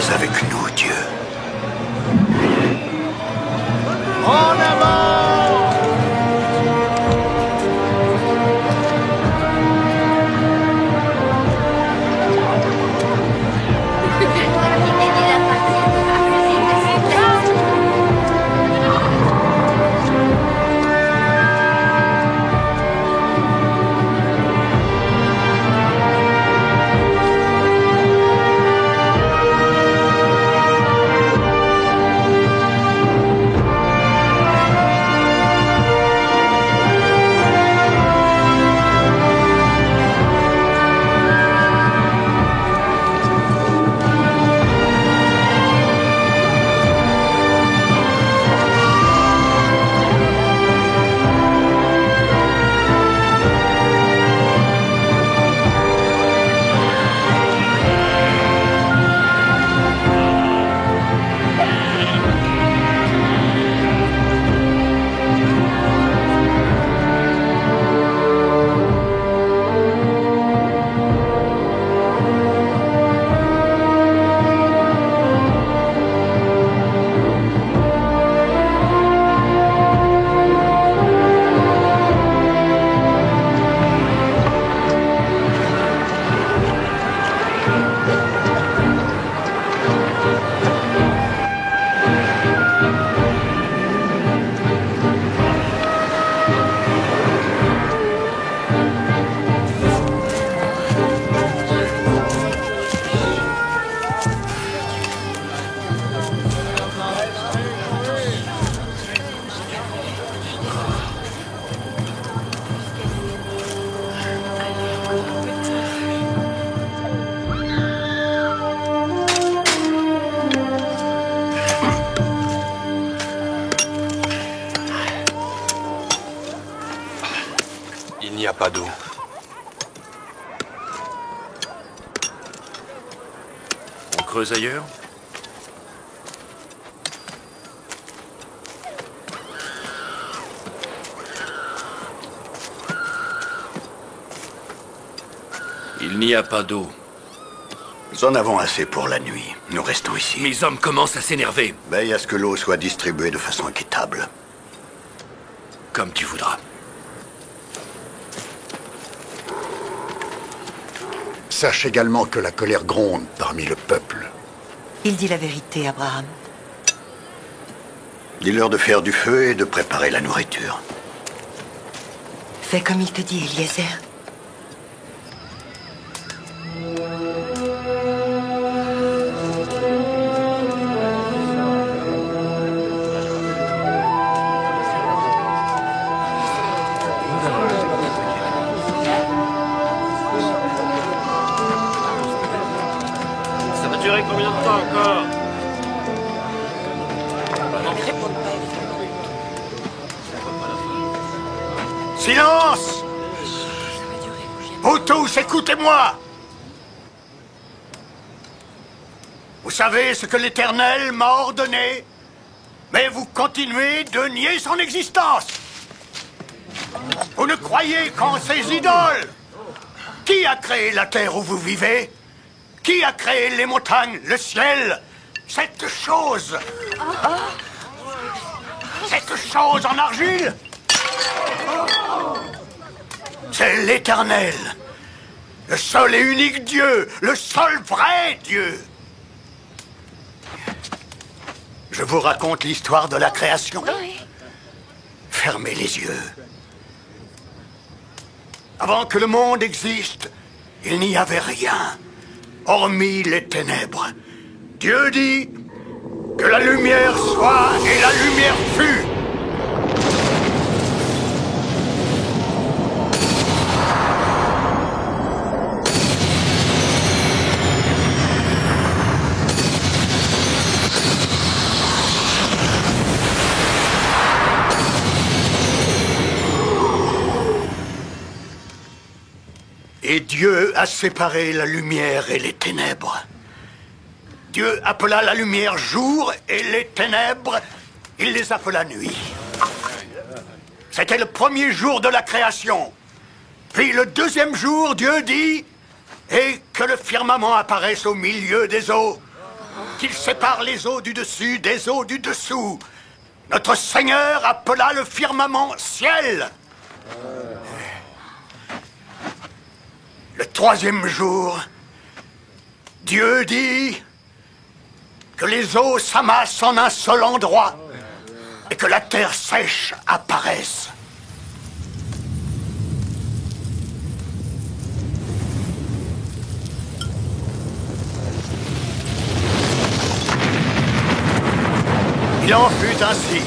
Sois avec nous, Dieu. En avant! Il n'y a pas d'eau. On creuse ailleurs? Il n'y a pas d'eau. Nous en avons assez pour la nuit. Nous restons ici. Mes hommes commencent à s'énerver. Veille à ce que l'eau soit distribuée de façon équitable. Comme tu voudras. Sache également que la colère gronde parmi le peuple. Il dit la vérité, Abraham. Dis-leur de faire du feu et de préparer la nourriture. Fais comme il te dit, Eliezer. Ça va durer combien de temps encore? Silence! Vous tous, écoutez-moi! Vous savez ce que l'Éternel m'a ordonné, mais vous continuez de nier son existence. Vous ne croyez qu'en ces idoles. Qui a créé la terre où vous vivez? Qui a créé les montagnes, le ciel? Cette chose en argile? C'est l'Éternel, le seul et unique Dieu, le seul vrai Dieu. Je vous raconte l'histoire de la création. Fermez les yeux. Avant que le monde existe, il n'y avait rien, hormis les ténèbres. Dieu dit que la lumière soit et la lumière fut. Et Dieu a séparé la lumière et les ténèbres. Dieu appela la lumière jour et les ténèbres, il les appela nuit. C'était le premier jour de la création. Puis le deuxième jour, Dieu dit « Et que le firmament apparaisse au milieu des eaux. » qu'il sépare les eaux du dessus des eaux du dessous, notre Seigneur appela le firmament ciel. Le troisième jour, Dieu dit que les eaux s'amassent en un seul endroit et que la terre sèche apparaisse. Il en fut ainsi.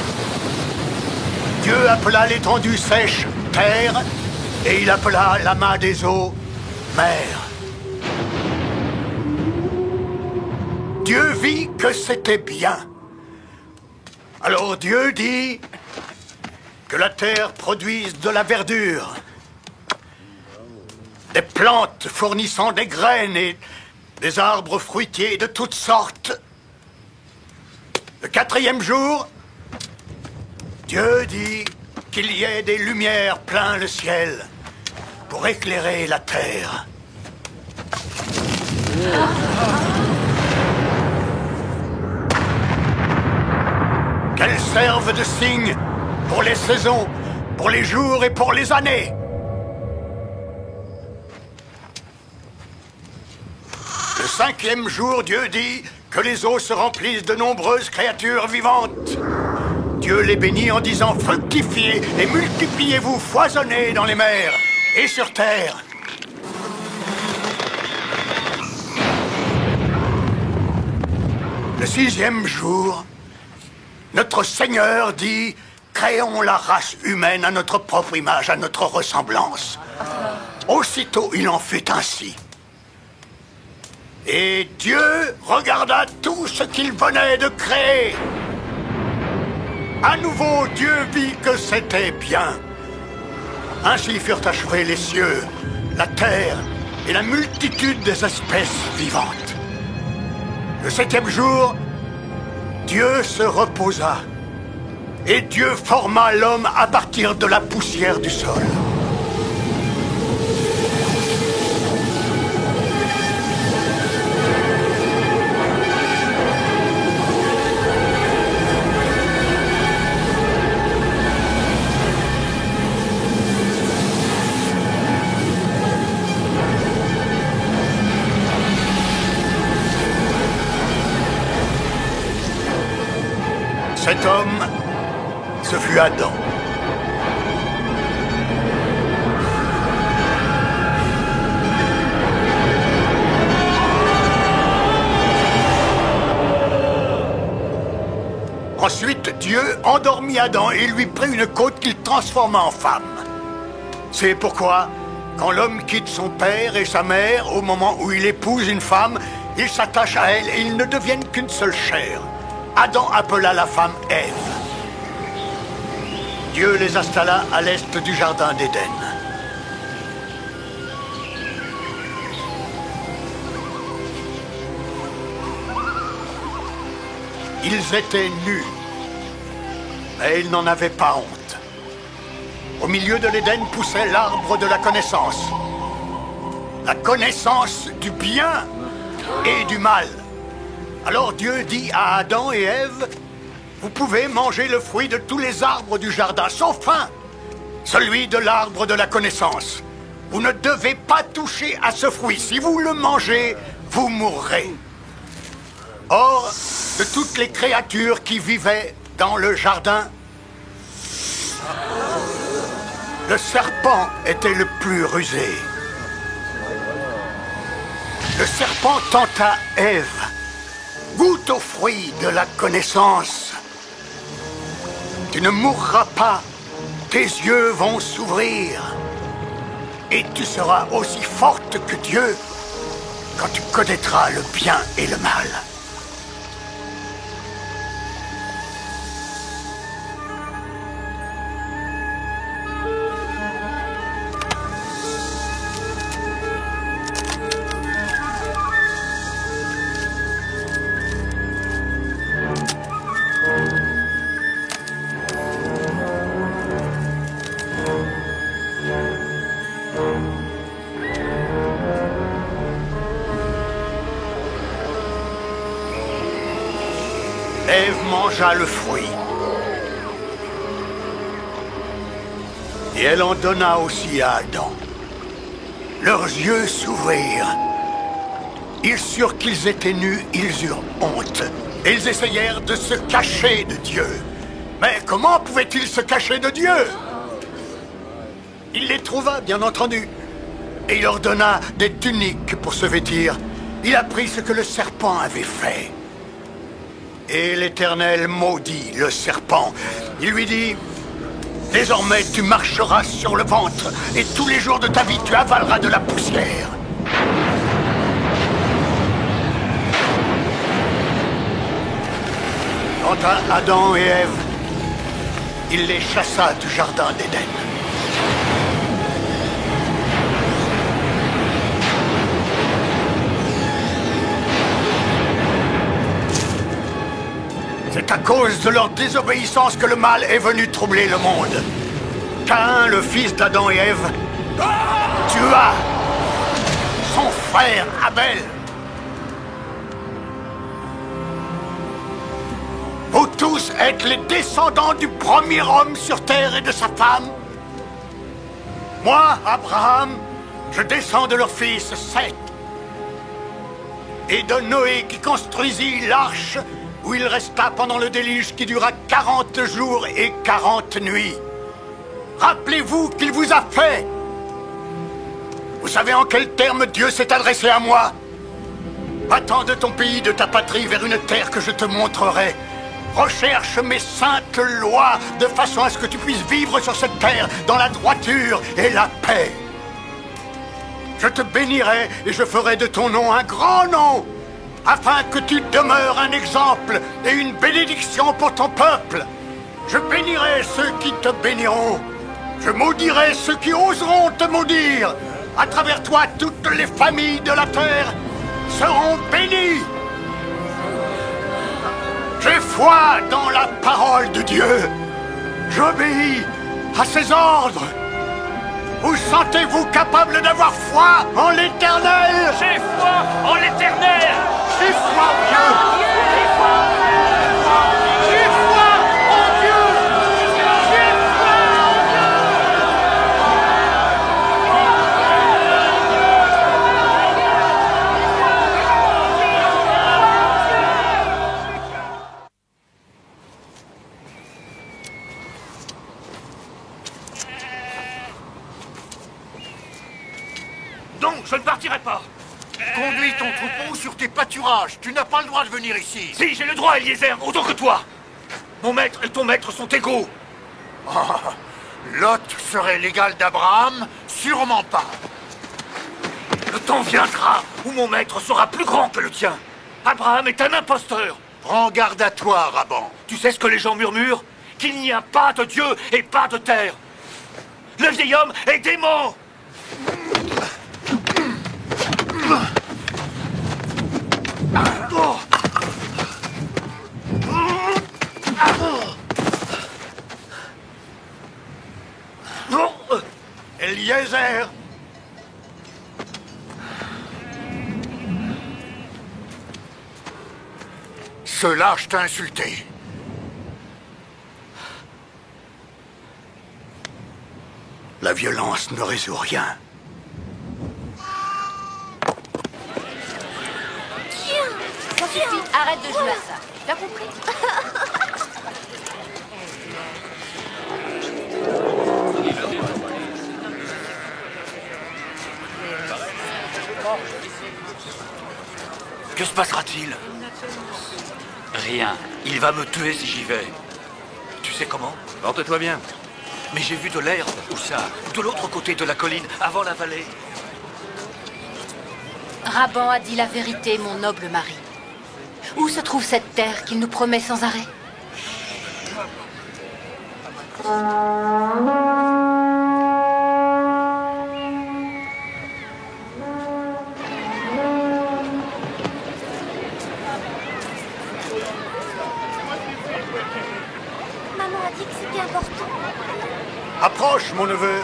Dieu appela l'étendue sèche terre, et il appela l'amas des eaux mer. Dieu vit que c'était bien. Alors Dieu dit que la terre produise de la verdure, des plantes fournissant des graines et des arbres fruitiers de toutes sortes. Le quatrième jour, Dieu dit qu'il y ait des lumières plein le ciel pour éclairer la terre. Qu'elles servent de signe pour les saisons, pour les jours et pour les années. Le cinquième jour, Dieu dit que les eaux se remplissent de nombreuses créatures vivantes. Dieu les bénit en disant « Fructifiez et multipliez-vous, foisonnez dans les mers et sur terre. » Le sixième jour, notre Seigneur dit « Créons la race humaine à notre propre image, à notre ressemblance. » Aussitôt, il en fut ainsi. Et Dieu regarda tout ce qu'il venait de créer. À nouveau, Dieu vit que c'était bien. Ainsi furent achevés les cieux, la terre et la multitude des espèces vivantes. Le septième jour, Dieu se reposa. Et Dieu forma l'homme à partir de la poussière du sol. Cet homme, ce fut Adam. Ensuite, Dieu endormit Adam et lui prit une côte qu'il transforma en femme. C'est pourquoi, quand l'homme quitte son père et sa mère, au moment où il épouse une femme, il s'attache à elle et ils ne deviennent qu'une seule chair. Adam appela la femme Ève. Dieu les installa à l'est du jardin d'Éden. Ils étaient nus, mais ils n'en avaient pas honte. Au milieu de l'Éden poussait l'arbre de la connaissance. La connaissance du bien et du mal. Alors Dieu dit à Adam et Ève, « Vous pouvez manger le fruit de tous les arbres du jardin, sauf un, celui de l'arbre de la connaissance. Vous ne devez pas toucher à ce fruit. Si vous le mangez, vous mourrez. » Or, de toutes les créatures qui vivaient dans le jardin, le serpent était le plus rusé. Le serpent tenta Ève. Goûte au fruit de la connaissance. Tu ne mourras pas, tes yeux vont s'ouvrir. Et tu seras aussi forte que Dieu quand tu connaîtras le bien et le mal. Ève mangea le fruit. Et elle en donna aussi à Adam. Leurs yeux s'ouvrirent. Ils surent qu'ils étaient nus, ils eurent honte. Et ils essayèrent de se cacher de Dieu. Mais comment pouvaient-ils se cacher de Dieu? Il les trouva, bien entendu. Et il leur donna des tuniques pour se vêtir. Il apprit ce que le serpent avait fait. Et l'Éternel maudit le serpent. Il lui dit: désormais tu marcheras sur le ventre, et tous les jours de ta vie tu avaleras de la poussière. Quant à Adam et Ève, il les chassa du jardin d'Éden. C'est à cause de leur désobéissance que le mal est venu troubler le monde. Caïn, le fils d'Adam et Ève, tua son frère Abel. Vous tous êtes les descendants du premier homme sur terre et de sa femme. Moi, Abraham, je descends de leur fils Seth et de Noé qui construisit l'arche où il resta pendant le déluge qui dura 40 jours et 40 nuits. Rappelez-vous qu'il vous a fait. Vous savez en quels termes Dieu s'est adressé à moi? Va-t'en de ton pays, de ta patrie, vers une terre que je te montrerai. Recherche mes saintes lois, de façon à ce que tu puisses vivre sur cette terre dans la droiture et la paix. Je te bénirai et je ferai de ton nom un grand nom, afin que tu demeures un exemple et une bénédiction pour ton peuple. Je bénirai ceux qui te béniront. Je maudirai ceux qui oseront te maudire. À travers toi, toutes les familles de la terre seront bénies. J'ai foi dans la parole de Dieu. J'obéis à ses ordres. Vous sentez-vous capable d'avoir foi en l'Éternel? J'ai foi en l'Éternel. J'ai foi en Dieu. J'ai foi en Dieu. J'ai foi en Dieu. Donc, je ne partirai pas. Conduis ton troupeau sur tes pâturages. Tu n'as pas le droit de venir ici. Si, j'ai le droit, Eliezer, autant que toi. Mon maître et ton maître sont égaux. Lot serait l'égal d'Abraham? Sûrement pas. Le temps viendra où mon maître sera plus grand que le tien. Abraham est un imposteur. Prends garde à toi, Raban. Tu sais ce que les gens murmurent? Qu'il n'y a pas de Dieu et pas de terre. Le vieil homme est démon. Eliezer. Ce lâche t'a insulté. La violence ne résout rien. Ça suffit, arrête de jouer à ça. T'as compris? Que se passera-t-il? Rien. Il va me tuer si j'y vais. Tu sais comment? Porte-toi bien. Mais j'ai vu de l'herbe. Où ça? De l'autre côté de la colline, avant la vallée. Raban a dit la vérité, mon noble mari. Où se trouve cette terre qu'il nous promet sans arrêt? Maman a dit que c'était important. Approche, mon neveu.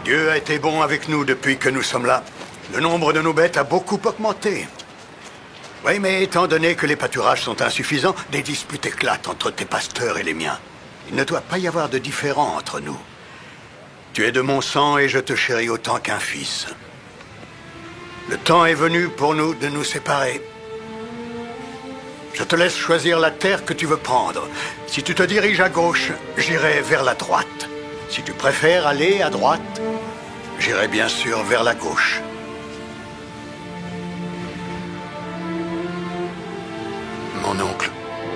Dieu a été bon avec nous depuis que nous sommes là. Le nombre de nos bêtes a beaucoup augmenté. Oui, mais étant donné que les pâturages sont insuffisants, des disputes éclatent entre tes pasteurs et les miens. Il ne doit pas y avoir de différend entre nous. Tu es de mon sang et je te chéris autant qu'un fils. Le temps est venu pour nous de nous séparer. Je te laisse choisir la terre que tu veux prendre. Si tu te diriges à gauche, j'irai vers la droite. Si tu préfères aller à droite, j'irai bien sûr vers la gauche. Mon oncle.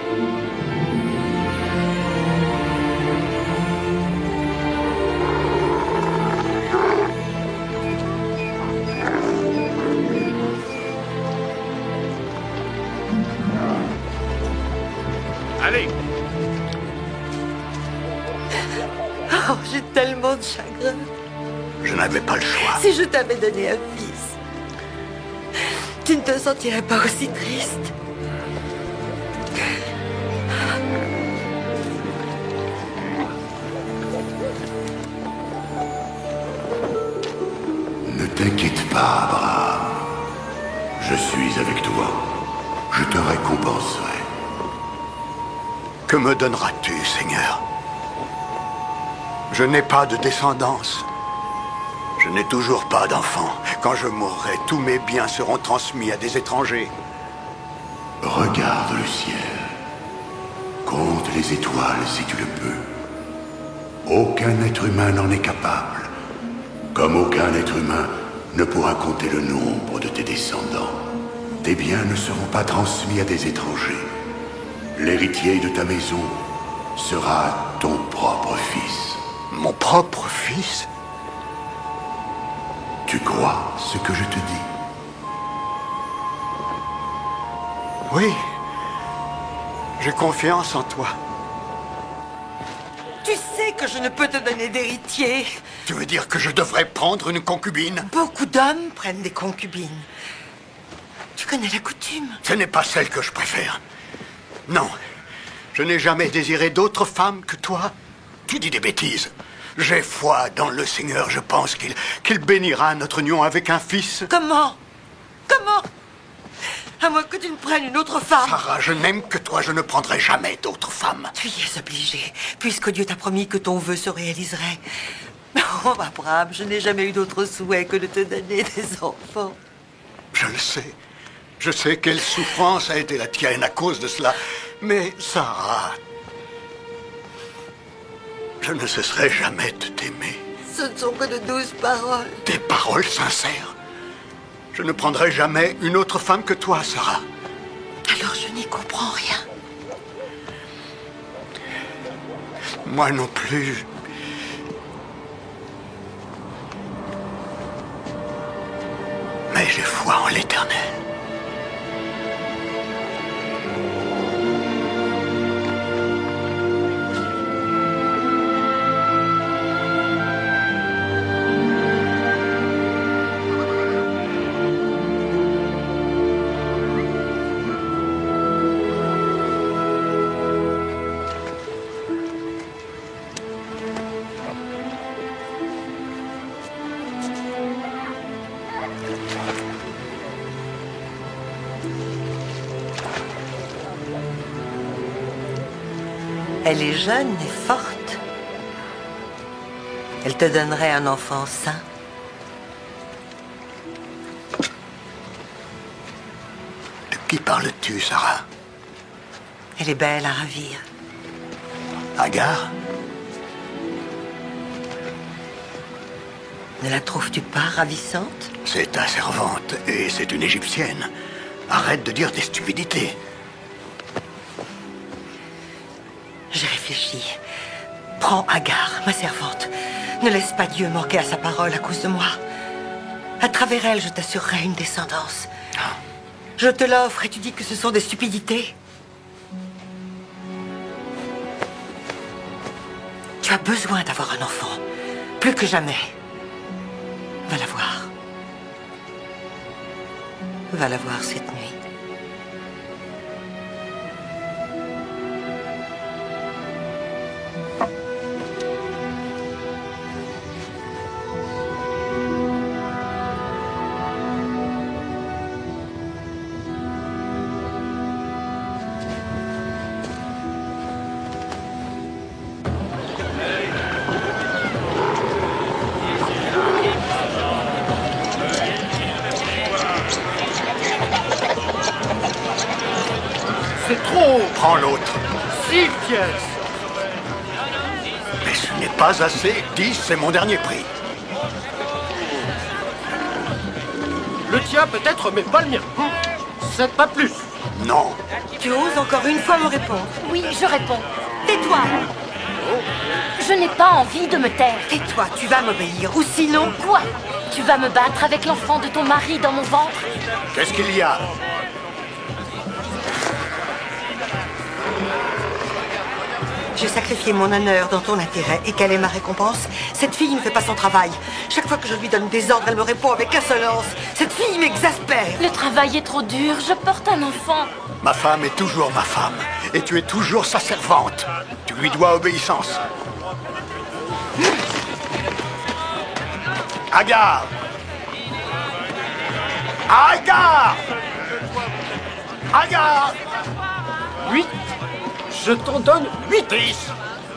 Allez! Oh, j'ai tellement de chagrin. Je n'avais pas le choix. Si je t'avais donné un fils, tu ne te sentirais pas aussi triste. Ne t'inquiète pas, Abraham. Je suis avec toi. Je te récompenserai. Que me donneras-tu, Seigneur? Je n'ai pas de descendance. Je n'ai toujours pas d'enfant. Quand je mourrai, tous mes biens seront transmis à des étrangers. Regarde le ciel. Compte les étoiles si tu le peux. Aucun être humain n'en est capable. Comme aucun être humain ne pourra compter le nombre de tes descendants. Tes biens ne seront pas transmis à des étrangers. L'héritier de ta maison sera ton propre fils. Mon propre fils? Tu crois ce que je te dis? Oui. J'ai confiance en toi. Tu sais que je ne peux te donner d'héritier. Tu veux dire que je devrais prendre une concubine? Beaucoup d'hommes prennent des concubines. Tu connais la coutume. Ce n'est pas celle que je préfère. Non. Je n'ai jamais désiré d'autre femme que toi. Tu dis des bêtises. J'ai foi dans le Seigneur. Je pense qu'il bénira notre union avec un fils. Comment? Comment? À moins que tu ne prennes une autre femme. Sarah, je n'aime que toi. Je ne prendrai jamais d'autre femme. Tu y es obligé, puisque Dieu t'a promis que ton vœu se réaliserait. Oh, Abraham, je n'ai jamais eu d'autre souhait que de te donner des enfants. Je le sais. Je sais quelle souffrance a été la tienne à cause de cela. Mais, Sarah, je ne cesserai jamais de t'aimer. Ce ne sont que de douces paroles. Des paroles sincères. Je ne prendrai jamais une autre femme que toi, Sarah. Alors je n'y comprends rien. Moi non plus. Mais j'ai foi en l'Éternel. Elle est jeune et forte. Elle te donnerait un enfant sain. De qui parles-tu, Sarah? Elle est belle à ravir. Agar? Ne la trouves-tu pas ravissante? C'est ta servante et c'est une Égyptienne. Arrête de dire des stupidités. J'ai réfléchi. Prends Agar, ma servante. Ne laisse pas Dieu manquer à sa parole à cause de moi. À travers elle, je t'assurerai une descendance. Je te l'offre et tu dis que ce sont des stupidités. Tu as besoin d'avoir un enfant. Plus que jamais. Va la voir. Va la voir cette nuit. c'est trop. Prends l'autre. 6 pièces. Mais ce n'est pas assez. 10, c'est mon dernier prix. Le tien peut-être, mais pas le mien. 7, pas plus. Non. Tu oses encore une fois me répondre? Oui, je réponds. Tais-toi! Je n'ai pas envie de me taire. Tais-toi, tu vas m'obéir. Ou sinon... Quoi? Tu vas me battre avec l'enfant de ton mari dans mon ventre? Qu'est-ce qu'il y a? J'ai sacrifié mon honneur dans ton intérêt. Et quelle est ma récompense? Cette fille ne fait pas son travail. Chaque fois que je lui donne des ordres, elle me répond avec insolence. Cette fille m'exaspère. Le travail est trop dur. Je porte un enfant. Ma femme est toujours ma femme. Et tu es toujours sa servante. Tu lui dois obéissance. Agar! Agar! Agar! 8. Je t'en donne 8. 10.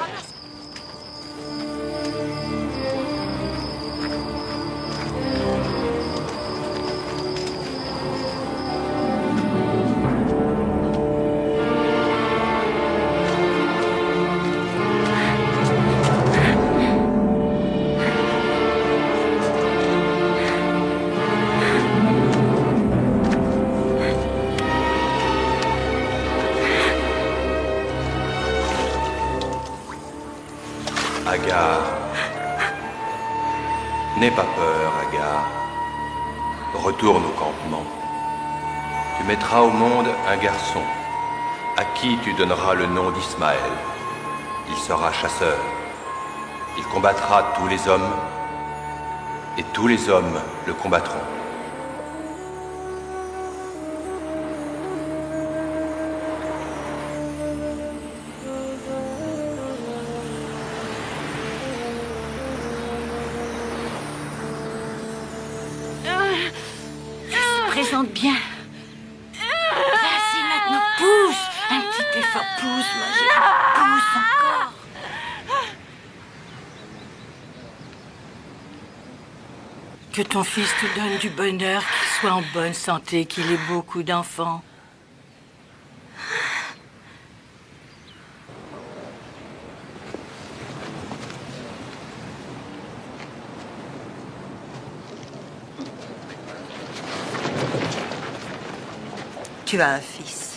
Agar. N'aie pas peur, Agar. Retourne au campement. Tu mettras au monde un garçon, à qui tu donneras le nom d'Ismaël. Il sera chasseur. Il combattra tous les hommes, et tous les hommes le combattront. Présente bien. Vas-y maintenant, pousse. Un petit effort, pousse, ma chérie. Pousse encore. Que ton fils te donne du bonheur, qu'il soit en bonne santé, qu'il ait beaucoup d'enfants. Tu as un fils.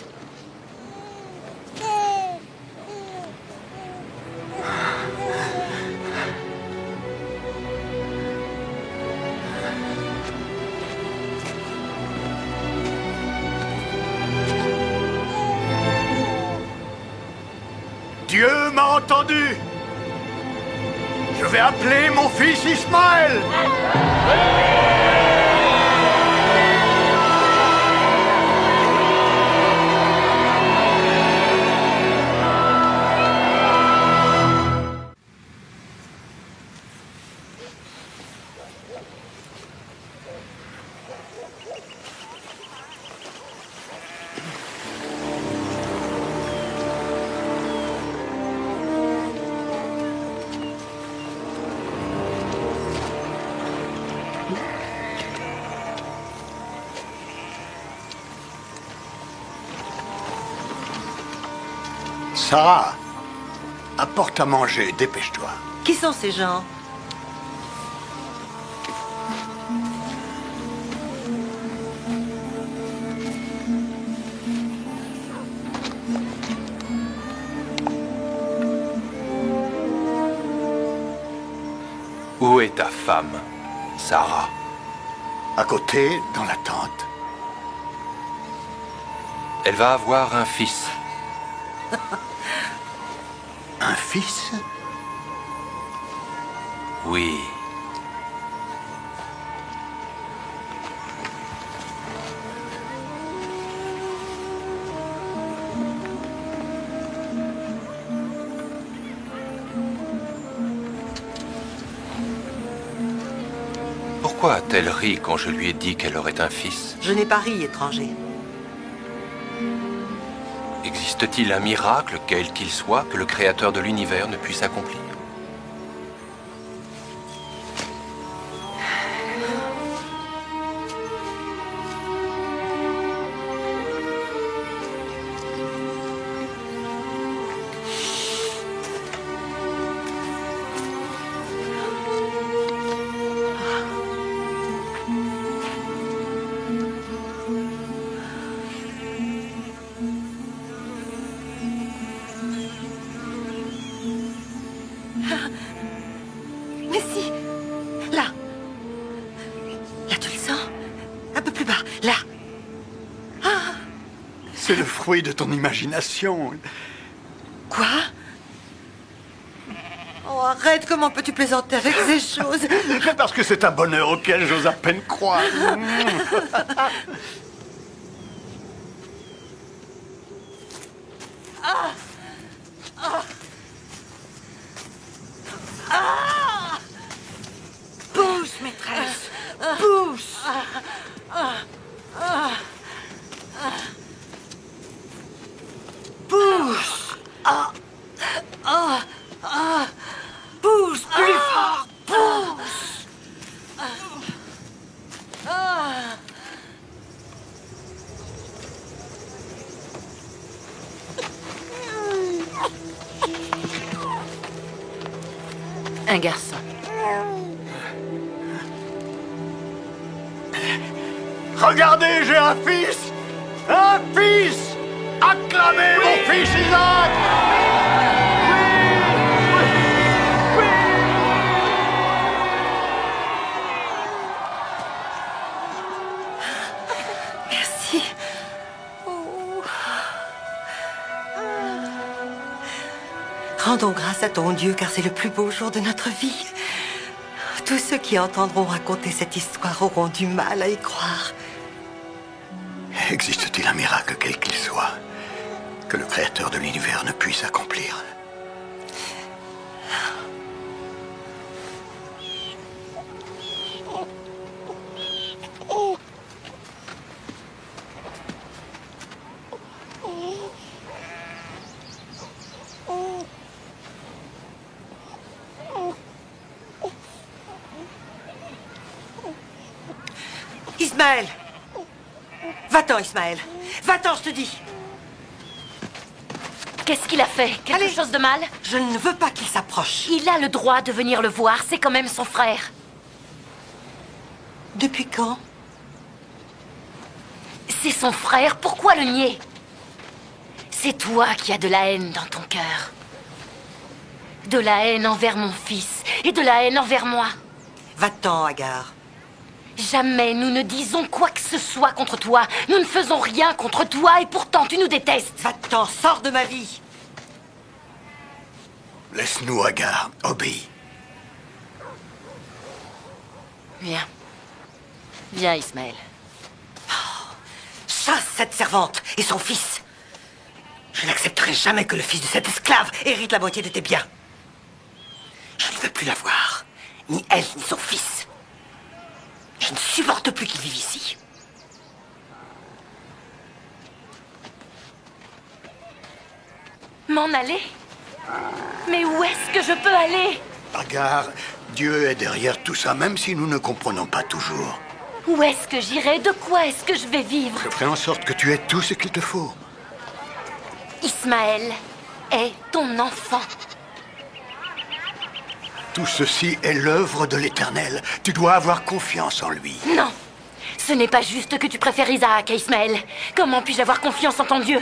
Dieu m'a entendu. Je vais appeler mon fils Ismaël. Sarah, apporte à manger, dépêche-toi. Qui sont ces gens? Où est ta femme, Sarah? À côté, dans la tente. Elle va avoir un fils. Un fils? Oui. Pourquoi a-t-elle ri quand je lui ai dit qu'elle aurait un fils? Je n'ai pas ri, étranger. Existe-t-il un miracle, quel qu'il soit, que le Créateur de l'univers ne puisse accomplir? C'est le fruit de ton imagination. Quoi? Oh, arrête, comment peux-tu plaisanter avec ces choses? Mais parce que c'est un bonheur auquel j'ose à peine croire. Pousse, maîtresse. Pousse. Pousse. Pousse plus fort. Pousse. Un garçon. Regardez, j'ai un fils! Un fils! Acclamez mon fils Isaac! Merci. Rendons grâce à ton Dieu, car c'est le plus beau jour de notre vie. Tous ceux qui entendront raconter cette histoire auront du mal à y croire. Existe-t-il un miracle quel qu'il soit que le Créateur de l'univers ne puisse accomplir? Ismaël! Va-t'en, Ismaël! Va-t'en, je te dis! Qu'est-ce qu'il a fait? Quelque chose de mal? Je ne veux pas qu'il s'approche. Il a le droit de venir le voir, c'est quand même son frère. Depuis quand? C'est son frère, pourquoi le nier? C'est toi qui as de la haine dans ton cœur. De la haine envers mon fils et de la haine envers moi. Va-t'en, Agar. Jamais nous ne disons quoi que ce soit contre toi. Nous ne faisons rien contre toi et pourtant tu nous détestes. Va-t'en, sors de ma vie. Laisse-nous, Agar. Obéis. Viens. Viens, Ismaël. Chasse cette servante et son fils. Je n'accepterai jamais que le fils de cet esclave hérite la moitié de tes biens. Je ne veux plus la voir. Ni elle, ni son fils. Je ne supporte plus qu'il vive ici. M'en aller? Mais où est-ce que je peux aller? Agar, Dieu est derrière tout ça, même si nous ne comprenons pas toujours. Où est-ce que j'irai? De quoi est-ce que je vais vivre? Je ferai en sorte que tu aies tout ce qu'il te faut. Ismaël est ton enfant. Tout ceci est l'œuvre de l'Éternel. Tu dois avoir confiance en lui. Non, ce n'est pas juste que tu préfères Isaac à Ismaël. Comment puis-je avoir confiance en ton Dieu?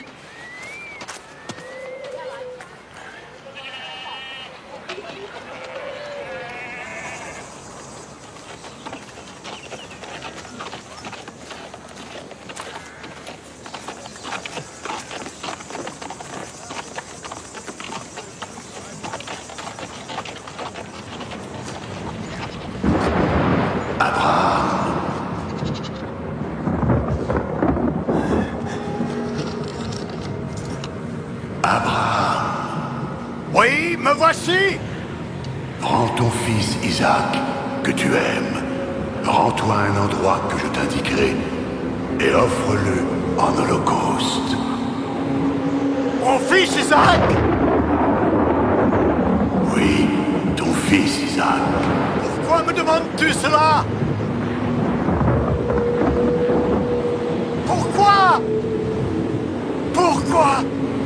Oui, me voici! Prends ton fils Isaac, que tu aimes. Rends-toi à un endroit que je t'indiquerai et offre-le en holocauste. Mon fils Isaac! Oui, ton fils Isaac. Pourquoi me demandes-tu cela? Pourquoi? Pourquoi?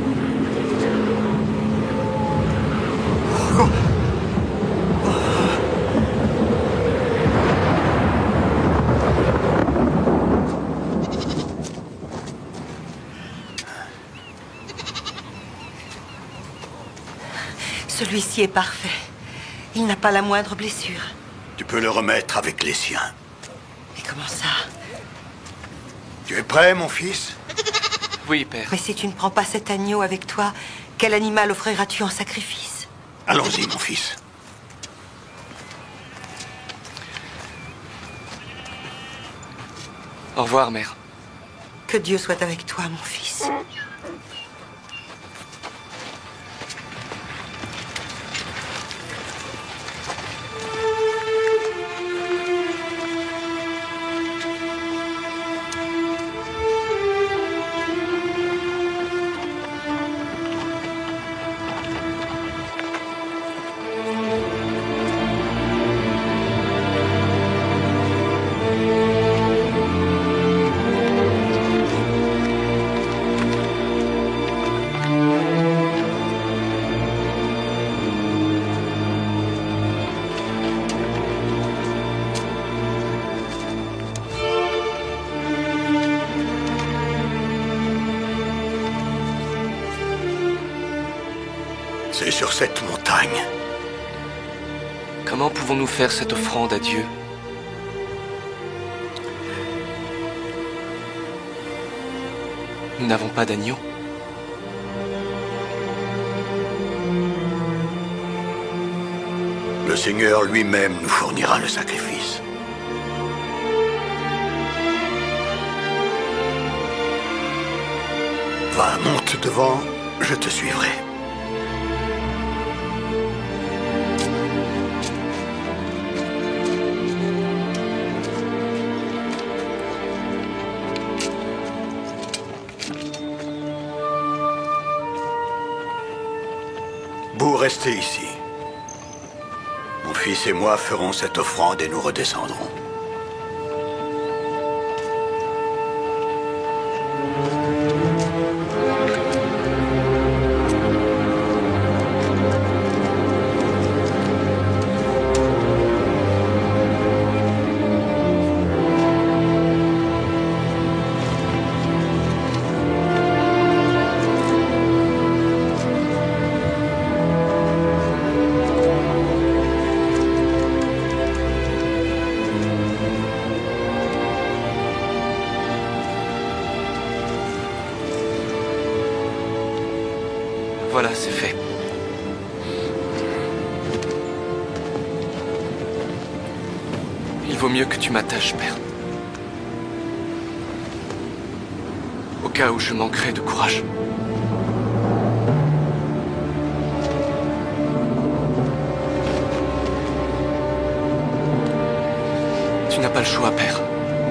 Celui-ci est parfait. Il n'a pas la moindre blessure. Tu peux le remettre avec les siens. Mais comment ça? Tu es prêt, mon fils? Oui, père. Mais si tu ne prends pas cet agneau avec toi, quel animal offriras-tu en sacrifice? Allons-y, mon fils. Au revoir, mère. Que Dieu soit avec toi, mon fils. C'est sur cette montagne. Comment pouvons-nous faire cette offrande à Dieu? Nous n'avons pas d'agneau. Le Seigneur lui-même nous fournira le sacrifice. Va, monte devant, je te suivrai. Vous restez ici. Mon fils et moi ferons cette offrande et nous redescendrons. Voilà, c'est fait. Il vaut mieux que tu m'attaches, père. Au cas où je manquerai de courage. Tu n'as pas le choix, père.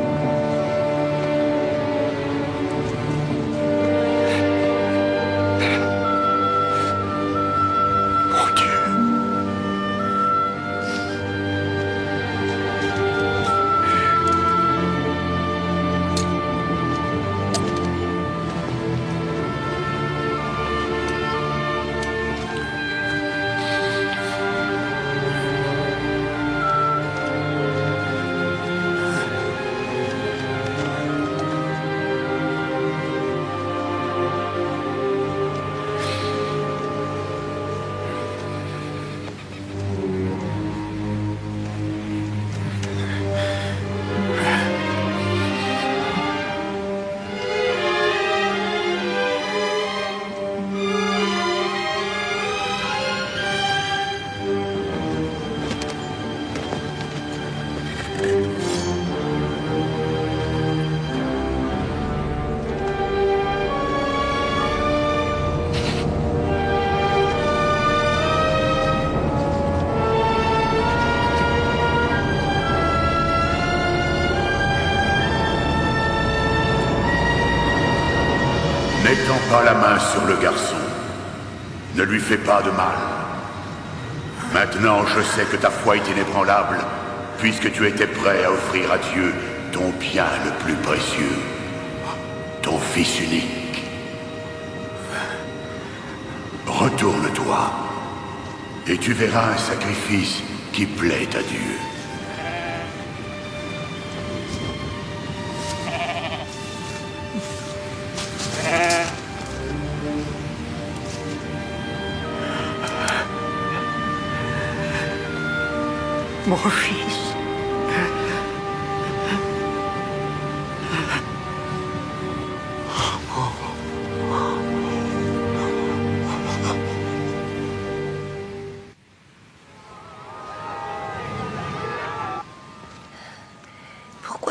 N'étends pas la main sur le garçon. Ne lui fais pas de mal. Maintenant, je sais que ta foi est inébranlable, puisque tu étais prêt à offrir à Dieu ton bien le plus précieux, ton fils unique. Retourne-toi, et tu verras un sacrifice qui plaît à Dieu. Mon fils.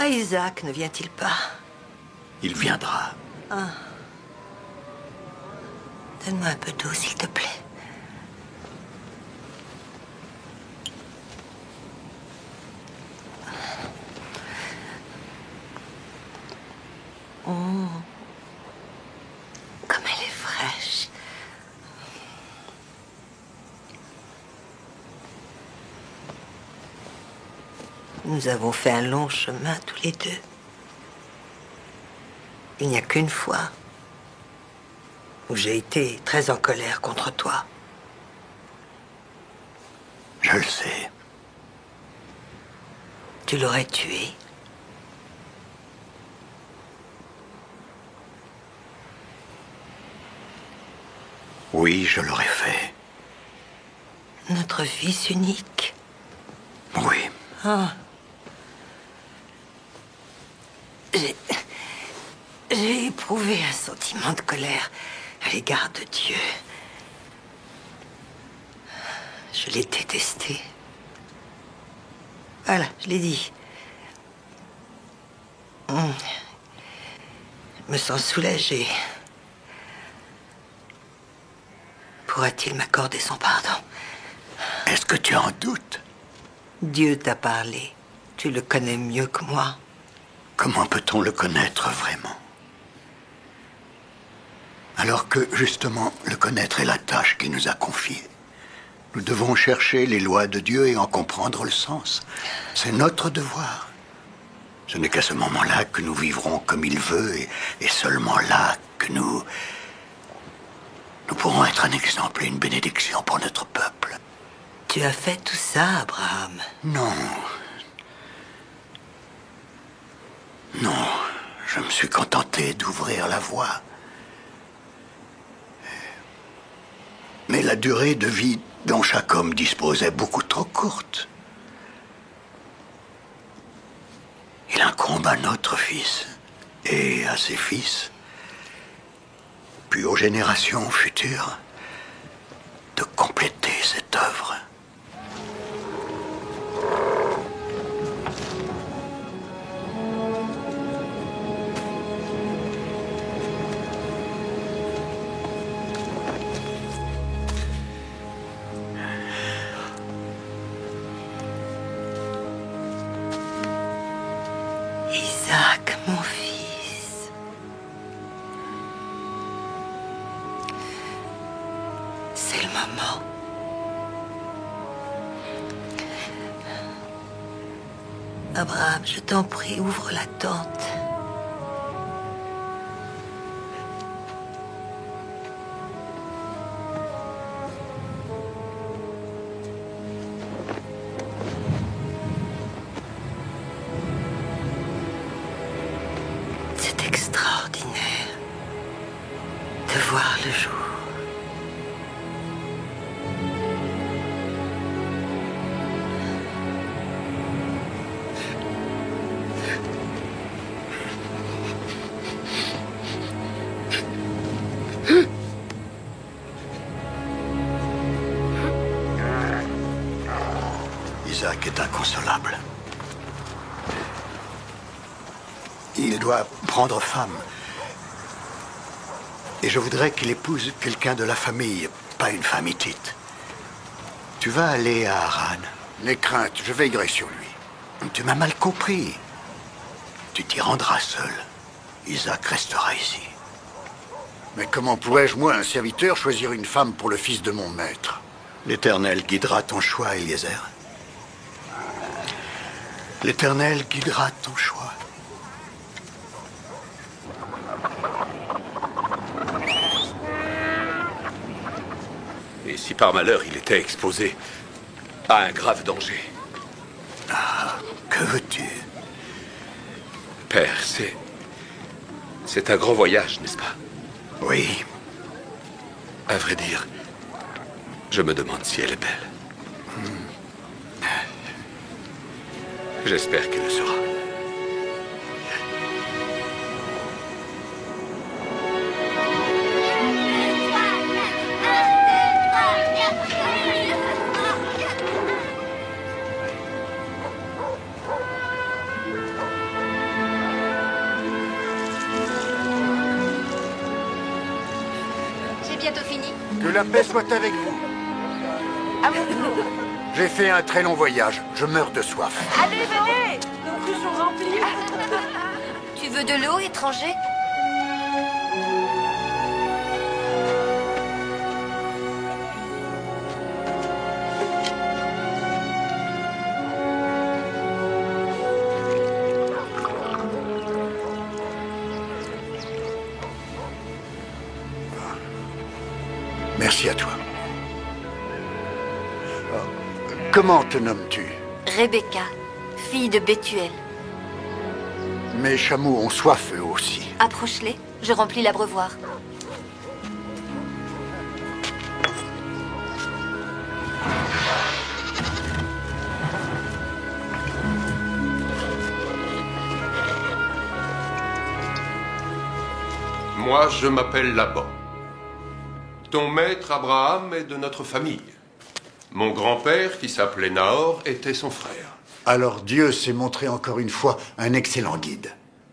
Isaac ne vient-il pas? Il viendra. Ah. Donne-moi un peu d'eau, s'il te plaît. Oh. Comme elle est fraîche. Nous avons fait un long chemin tous les deux. Il n'y a qu'une fois où j'ai été très en colère contre toi. Je le sais. Tu l'aurais tué. Oui, je l'aurais fait. Notre fils unique. Oui. Ah. J'ai éprouvé un sentiment de colère à l'égard de Dieu. Je l'ai détesté. Voilà, je l'ai dit. Je me sens soulagée. Pourra-t-il m'accorder son pardon? Est-ce que tu en doutes? Dieu t'a parlé. Tu le connais mieux que moi. Comment peut-on le connaître vraiment? Alors que, justement, le connaître est la tâche qu'il nous a confiée. Nous devons chercher les lois de Dieu et en comprendre le sens. C'est notre devoir. Ce n'est qu'à ce moment-là que nous vivrons comme il veut et seulement là que nous pourrons être un exemple et une bénédiction pour notre peuple. Tu as fait tout ça, Abraham? Non. Non, je me suis contenté d'ouvrir la voie. Mais la durée de vie dont chaque homme dispose est beaucoup trop courte. Il incombe à notre fils et à ses fils, puis aux générations futures, de compléter cette œuvre. Isaac, mon fils. C'est le moment. Abraham, je t'en prie, ouvre la tente. C'est extraordinaire de voir le jour. Isaac est inconsolable. Il doit prendre femme. Et je voudrais qu'il épouse quelqu'un de la famille, pas une femme hittite. Tu vas aller à Haran. N'aie crainte, je veillerai sur lui. Tu m'as mal compris. Tu t'y rendras seul. Isaac restera ici. Mais comment pourrais-je, moi, un serviteur, choisir une femme pour le fils de mon maître? L'Éternel guidera ton choix, Eliezer. L'Éternel guidera ton choix. Et si par malheur il était exposé à un grave danger? Ah, que veux-tu? Père, c'est un grand voyage, n'est-ce pas? Oui. À vrai dire, je me demande si elle est belle. J'espère qu'elle le sera. la paix soit avec vous. À mon tour. J'ai fait un très long voyage. Je meurs de soif. Allez, venez. Nos crues sont remplies. Tu veux de l'eau, étranger? Merci à toi. Comment te nommes-tu? Rebecca, fille de Bethuel. Mes chameaux ont soif eux aussi. Approche-les, je remplis l'abreuvoir. Moi, je m'appelle Laban. Ton maître Abraham est de notre famille. Mon grand-père, qui s'appelait Nahor, était son frère. Alors Dieu s'est montré encore une fois un excellent guide.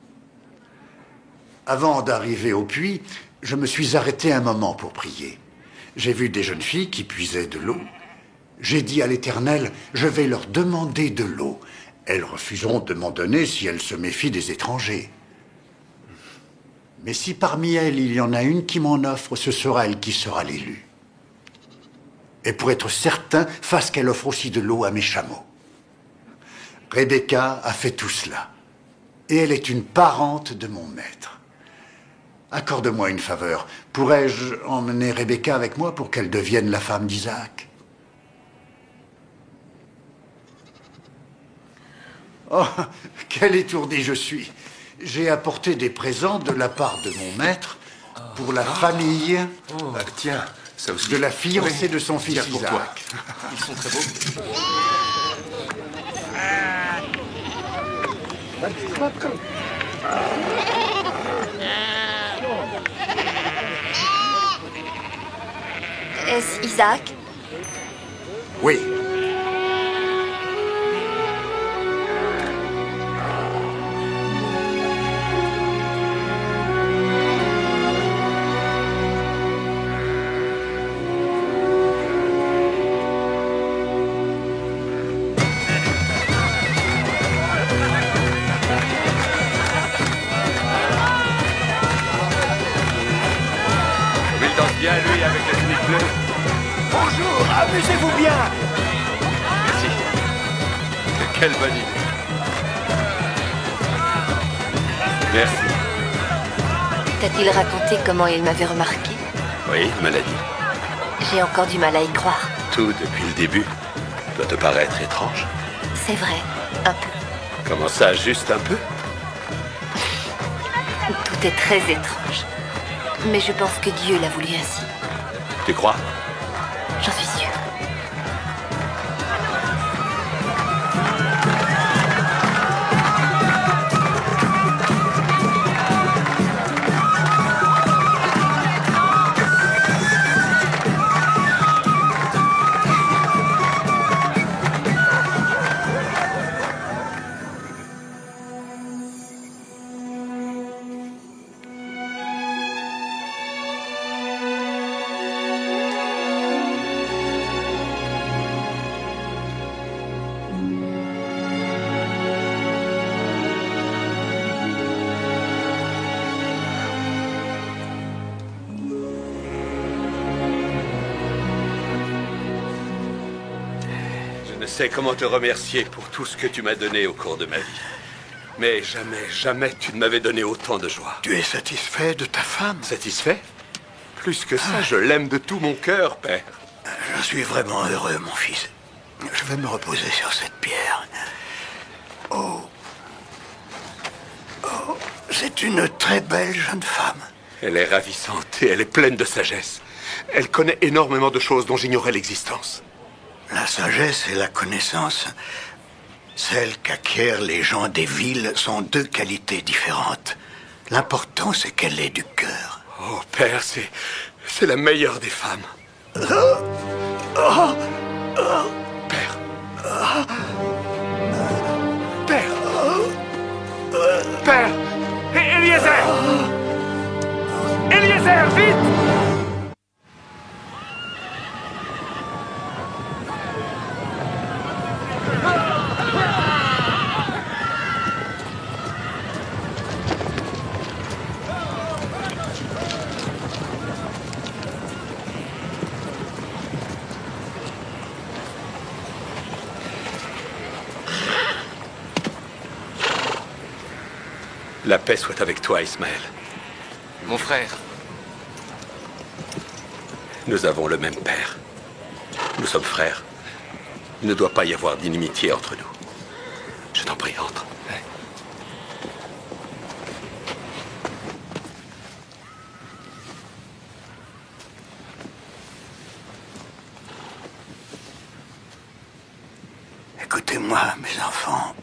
Avant d'arriver au puits, je me suis arrêté un moment pour prier. J'ai vu des jeunes filles qui puisaient de l'eau. J'ai dit à l'Éternel, je vais leur demander de l'eau. Elles refuseront de m'en donner si elles se méfient des étrangers. Mais si parmi elles, il y en a une qui m'en offre, ce sera elle qui sera l'élue. Et pour être certain, fasse qu'elle offre aussi de l'eau à mes chameaux. Rebecca a fait tout cela. Et elle est une parente de mon maître. Accorde-moi une faveur. Pourrais-je emmener Rebecca avec moi pour qu'elle devienne la femme d'Isaac? Oh, quel étourdi je suis. J'ai apporté des présents de la part de mon maître pour la famille Tiens, ça aussi. de la fiancée de son fils Pour Isaac. toi. Ils sont très beaux. Est-ce Isaac? Oui. Il danse bien, lui, avec la tunique bleue. Bonjour, amusez-vous bien. Merci. Quelle bonne idée. Merci. T'a-t-il raconté comment il m'avait remarqué? Oui, il me l'a dit. J'ai encore du mal à y croire. Tout depuis le début doit te paraître étrange. C'est vrai, un peu. Comment ça, juste un peu? Tout est très étrange. Mais je pense que Dieu l'a voulu ainsi. Tu crois? J'en suis sûre. Je sais comment te remercier pour tout ce que tu m'as donné au cours de ma vie. Mais jamais, jamais tu ne m'avais donné autant de joie. Tu es satisfait de ta femme? Satisfait? Plus que ça, je l'aime de tout mon cœur, père. Je suis vraiment heureux, mon fils. Je vais me reposer sur cette pierre. Oh. Oh, c'est une très belle jeune femme. Elle est ravissante et elle est pleine de sagesse. Elle connaît énormément de choses dont j'ignorais l'existence. La sagesse et la connaissance, celles qu'acquièrent les gens des villes, sont deux qualités différentes. L'important, c'est qu'elle ait du cœur. Oh, père, c'est la meilleure des femmes. Père. Père. Père! Eliezer! Eliezer, vite! La paix soit avec toi, Ismaël. Mon frère. Nous avons le même père. Nous sommes frères. Il ne doit pas y avoir d'inimitié entre nous. Je t'en prie, entre. Écoutez-moi, mes enfants.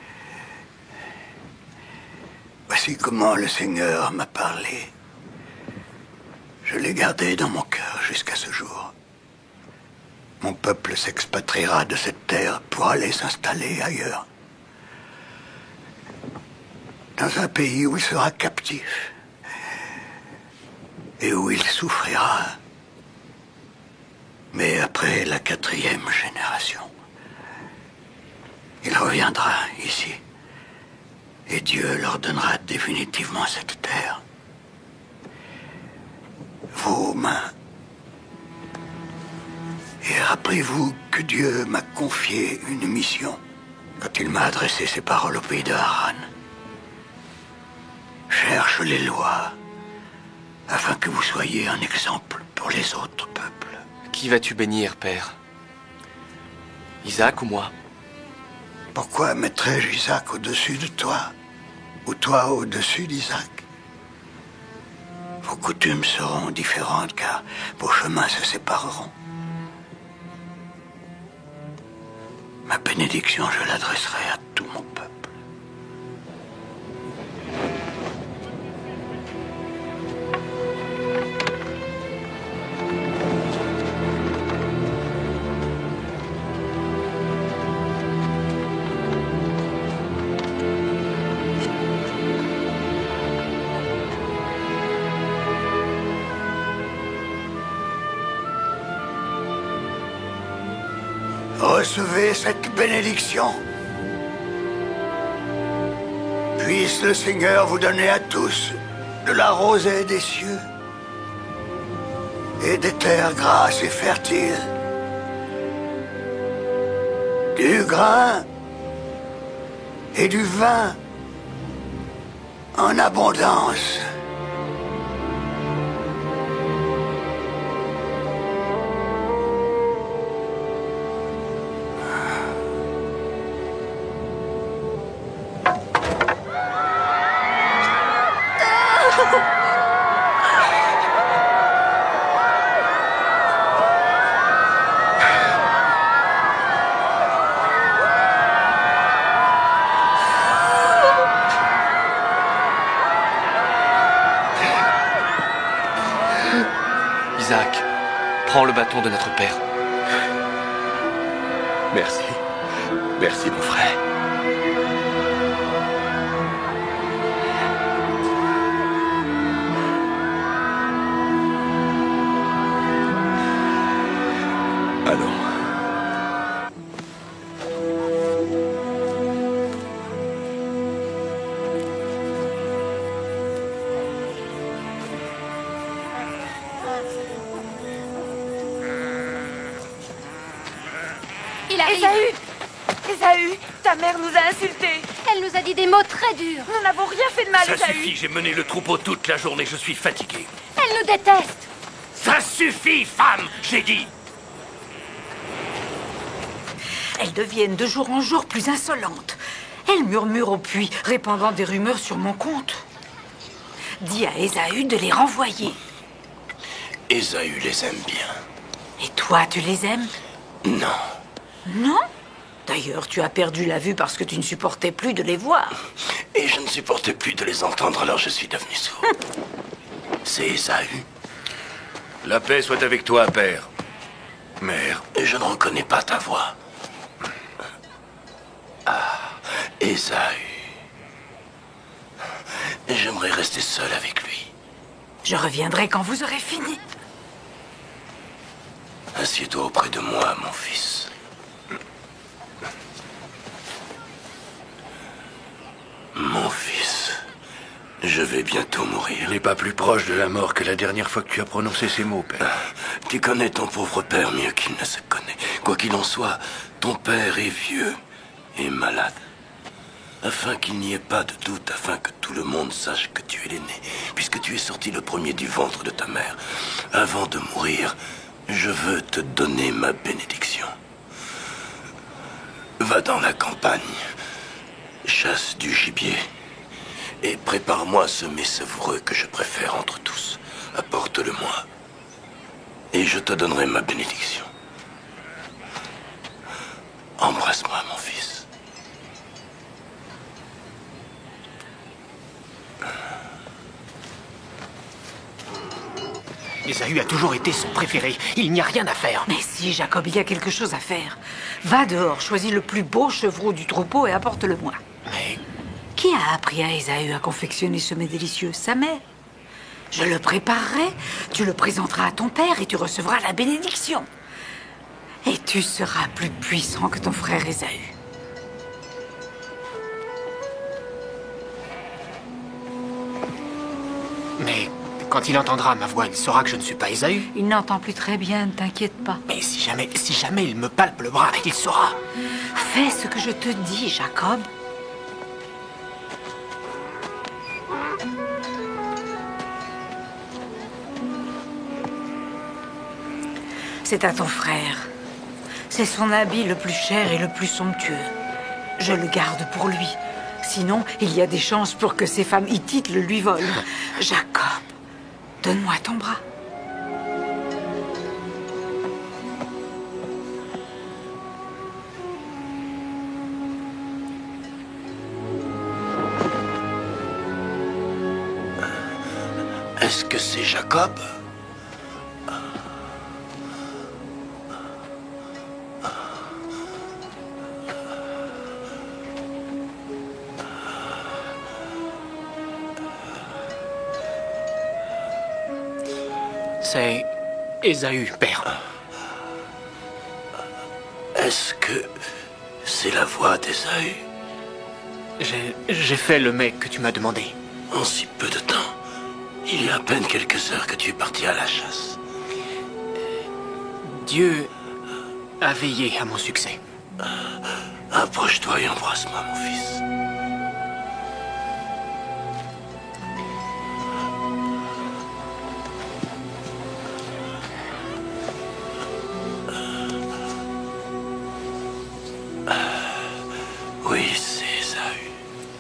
Voici comment le Seigneur m'a parlé. Je l'ai gardé dans mon cœur jusqu'à ce jour. Mon peuple s'expatriera de cette terre pour aller s'installer ailleurs. Dans un pays où il sera captif. Et où il souffrira. Mais après la 4e génération, il reviendra ici. Et Dieu leur donnera définitivement cette terre. Vos mains. Et rappelez-vous que Dieu m'a confié une mission quand il m'a adressé ces paroles au pays de Haran. Cherche les lois afin que vous soyez un exemple pour les autres peuples. Qui vas-tu bénir, père? Isaac ou moi? Pourquoi mettrais-je Isaac au-dessus de toi? Ou toi au-dessus d'Isaac? Vos coutumes seront différentes car vos chemins se sépareront. Ma bénédiction, je l'adresserai à tout mon peuple. Recevez cette bénédiction. Puisse le Seigneur vous donner à tous de la rosée des cieux et des terres grasses et fertiles, du grain et du vin en abondance. Isaac, prends le bâton de notre père. Merci. Merci, mon frère. Allons. Il arrive. Esaü, ta mère nous a insultés. Elle nous a dit des mots très durs. Nous n'avons rien fait de mal, Ça Esaü. suffit, j'ai mené le troupeau toute la journée, je suis fatigué. Elle nous déteste. Ça suffit, femme, j'ai dit. Elles deviennent de jour en jour plus insolentes. Elles murmurent au puits, répandant des rumeurs sur mon compte. Dis à Esaü de les renvoyer. Esaü les aime bien. Et toi, tu les aimes? Non. Non? D'ailleurs, tu as perdu la vue parce que tu ne supportais plus de les voir. Et je ne supportais plus de les entendre, alors je suis devenu sourd. C'est Esaü. La paix soit avec toi, père. Mère. Et je ne reconnais pas ta voix. Ah, Esaü. J'aimerais rester seul avec lui. Je reviendrai quand vous aurez fini. Assieds-toi auprès de moi, mon fils. Mon fils, je vais bientôt mourir. Il n'est pas plus proche de la mort que la dernière fois que tu as prononcé ces mots, père. Tu connais ton pauvre père mieux qu'il ne se connaît. Quoi qu'il en soit, ton père est vieux et malade. afin qu'il n'y ait pas de doute, afin que tout le monde sache que tu es l'aîné, puisque tu es sorti le premier du ventre de ta mère. Avant de mourir, je veux te donner ma bénédiction. Va dans la campagne, chasse du gibier, et prépare-moi ce mets savoureux que je préfère entre tous. Apporte-le-moi, et je te donnerai ma bénédiction. Embrasse-moi, mon fils. Ésaü a toujours été son préféré. Il n'y a rien à faire. Mais si, Jacob, il y a quelque chose à faire. Va dehors, choisis le plus beau chevreau du troupeau et apporte-le-moi. Mais... Qui a appris à Ésaü à confectionner ce mets délicieux? Sa mère. Je le préparerai, tu le présenteras à ton père et tu recevras la bénédiction. Et tu seras plus puissant que ton frère Ésaü. Mais quand il entendra ma voix, il saura que je ne suis pas Ésaü. Il n'entend plus très bien, ne t'inquiète pas. Mais si jamais il me palpe le bras, il saura. Fais ce que je te dis, Jacob. C'est à ton frère. C'est son habit le plus cher et le plus somptueux. Je le garde pour lui. Sinon, il y a des chances pour que ces femmes hittites le lui volent. Jacob, donne-moi ton bras. Est-ce que c'est Jacob? C'est Ésaü, père. Est-ce que c'est la voix d'Ésaü? J'ai fait le mets que tu m'as demandé. En si peu de temps. Il y a à peine quelques heures que tu es parti à la chasse. Dieu a veillé à mon succès. Approche-toi et embrasse-moi, mon fils. Oui, c'est Ésaü.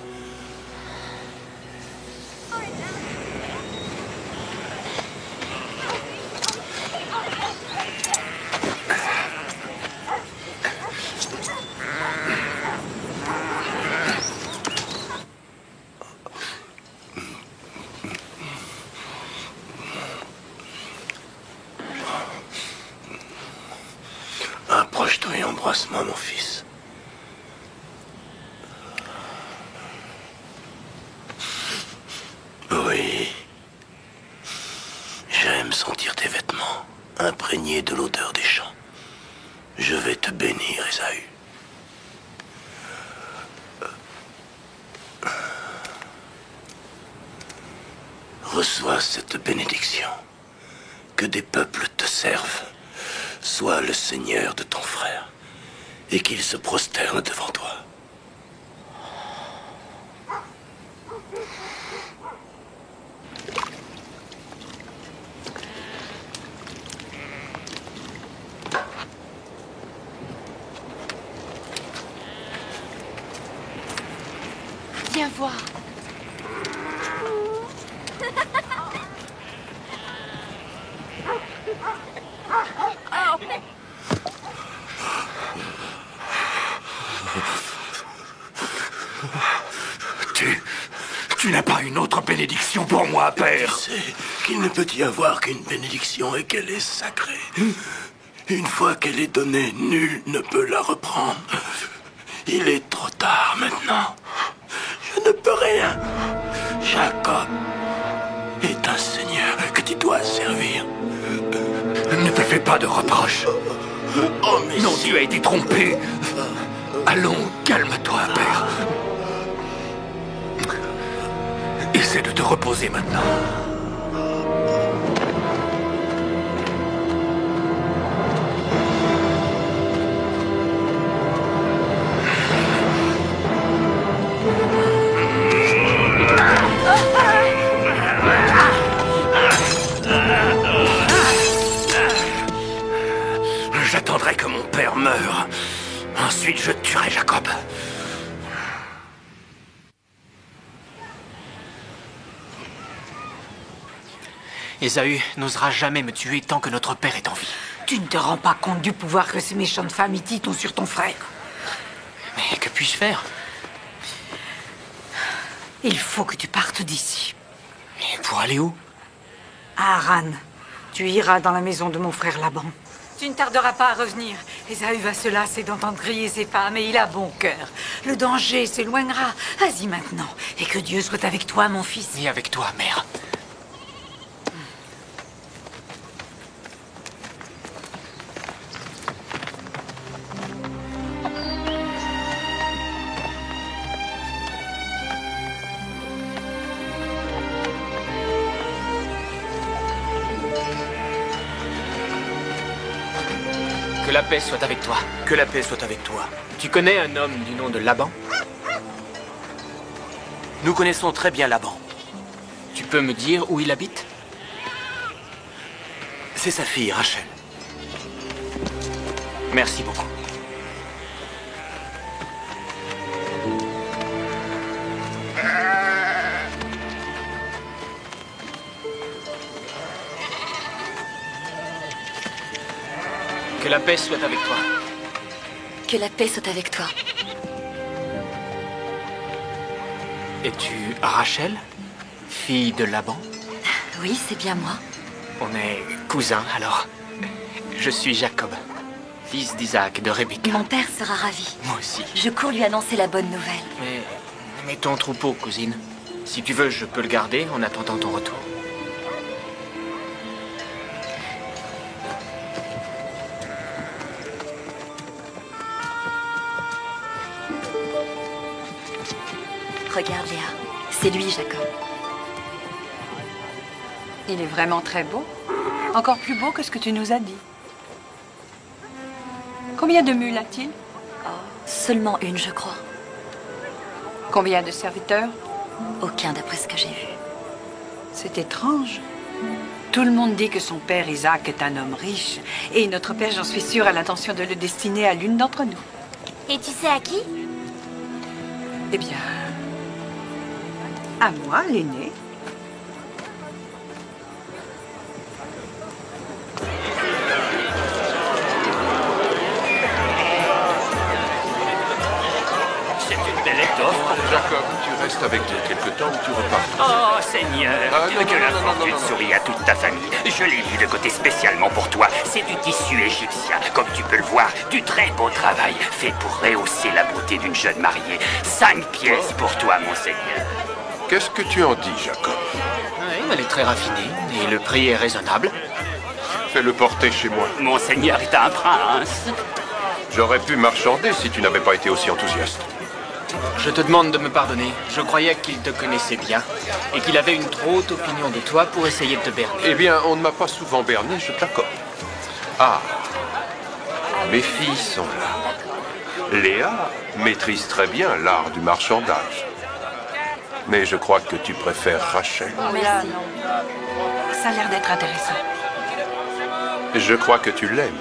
Approche-toi et embrasse-moi, mon fils. Oui. J'aime sentir tes vêtements, imprégnés de l'odeur des champs. Je vais te bénir, Ésaü. Reçois cette bénédiction. Que des peuples te servent. Sois le Seigneur de ton frère, et qu'il se prosterne devant toi. Viens voir. Tu n'as pas une autre bénédiction pour moi, père? Tu sais qu'il ne peut y avoir qu'une bénédiction et qu'elle est sacrée. Une fois qu'elle est donnée, nul ne peut la reprendre. Il est trop tard maintenant. Je ne peux rien. Jacob est un seigneur que tu dois servir. Ne te fais pas de reproches. Oh, mais non, tu as été trompé. Allons, calme-toi, père. Essaie de te reposer maintenant. J'attendrai que mon père meure. Ensuite, je tuerai Jacob. Ésaü n'osera jamais me tuer tant que notre père est en vie. Tu ne te rends pas compte du pouvoir que ces méchantes femmes hittites ont sur ton frère. Mais que puis-je faire? Il faut que tu partes d'ici. Et pour aller où? À Haran. Tu iras dans la maison de mon frère Laban. Tu ne tarderas pas à revenir. Ésaü va se lasser d'entendre crier ses femmes et il a bon cœur. Le danger s'éloignera. Vas-y maintenant. Et que Dieu soit avec toi, mon fils. Et avec toi, mère. Que la paix soit avec toi. Que la paix soit avec toi. Tu connais un homme du nom de Laban? Nous connaissons très bien Laban. Tu peux me dire où il habite? C'est sa fille, Rachel. Merci beaucoup. Que la paix soit avec toi. Que la paix soit avec toi. Es-tu Rachel, fille de Laban? Oui, c'est bien moi. On est cousins, alors. Je suis Jacob, fils d'Isaac et de Rebecca. Mon père sera ravi. Moi aussi. Je cours lui annoncer la bonne nouvelle. Mais ton troupeau, cousine. Si tu veux, je peux le garder en attendant ton retour. Regarde, Léa. C'est lui, Jacob. Il est vraiment très beau. Encore plus beau que ce que tu nous as dit. Combien de mules a-t-il? Seulement une, je crois. Combien de serviteurs? Aucun, d'après ce que j'ai vu. C'est étrange. Tout le monde dit que son père Isaac est un homme riche. Et notre père, j'en suis sûre, a l'intention de le destiner à l'une d'entre nous. Et tu sais à qui? Eh bien... à moi, l'aîné. C'est une belle étoffe. Jacob, tu restes avec nous quelque temps ou tu repars? Oh, Seigneur, que la fortune sourie à toute ta famille. Je l'ai mis de côté spécialement pour toi. C'est du tissu égyptien. Comme tu peux le voir, du très beau travail, fait pour rehausser la beauté d'une jeune mariée. 5 pièces pour toi, mon Seigneur. Qu'est-ce que tu en dis, Jacob? Oui, elle est très raffinée, et le prix est raisonnable. Fais-le porter chez moi. Mon Seigneur est un prince. J'aurais pu marchander si tu n'avais pas été aussi enthousiaste. Je te demande de me pardonner. Je croyais qu'il te connaissait bien et qu'il avait une trop haute opinion de toi pour essayer de te berner. Eh bien, on ne m'a pas souvent berné, je te l'accorde. Ah, mes filles sont là. Léa maîtrise très bien l'art du marchandage. Mais je crois que tu préfères Rachel. Merci. Ça a l'air d'être intéressant. Je crois que tu l'aimes.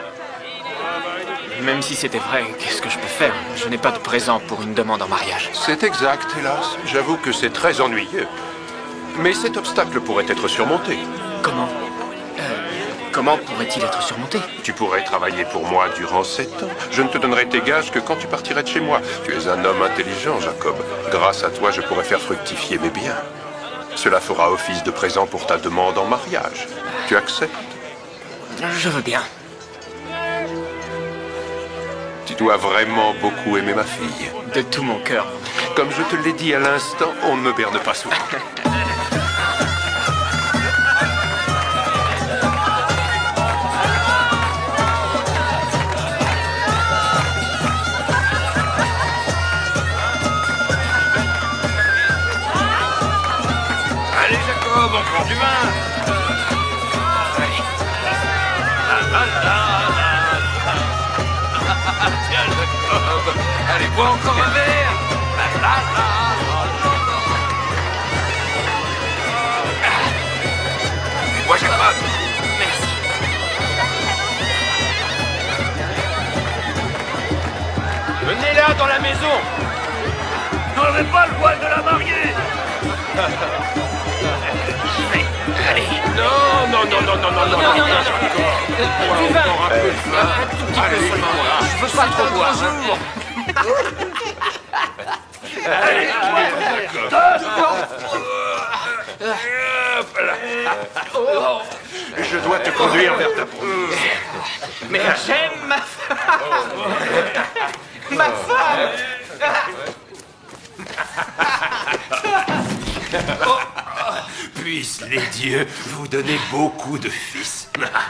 Même si c'était vrai, qu'est-ce que je peux faire? Je n'ai pas de présent pour une demande en mariage. C'est exact, hélas. J'avoue que c'est très ennuyeux. Mais cet obstacle pourrait être surmonté. Comment? Comment pourrait-il être surmonté? Tu pourrais travailler pour moi durant 7 ans. Je ne te donnerai tes gages que quand tu partirais de chez moi. Tu es un homme intelligent, Jacob. Grâce à toi, je pourrais faire fructifier mes biens. Cela fera office de présent pour ta demande en mariage. Tu acceptes? Je veux bien. Tu dois vraiment beaucoup aimer ma fille. De tout mon cœur. Comme je te l'ai dit à l'instant, on ne me berne pas souvent. Allez, Jacob, on prend du vin. Tiens, Jacob. Allez, bois encore un verre. Bois, Jacob. Merci. dans la maison. N'enlevez pas le voile de la mariée. Allez. Non, non, non, non, non, non, non, non, non. Du vin. Encore un peu de vin. Un tout petit peu Allez, seulement. voilà. Je veux pas trop boire. Allez, je dois te conduire vers ta promise. Mais j'aime ma femme. Ma femme. Puissent les dieux vous donner beaucoup de fils.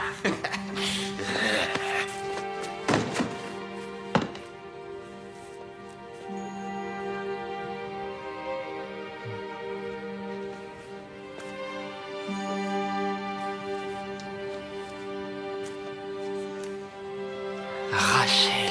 Rachel.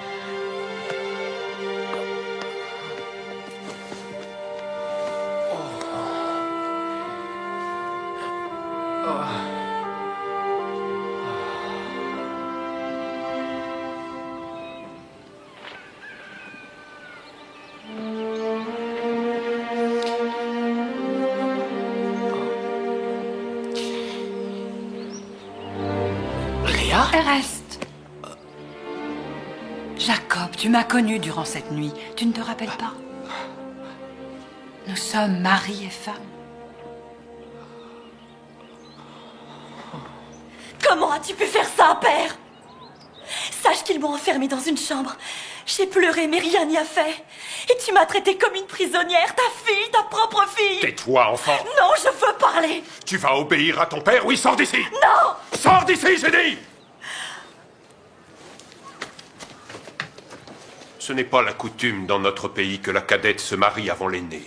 Léa? Reste. Jacob, tu m'as connu durant cette nuit. Tu ne te rappelles pas? Nous sommes mari et femme. Comment as-tu pu faire ça, père? Sache qu'ils m'ont enfermée dans une chambre. J'ai pleuré, mais rien n'y a fait. Et tu m'as traitée comme une prisonnière, ta fille, ta propre fille. Tais-toi, enfant. Non, je veux parler. Tu vas obéir à ton père? Oui, sors d'ici. Non. Sors d'ici, j'ai dit. Ce n'est pas la coutume dans notre pays que la cadette se marie avant l'aîné.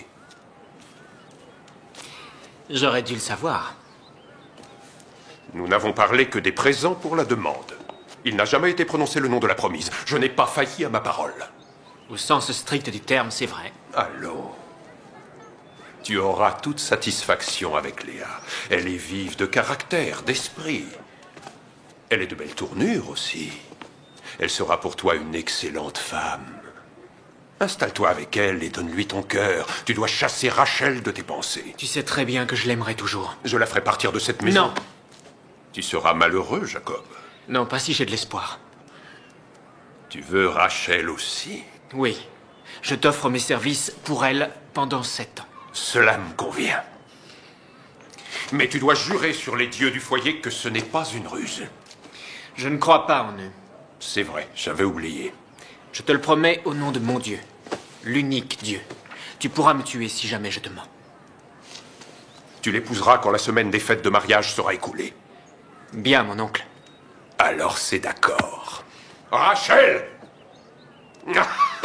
J'aurais dû le savoir. Nous n'avons parlé que des présents pour la demande. Il n'a jamais été prononcé le nom de la promise. Je n'ai pas failli à ma parole. Au sens strict du terme, c'est vrai. Allons. Tu auras toute satisfaction avec Léa. Elle est vive de caractère, d'esprit. Elle est de belle tournure aussi. Elle sera pour toi une excellente femme. Installe-toi avec elle et donne-lui ton cœur. Tu dois chasser Rachel de tes pensées. Tu sais très bien que je l'aimerai toujours. Je la ferai partir de cette maison. Non. Tu seras malheureux, Jacob. Non, pas si j'ai de l'espoir. Tu veux Rachel aussi? Oui. Je t'offre mes services pour elle pendant 7 ans. Cela me convient. Mais tu dois jurer sur les dieux du foyer que ce n'est pas une ruse. Je ne crois pas en eux. C'est vrai, j'avais oublié. Je te le promets au nom de mon Dieu. L'unique Dieu. Tu pourras me tuer si jamais je te mens. Tu l'épouseras quand la semaine des fêtes de mariage sera écoulée. Bien, mon oncle. Alors c'est d'accord. Rachel! Mais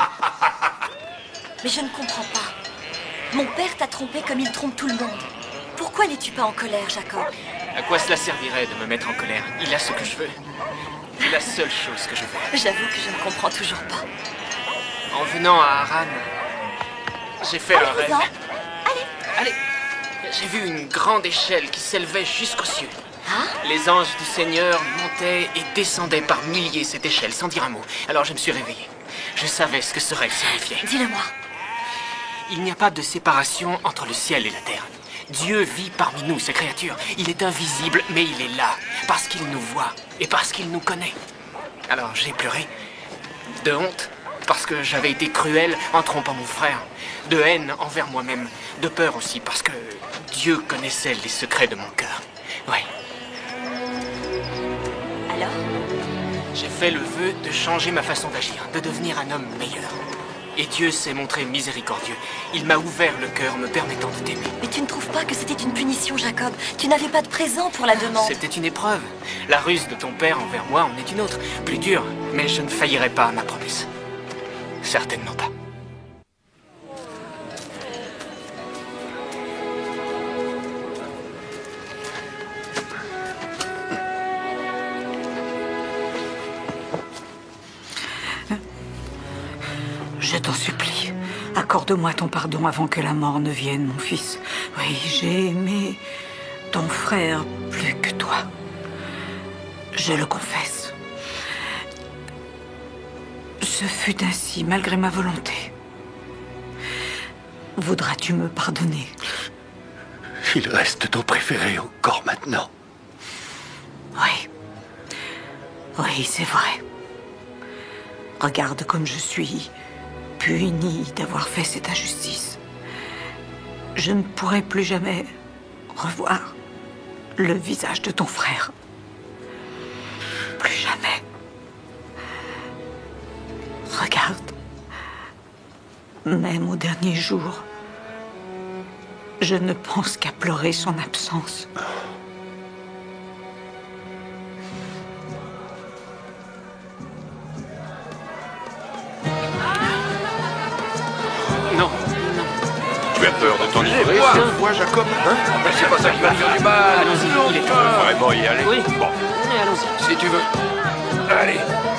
je ne comprends pas. Mon père t'a trompé comme il trompe tout le monde. Pourquoi n'es-tu pas en colère, Jacob? À quoi cela servirait de me mettre en colère? Il a ce que je veux. C'est la seule chose que je veux. J'avoue que je ne comprends toujours pas. En venant à Haran, j'ai fait un rêve. Allez. J'ai vu une grande échelle qui s'élevait jusqu'aux cieux. Hein? Les anges du Seigneur montaient et descendaient par milliers cette échelle sans dire un mot. Alors je me suis réveillé. Je savais ce que ce rêve signifiait. Dis-le-moi. Il n'y a pas de séparation entre le ciel et la terre. Dieu vit parmi nous, ces créatures. Il est invisible, mais il est là, parce qu'il nous voit et parce qu'il nous connaît. Alors j'ai pleuré, de honte, parce que j'avais été cruel en trompant mon frère, de haine envers moi-même, de peur aussi, parce que Dieu connaissait les secrets de mon cœur. Ouais. Alors? J'ai fait le vœu de changer ma façon d'agir, de devenir un homme meilleur. Et Dieu s'est montré miséricordieux. Il m'a ouvert le cœur, me permettant de t'aimer. Mais tu ne trouves pas que c'était une punition, Jacob? Tu n'avais pas de présent pour la demande. C'était une épreuve. La ruse de ton père envers moi en est une autre, plus dure. Mais je ne faillirai pas à ma promesse. Certainement pas. Je t'en supplie, accorde-moi ton pardon avant que la mort ne vienne, mon fils. Oui, j'ai aimé ton frère plus que toi. Je le confesse. ce fut ainsi, malgré ma volonté. Voudras-tu me pardonner? Il reste ton préféré encore maintenant. Oui. Oui, c'est vrai. Regarde comme je suis punie d'avoir fait cette injustice. Je ne pourrai plus jamais revoir le visage de ton frère. Plus jamais. Regarde. Même au dernier jour, je ne pense qu'à pleurer son absence. Non, non. Tu as peur de t'enivrer, toi, Jacob, hein? Mais c'est pas ça qui va te faire du mal. Allons-y, il est temps. Vraiment y aller? Oui. Bon. Oui, allons-y. Si tu veux. Allez.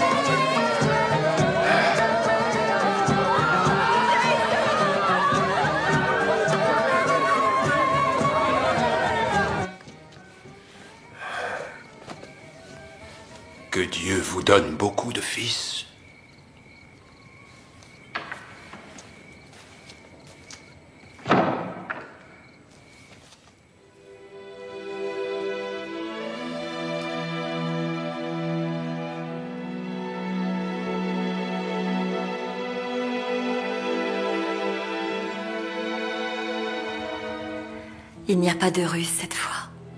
Que Dieu vous donne beaucoup de fils. Il n'y a pas de ruse cette fois.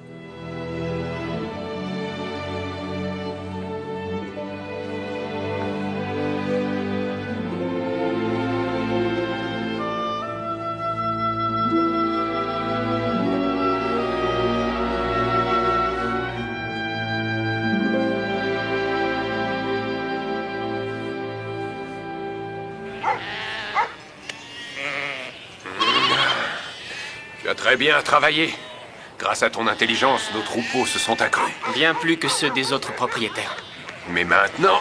Tu as très bien travaillé. Grâce à ton intelligence, nos troupeaux se sont accrus. Bien plus que ceux des autres propriétaires. Mais maintenant,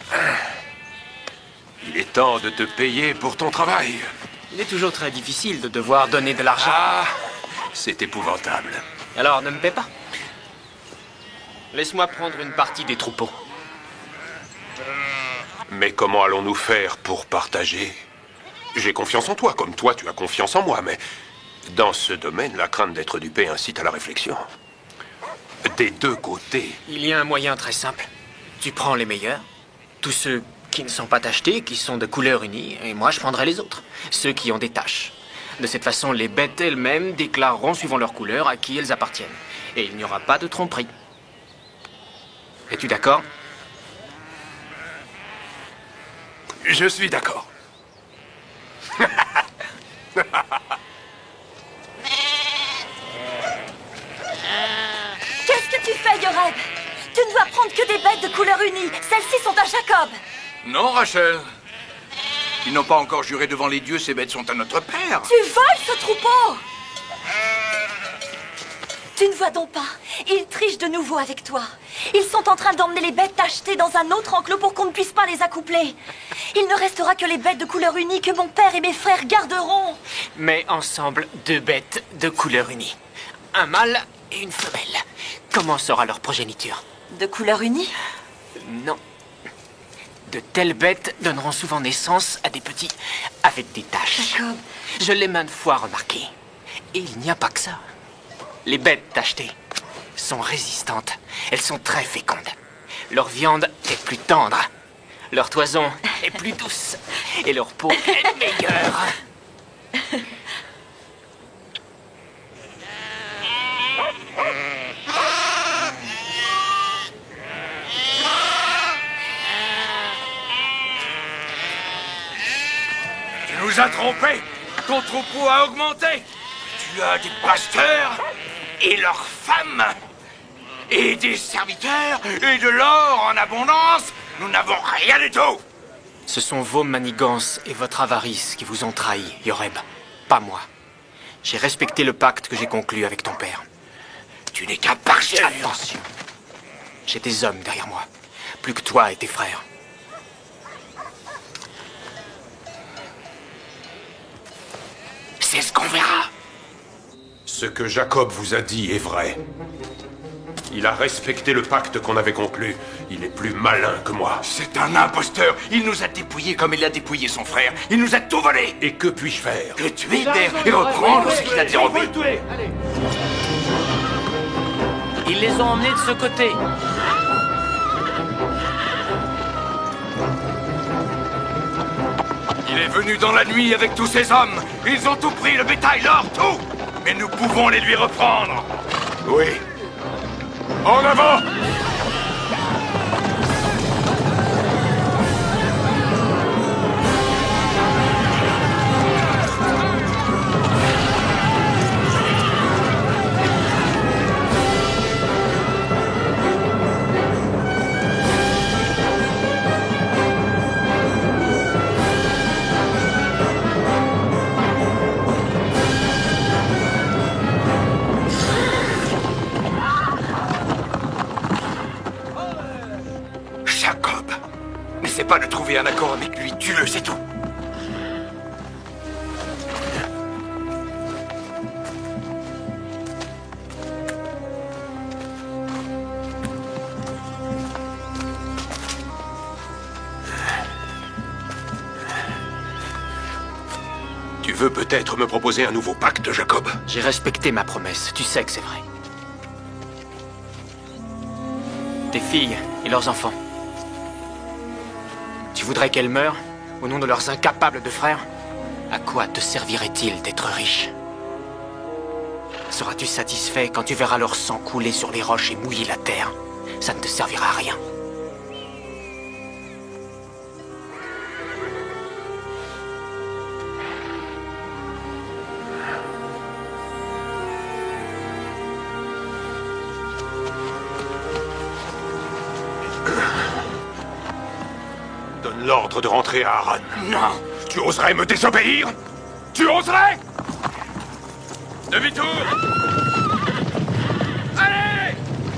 il est temps de te payer pour ton travail. Il est toujours très difficile de devoir donner de l'argent. Ah, c'est épouvantable. Alors, ne me paie pas. Laisse-moi prendre une partie des troupeaux. Mais comment allons-nous faire pour partager? J'ai confiance en toi, comme toi tu as confiance en moi, mais dans ce domaine, la crainte d'être dupé incite à la réflexion. Des deux côtés. Il y a un moyen très simple. Tu prends les meilleurs, tous ceux qui ne sont pas tachetés, qui sont de couleur unie, et moi je prendrai les autres, ceux qui ont des taches. De cette façon, les bêtes elles-mêmes déclareront suivant leur couleur à qui elles appartiennent. Et il n'y aura pas de tromperie. Es-tu d'accord? Je suis d'accord. Qu'est-ce que tu fais, Yoreb? Tu ne dois prendre que des bêtes de couleur unie. Celles-ci sont à Jacob. Non, Rachel. Ils n'ont pas encore juré devant les dieux, ces bêtes sont à notre père. Tu voles ce troupeau! Tu ne vois donc pas? Ils trichent de nouveau avec toi. Ils sont en train d'emmener les bêtes tachetées dans un autre enclos pour qu'on ne puisse pas les accoupler. Il ne restera que les bêtes de couleur unie que mon père et mes frères garderont. Mais ensemble, deux bêtes de couleur unie. Un mâle et une femelle. Comment sera leur progéniture? De couleur unie? Non. De telles bêtes donneront souvent naissance à des petits avec des taches. Jacob. Je l'ai maintes fois remarqué. Et il n'y a pas que ça. Les bêtes tachetées sont résistantes. Elles sont très fécondes. Leur viande est plus tendre. Leur toison est plus douce. Et leur peau est meilleure. Tu nous as trompés. Ton troupeau a augmenté. Tu as des pasteurs et leurs femmes. Et des serviteurs et de l'or en abondance. Nous n'avons rien du tout. Ce sont vos manigances et votre avarice qui vous ont trahi, Yoreb. Pas moi. J'ai respecté le pacte que j'ai conclu avec ton père. Tu n'es qu'un parjure. Attention. J'ai des hommes derrière moi. Plus que toi et tes frères. C'est ce qu'on verra. Ce que Jacob vous a dit est vrai. Il a respecté le pacte qu'on avait conclu. Il est plus malin que moi. C'est un imposteur. Il nous a dépouillés comme il a dépouillé son frère. Il nous a tout volé. Et que puis-je faire? Que tuer, taire et reprendre ce qu'il a dérobé. Ils les ont emmenés de ce côté. Il est venu dans la nuit avec tous ses hommes. Ils ont tout pris, le bétail, l'or, tout. Mais nous pouvons les lui reprendre. Oui. En avant! Pas de trouver un accord avec lui, tue-le, c'est tout. Tu veux peut-être me proposer un nouveau pacte, Jacob? J'ai respecté ma promesse, tu sais que c'est vrai. Tes filles et leurs enfants. Tu voudrais qu'elles meurent au nom de leurs incapables de frères? À quoi te servirait-il d'être riche? Seras-tu satisfait quand tu verras leur sang couler sur les roches et mouiller la terre? Ça ne te servira à rien. Donne l'ordre de rentrer à Harran. Non. Tu oserais me désobéir? Tu oserais? Demi-tour. Allez!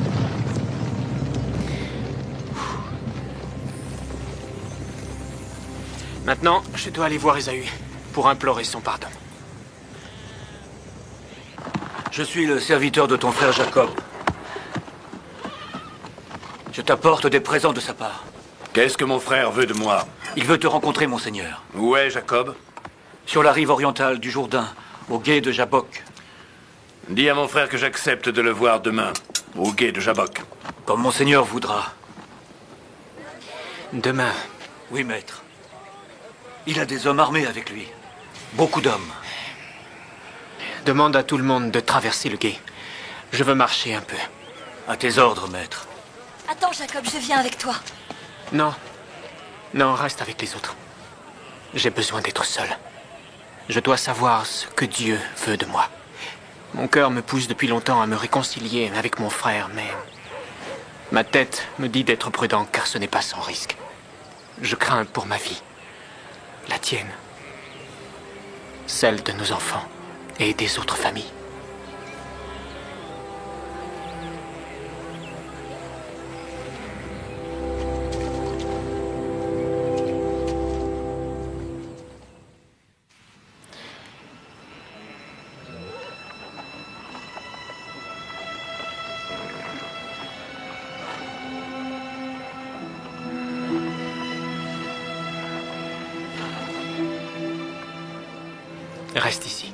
Maintenant, je dois aller voir Ésaü pour implorer son pardon. Je suis le serviteur de ton frère Jacob. Je t'apporte des présents de sa part. Qu'est-ce que mon frère veut de moi? Il veut te rencontrer, monseigneur. Où est Jacob? Sur la rive orientale du Jourdain, au gué de Jabbok. Dis à mon frère que j'accepte de le voir demain, au gué de Jabbok. Comme monseigneur voudra. Demain? Oui, maître. Il a des hommes armés avec lui. Beaucoup d'hommes. Demande à tout le monde de traverser le gué. Je veux marcher un peu. À tes ordres, maître. Attends, Jacob, je viens avec toi. Non. Non, reste avec les autres. J'ai besoin d'être seul. Je dois savoir ce que Dieu veut de moi. Mon cœur me pousse depuis longtemps à me réconcilier avec mon frère, mais... ma tête me dit d'être prudent, car ce n'est pas sans risque. Je crains pour ma vie. La tienne. Celle de nos enfants et des autres familles. Reste ici.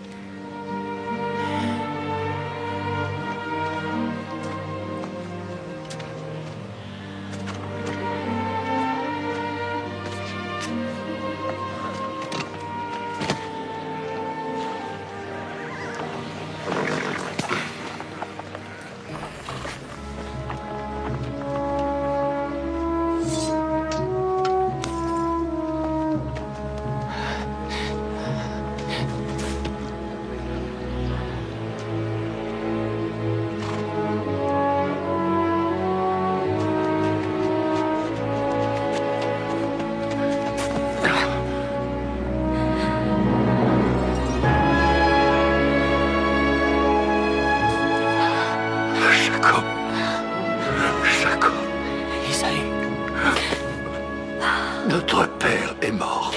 Notre père est mort.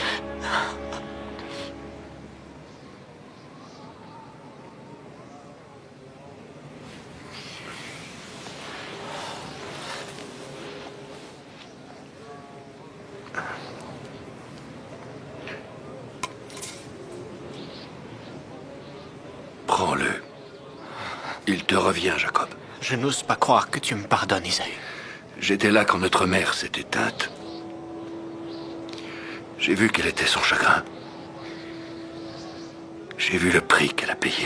Prends-le. Il te revient, Jacob. Je n'ose pas croire que tu me pardonnes, Isaïe. J'étais là quand notre mère s'est éteinte. J'ai vu quel était son chagrin. J'ai vu le prix qu'elle a payé.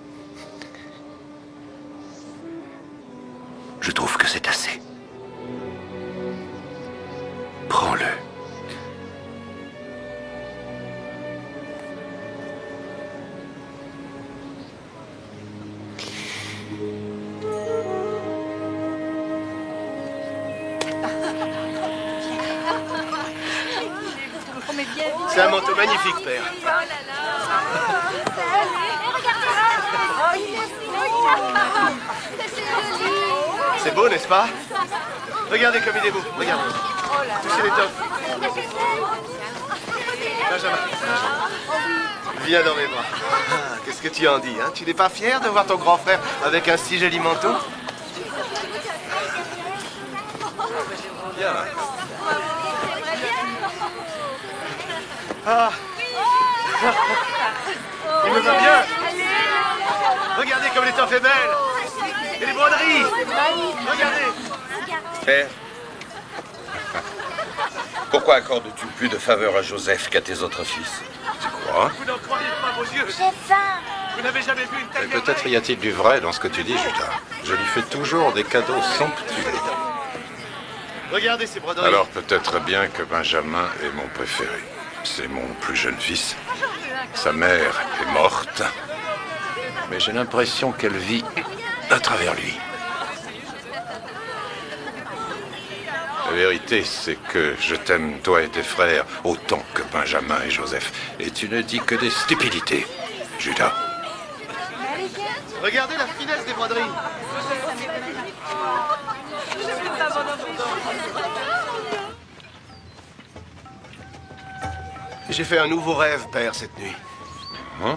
Je trouve que c'est assez. Prends-le. C'est un manteau magnifique, père. C'est beau, n'est-ce pas? Regardez comme il est beau, regardez. Touchez l'étoffe. Benjamin, viens dans mes bras. Ah, qu'est-ce que tu en dis, hein? Tu n'es pas fier de voir ton grand frère avec un si joli manteau? Viens là. Ah. Il me va bien. Regardez comme l'étoffe est belle. Et les broderies. Regardez. Père, pourquoi accordes-tu plus de faveur à Joseph qu'à tes autres fils? Tu crois? Vous n'en croyez pas vos yeux. J'ai faim. Vous n'avez jamais vu une telle Mais peut-être y a-t-il du vrai dans ce que tu dis, Judas. Je lui fais toujours des cadeaux somptueux. Regardez ces broderies. Alors peut-être bien que Benjamin est mon préféré. C'est mon plus jeune fils. Sa mère est morte. Mais j'ai l'impression qu'elle vit à travers lui. La vérité, c'est que je t'aime, toi et tes frères, autant que Benjamin et Joseph. Et tu ne dis que des stupidités, Judas. Regardez la finesse des broderies. J'ai fait un nouveau rêve, père, cette nuit. Hein?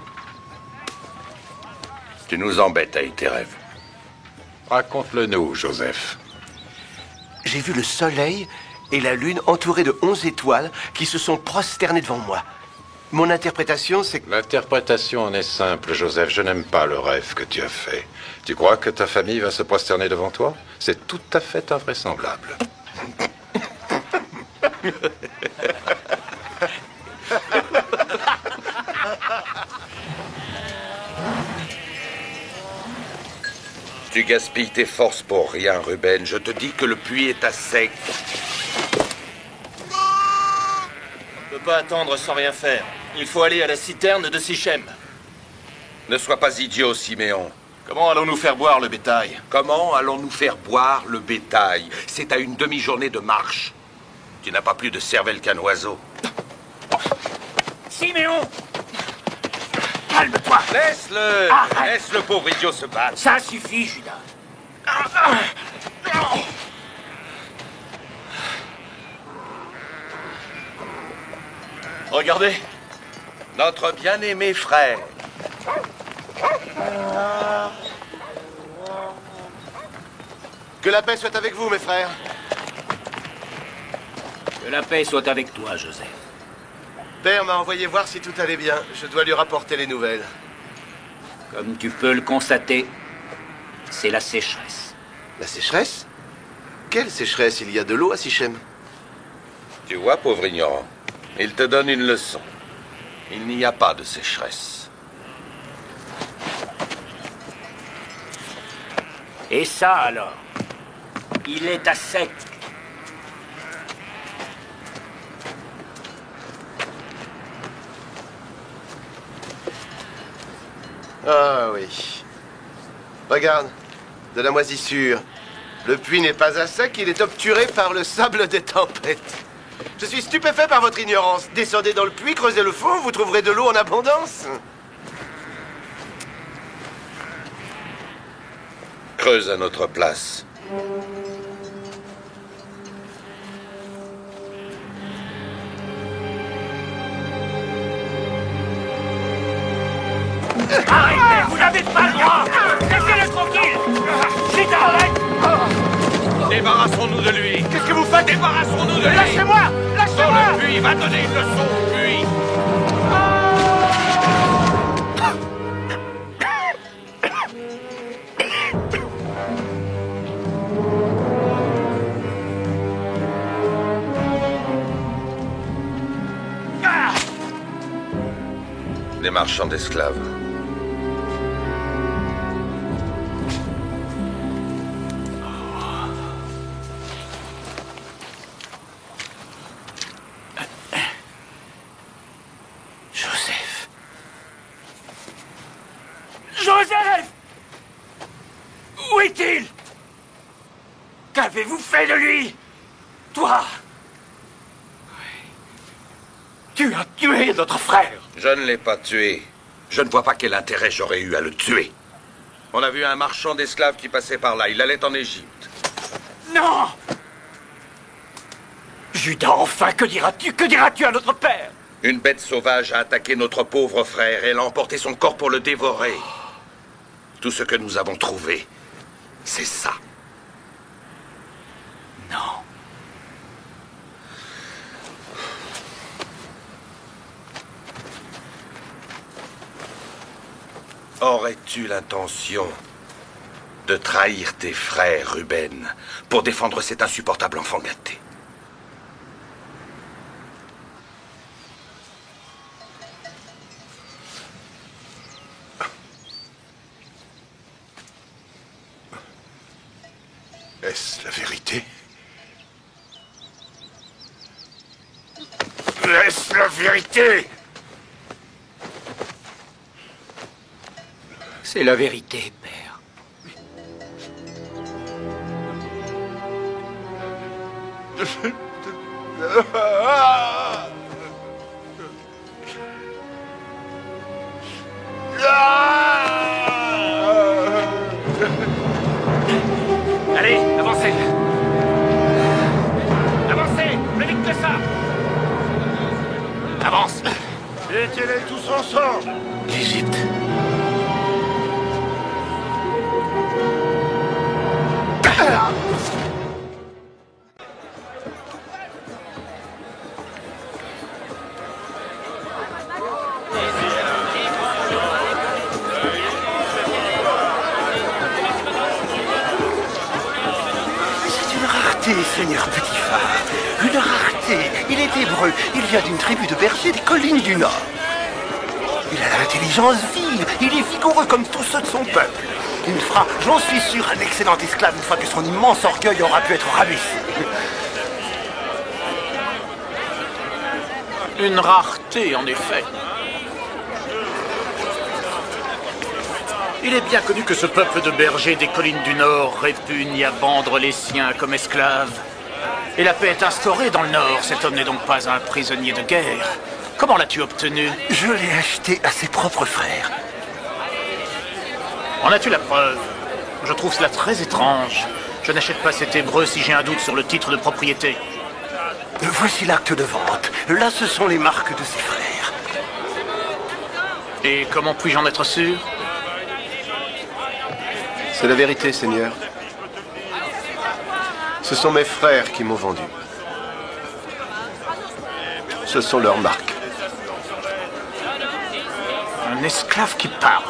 Tu nous embêtes avec tes rêves. Raconte-le-nous, Joseph. J'ai vu le soleil et la lune entourés de 11 étoiles qui se sont prosternées devant moi. Mon interprétation, c'est que... L'interprétation en est simple, Joseph. Je n'aime pas le rêve que tu as fait. Tu crois que ta famille va se prosterner devant toi? C'est tout à fait invraisemblable. Tu gaspilles tes forces pour rien, Ruben. Je te dis que le puits est à sec. On ne peut pas attendre sans rien faire. Il faut aller à la citerne de Sichem. Ne sois pas idiot, Siméon. Comment allons-nous faire boire le bétail? Comment allons-nous faire boire le bétail? C'est à une demi-journée de marche. Tu n'as pas plus de cervelle qu'un oiseau. Siméon! Calme-toi! Laisse-le! Laisse le pauvre idiot se battre. Ça suffit, Judas. Regardez. Notre bien-aimé frère. Que la paix soit avec vous, mes frères. Que la paix soit avec toi, Joseph. Père m'a envoyé voir si tout allait bien. Je dois lui rapporter les nouvelles. Comme tu peux le constater, c'est la sécheresse. La sécheresse? Quelle sécheresse? Il y a de l'eau à Sichem. Tu vois, pauvre ignorant, il te donne une leçon. Il n'y a pas de sécheresse. Et ça, alors? Il est à sec. Ah oui. Regarde, de la moisissure. Le puits n'est pas à sec, il est obturé par le sable des tempêtes. Je suis stupéfait par votre ignorance. Descendez dans le puits, creusez le fond, vous trouverez de l'eau en abondance. Creuse à notre place. Arrêtez! Vous n'avez pas le droit! Laissez-le tranquille! Judas, arrête! Débarrassons-nous de lui. Qu'est-ce que vous faites? Débarrassons-nous de lui. Lâchez-moi! Lâchez-moi! va donner une leçon, lui. Des marchands d'esclaves. Joseph. Joseph! Où est-il? Qu'avez-vous fait de lui? Toi? Tu as tué notre frère. Je ne l'ai pas tué. Je ne vois pas quel intérêt j'aurais eu à le tuer. On a vu un marchand d'esclaves qui passait par là. Il allait en Égypte. Non! Judas, enfin, que diras-tu? Que diras-tu à notre père? Une bête sauvage a attaqué notre pauvre frère et elle a emporté son corps pour le dévorer. Tout ce que nous avons trouvé, c'est ça. Non. Aurais-tu l'intention de trahir tes frères, Ruben, pour défendre cet insupportable enfant gâté? Est-ce la vérité? Est-ce la vérité? C'est la vérité, père. Allez, avancez. Avancez, plus vite que ça. Avance. Mettez-les tous ensemble. L'Égypte. C'est une rareté, Seigneur Potiphar. Une rareté. Il est hébreu. Il vient d'une tribu de bergers des collines du Nord. Il a l'intelligence vive. Il est vigoureux comme tous ceux de son peuple. Il fera, j'en suis sûr, un excellent esclave une fois que son immense orgueil aura pu être rabaissé. Une rareté, en effet. Il est bien connu que ce peuple de bergers des collines du Nord répugne à vendre les siens comme esclaves. Et la paix est instaurée dans le Nord. Cet homme n'est donc pas un prisonnier de guerre. Comment l'as-tu obtenu? Je l'ai acheté à ses propres frères. En as-tu la preuve? Je trouve cela très étrange. Je n'achète pas cet hébreu si j'ai un doute sur le titre de propriété. Voici l'acte de vente. Là, ce sont les marques de ses frères. Et comment puis-je en être sûr? C'est la vérité, Seigneur. Ce sont mes frères qui m'ont vendu. Ce sont leurs marques. Un esclave qui parle.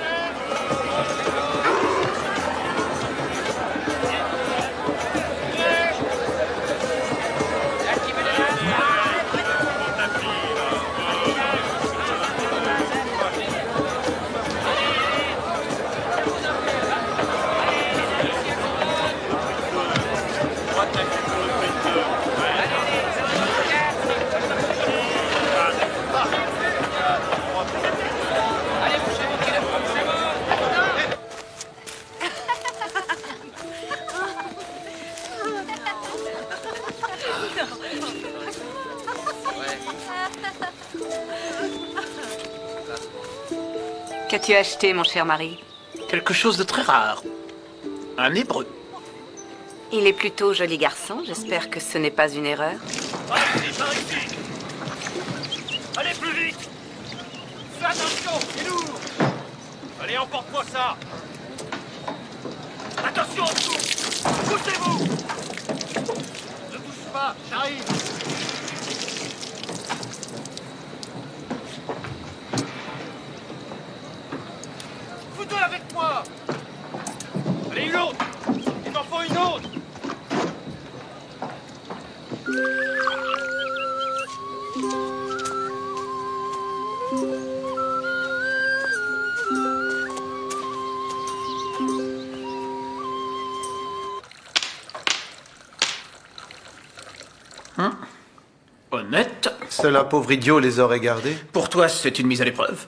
Qu'as-tu acheté, mon cher mari? Quelque chose de très rare. Un hébreu. Il est plutôt joli garçon. J'espère que ce n'est pas une erreur. Allez, par ici. Allez, plus vite. Fais attention, c'est lourd. Allez, emporte-moi ça. Attention en dessous. Poussez-vous. Ne bouge pas, j'arrive. Honnête. Seul un pauvre idiot les aurait gardés. Pour toi, c'est une mise à l'épreuve.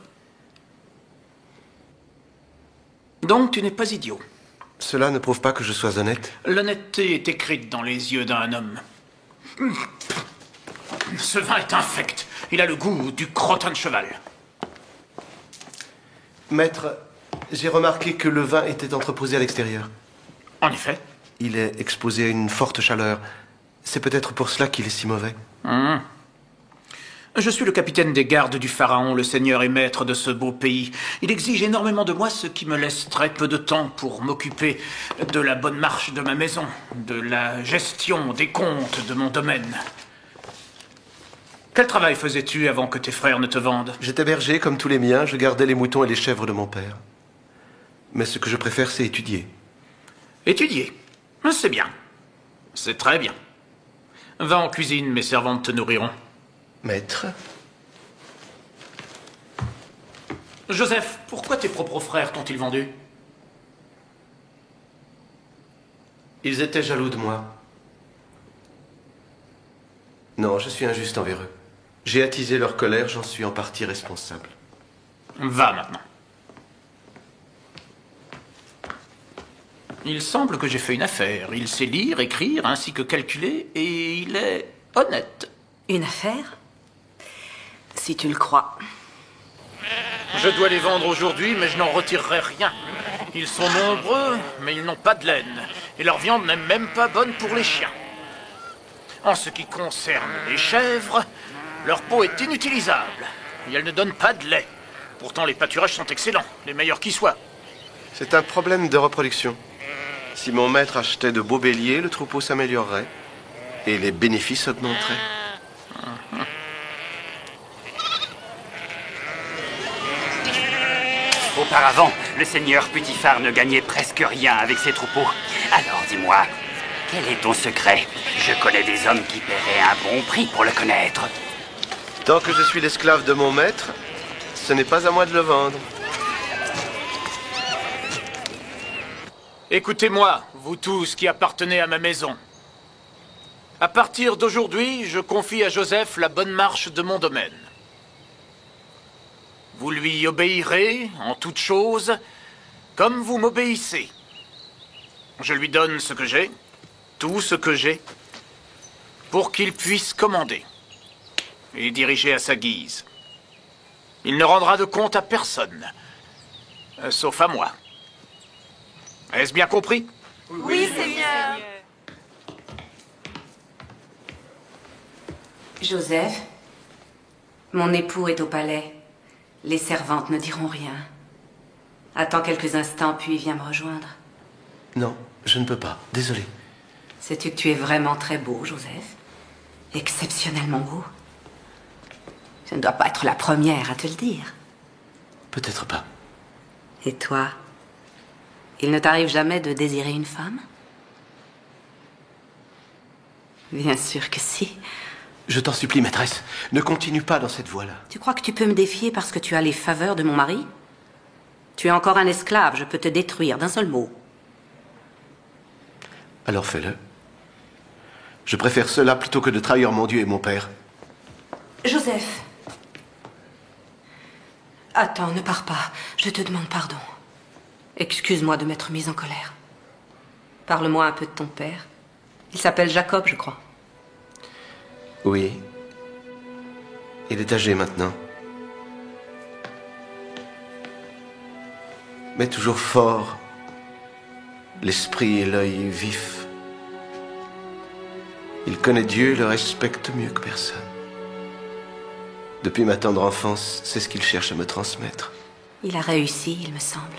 Donc, tu n'es pas idiot. Cela ne prouve pas que je sois honnête. L'honnêteté est écrite dans les yeux d'un homme. Ce vin est infect. Il a le goût du crottin de cheval. Maître, j'ai remarqué que le vin était entreposé à l'extérieur. En effet. Il est exposé à une forte chaleur. C'est peut-être pour cela qu'il est si mauvais. Je suis le capitaine des gardes du pharaon, le seigneur et maître de ce beau pays. Il exige énormément de moi, ce qui me laisse très peu de temps pour m'occuper de la bonne marche de ma maison, de la gestion des comptes de mon domaine. Quel travail faisais-tu avant que tes frères ne te vendent? J'étais berger comme tous les miens, je gardais les moutons et les chèvres de mon père. Mais ce que je préfère, c'est étudier. Étudier? C'est bien. C'est très bien. Va en cuisine, mes servantes te nourriront. Maître? Joseph, pourquoi tes propres frères t'ont-ils vendu? Ils étaient jaloux de moi. Non, je suis injuste envers eux. J'ai attisé leur colère, j'en suis en partie responsable. Va maintenant. Il semble que j'ai fait une affaire. Il sait lire, écrire, ainsi que calculer, et il est honnête. Une affaire? Si tu le crois. Je dois les vendre aujourd'hui, mais je n'en retirerai rien. Ils sont nombreux, mais ils n'ont pas de laine. Et leur viande n'est même pas bonne pour les chiens. En ce qui concerne les chèvres, leur peau est inutilisable. Et elles ne donnent pas de lait. Pourtant, les pâturages sont excellents, les meilleurs qui soient. C'est un problème de reproduction. Si mon maître achetait de beaux béliers, le troupeau s'améliorerait. Et les bénéfices augmenteraient. Auparavant, le seigneur Putiphar ne gagnait presque rien avec ses troupeaux. Alors dis-moi, quel est ton secret? Je connais des hommes qui paieraient un bon prix pour le connaître. Tant que je suis l'esclave de mon maître, ce n'est pas à moi de le vendre. Écoutez-moi, vous tous qui appartenez à ma maison. À partir d'aujourd'hui, je confie à Joseph la bonne marche de mon domaine. Vous lui obéirez en toutes choses, comme vous m'obéissez. Je lui donne ce que j'ai, tout ce que j'ai, pour qu'il puisse commander et diriger à sa guise. Il ne rendra de compte à personne, sauf à moi. Est-ce bien compris? Oui, Seigneur. Joseph, mon époux est au palais. Les servantes ne diront rien. Attends quelques instants, puis viens me rejoindre. Non, je ne peux pas. Désolé. Sais-tu que tu es vraiment très beau, Joseph? Exceptionnellement beau. Je ne dois pas être la première à te le dire. Peut-être pas. Et toi? Il ne t'arrive jamais de désirer une femme? Bien sûr que si. Je t'en supplie, maîtresse, ne continue pas dans cette voie-là. Tu crois que tu peux me défier parce que tu as les faveurs de mon mari? Tu es encore un esclave, je peux te détruire d'un seul mot. Alors fais-le. Je préfère cela plutôt que de trahir mon Dieu et mon père. Joseph. Attends, ne pars pas. Je te demande pardon. Excuse-moi de m'être mise en colère. Parle-moi un peu de ton père. Il s'appelle Jacob, je crois. Oui. Il est âgé maintenant. Mais toujours fort. L'esprit et l'œil vifs. Il connaît Dieu et le respecte mieux que personne. Depuis ma tendre enfance, c'est ce qu'il cherche à me transmettre. Il a réussi, il me semble.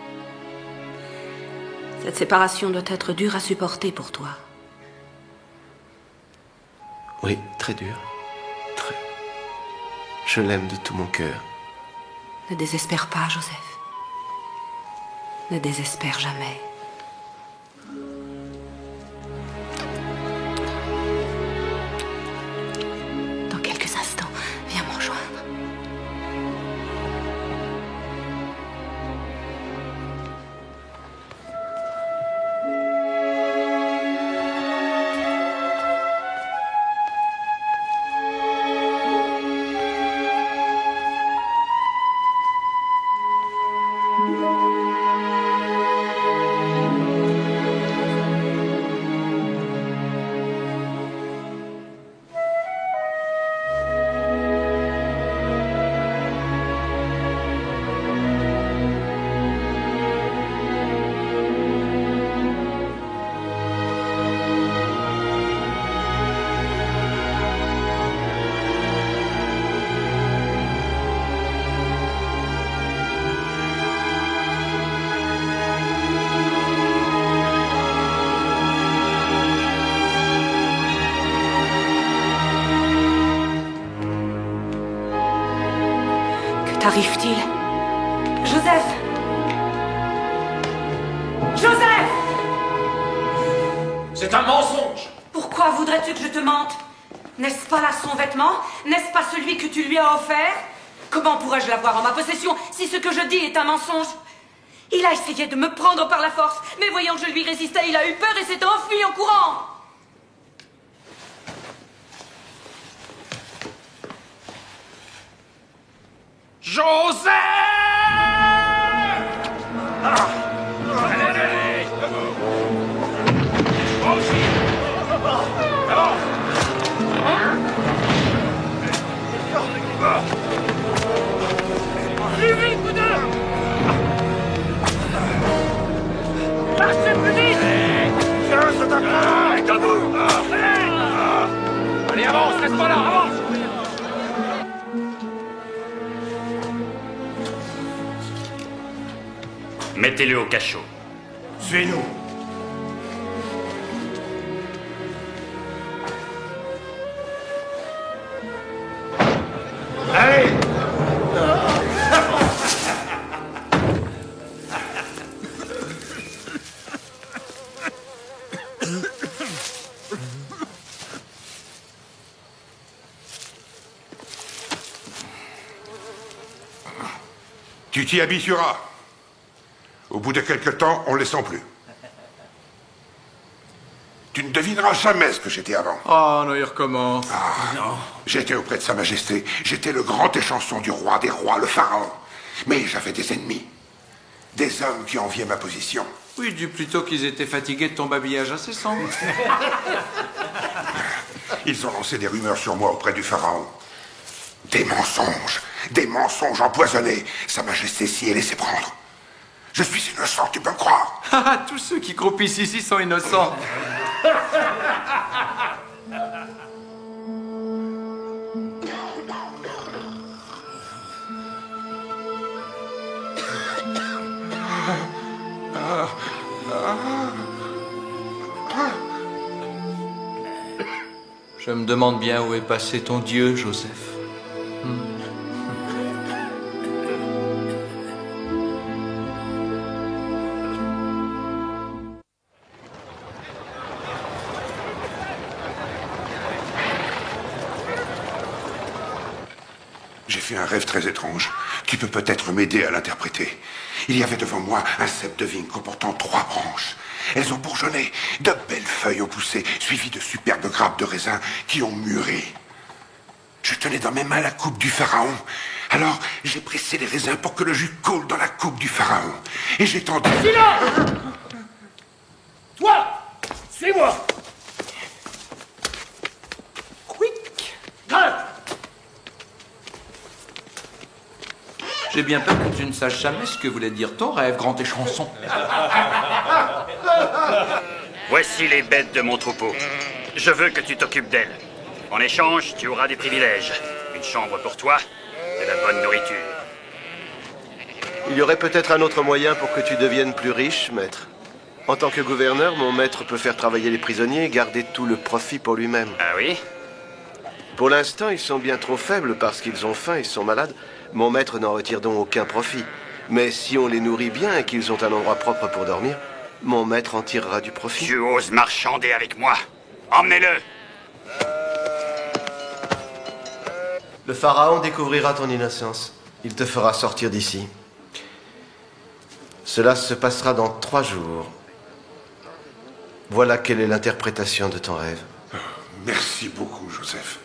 Cette séparation doit être dure à supporter pour toi. Oui, très dur. Très. Je l'aime de tout mon cœur. Ne désespère pas, Joseph. Ne désespère jamais. Dans quelques instants, viens me rejoindre. Qu'arrive-t-il? Joseph! Joseph! C'est un mensonge! Pourquoi voudrais-tu que je te mente? N'est-ce pas là son vêtement? N'est-ce pas celui que tu lui as offert? Comment pourrais-je l'avoir en ma possession si ce que je dis est un mensonge? Il a essayé de me prendre par la force, mais voyant que je lui résistais, il a eu peur et s'est enfui en courant. Joseph! Plus vite, vous deux! Marchez plus vite! Tiens, c'est un coup! Debout! Allez, avance, reste pas là, avance! Mettez-le au cachot. Suivez-nous. Allez! Tu t'y habitueras. Au bout de quelque temps, on ne les sent plus. Tu ne devineras jamais ce que j'étais avant. Oh non, il recommence. Non. J'étais auprès de Sa Majesté. J'étais le grand échanson du roi des rois, le pharaon. Mais j'avais des ennemis. Des hommes qui enviaient ma position. Oui, dis plutôt qu'ils étaient fatigués de ton babillage incessant. Ils ont lancé des rumeurs sur moi auprès du pharaon. Des mensonges empoisonnés. Sa Majesté s'y est laissé prendre. Je suis innocent, tu peux me croire. Ah, tous ceux qui croupissent ici sont innocents. Je me demande bien où est passé ton Dieu, Joseph. J'ai fait un rêve très étrange. Tu peux peut-être m'aider à l'interpréter. Il y avait devant moi un cep de vigne comportant 3 branches. Elles ont bourgeonné, de belles feuilles ont poussé, suivies de superbes grappes de raisins qui ont mûri. Je tenais dans mes mains la coupe du pharaon. Alors, j'ai pressé les raisins pour que le jus coule dans la coupe du pharaon. Et j'ai tendu... Silence! Toi! Suis-moi! Quick! Grimpe! J'ai bien peur que tu ne saches jamais ce que voulait dire ton rêve, grand échanson. Voici les bêtes de mon troupeau. Je veux que tu t'occupes d'elles. En échange, tu auras des privilèges. Une chambre pour toi, de la bonne nourriture. Il y aurait peut-être un autre moyen pour que tu deviennes plus riche, maître. En tant que gouverneur, mon maître peut faire travailler les prisonniers et garder tout le profit pour lui-même. Ah oui? Pour l'instant, ils sont bien trop faibles parce qu'ils ont faim et sont malades. Mon maître n'en retire donc aucun profit. Mais si on les nourrit bien et qu'ils ont un endroit propre pour dormir, mon maître en tirera du profit. Tu oses marchander avec moi? Emmenez-le! Le pharaon découvrira ton innocence. Il te fera sortir d'ici. Cela se passera dans 3 jours. Voilà quelle est l'interprétation de ton rêve. Merci beaucoup, Joseph.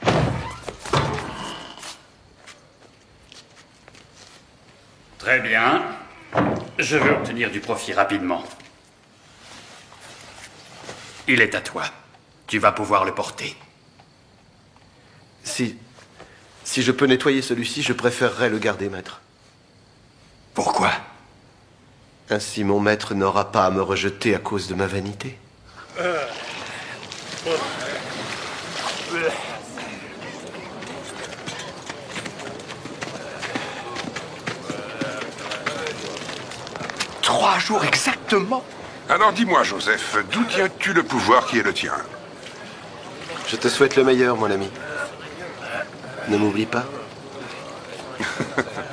Très bien. Je veux obtenir du profit rapidement. Il est à toi. Tu vas pouvoir le porter. Si je peux nettoyer celui-ci, je préférerais le garder, maître. Pourquoi? Ainsi, mon maître n'aura pas à me rejeter à cause de ma vanité. Trois jours exactement? Alors dis-moi, Joseph, d'où tiens-tu le pouvoir qui est le tien? Je te souhaite le meilleur, mon ami. Ne m'oublie pas.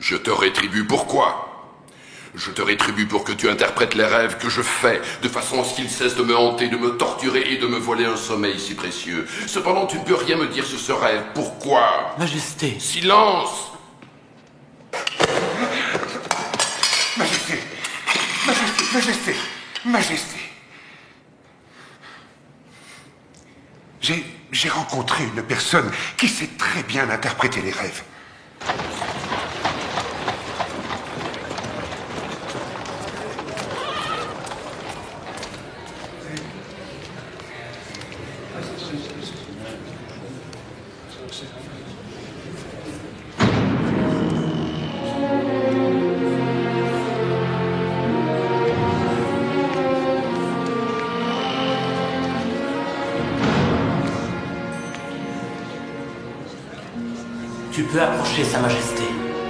Je te rétribue pourquoi? Je te rétribue pour que tu interprètes les rêves que je fais, de façon à ce qu'ils cessent de me hanter, de me torturer et de me voler un sommeil si précieux. Cependant, tu ne peux rien me dire sur ce rêve. Pourquoi? Majesté. Silence! Majesté. Majesté, Majesté, Majesté. J'ai rencontré une personne qui sait très bien interpréter les rêves. Tu peux approcher, Sa Majesté.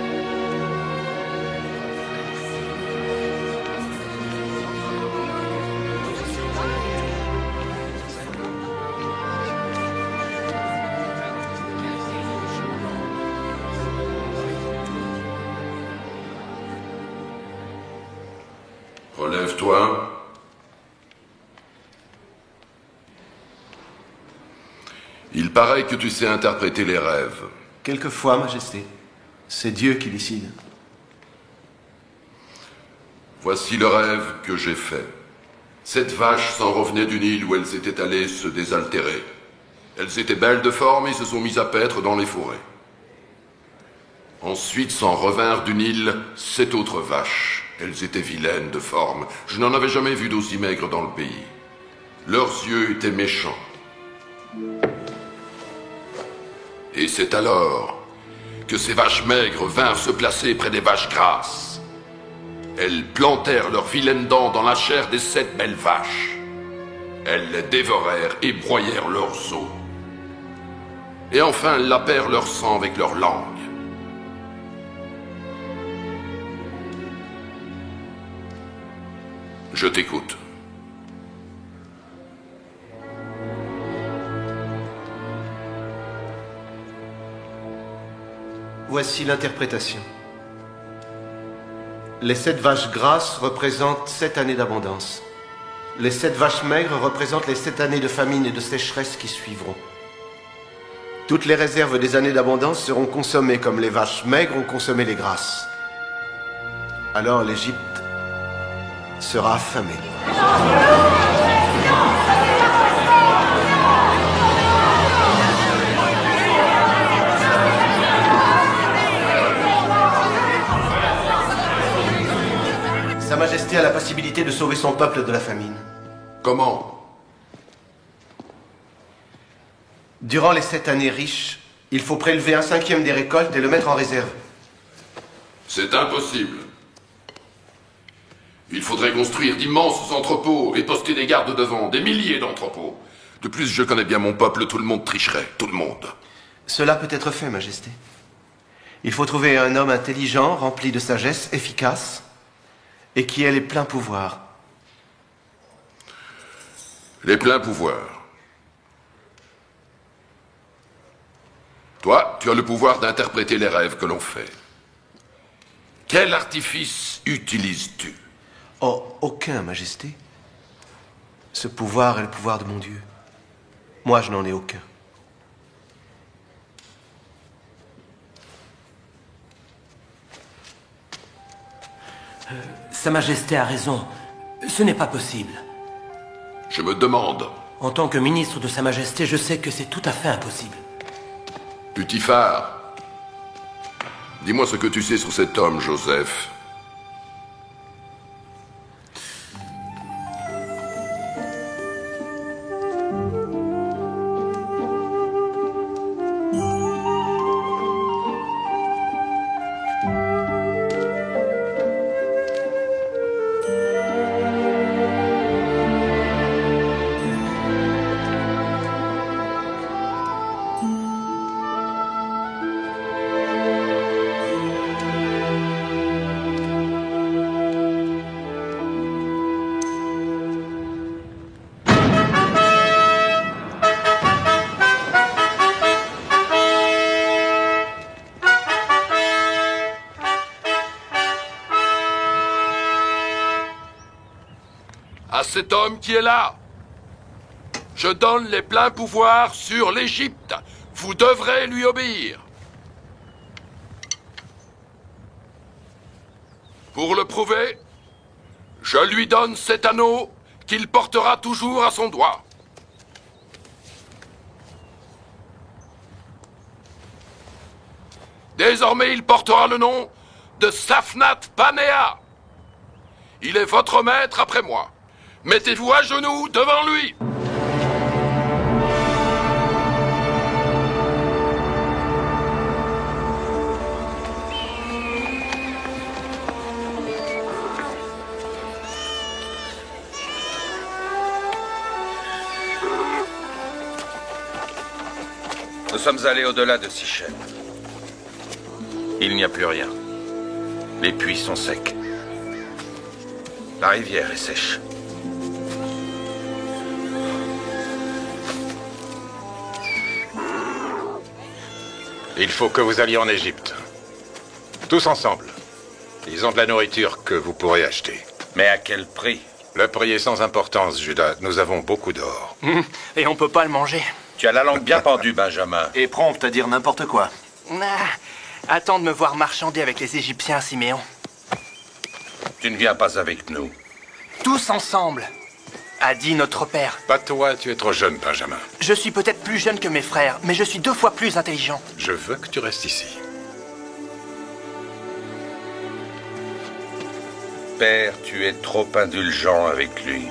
Relève-toi. Il paraît que tu sais interpréter les rêves. Quelquefois, Majesté. C'est Dieu qui décide. Voici le rêve que j'ai fait. 7 vaches s'en revenaient d'une île où elles étaient allées se désaltérer. Elles étaient belles de forme et se sont mises à paître dans les forêts. Ensuite s'en revinrent d'une île 7 autres vaches. Elles étaient vilaines de forme. Je n'en avais jamais vu d'aussi maigres dans le pays. Leurs yeux étaient méchants. Et c'est alors que ces vaches maigres vinrent se placer près des vaches grasses. Elles plantèrent leurs vilaines dents dans la chair des 7 belles vaches. Elles les dévorèrent et broyèrent leurs os. Et enfin lapèrent leur sang avec leur langue. Je t'écoute. Voici l'interprétation. Les 7 vaches grasses représentent 7 années d'abondance. Les 7 vaches maigres représentent les 7 années de famine et de sécheresse qui suivront. Toutes les réserves des années d'abondance seront consommées comme les vaches maigres ont consommé les grasses. Alors l'Égypte sera affamée. Sa Majesté a la possibilité de sauver son peuple de la famine. Comment? Durant les 7 années riches, il faut prélever 1/5 des récoltes et le mettre en réserve. C'est impossible. Il faudrait construire d'immenses entrepôts et poster des gardes devant, des milliers d'entrepôts. De plus, je connais bien mon peuple, tout le monde tricherait, tout le monde. Cela peut être fait, Majesté. Il faut trouver un homme intelligent, rempli de sagesse, efficace, et qui ait les pleins pouvoirs. Les pleins pouvoirs. Toi, tu as le pouvoir d'interpréter les rêves que l'on fait. Quel artifice utilises-tu? Oh, aucun, Majesté. Ce pouvoir est le pouvoir de mon Dieu. Moi, je n'en ai aucun. Sa Majesté a raison. Ce n'est pas possible. Je me demande. En tant que ministre de Sa Majesté, je sais que c'est tout à fait impossible. Putiphar, dis-moi ce que tu sais sur cet homme, Joseph. cet homme qui est là. Je donne les pleins pouvoirs sur l'Égypte. Vous devrez lui obéir. Pour le prouver, je lui donne cet anneau qu'il portera toujours à son doigt. Désormais, il portera le nom de Safnat Panéa. Il est votre maître après moi. Mettez-vous à genoux devant lui. Nous sommes allés au-delà de Sichem. Il n'y a plus rien. Les puits sont secs. La rivière est sèche. Il faut que vous alliez en Égypte. Tous ensemble. Ils ont de la nourriture que vous pourrez acheter. Mais à quel prix? Le prix est sans importance, Judas. Nous avons beaucoup d'or. Et on peut pas le manger. Tu as la langue bien pendue, Benjamin. Et prompt à dire n'importe quoi. Attends de me voir marchander avec les Égyptiens, Siméon. Tu ne viens pas avec nous. Tous ensemble, a dit notre père. Pas toi, tu es trop jeune, Benjamin. Je suis peut-être plus jeune que mes frères, mais je suis 2 fois plus intelligent. Je veux que tu restes ici. Père, tu es trop indulgent avec lui.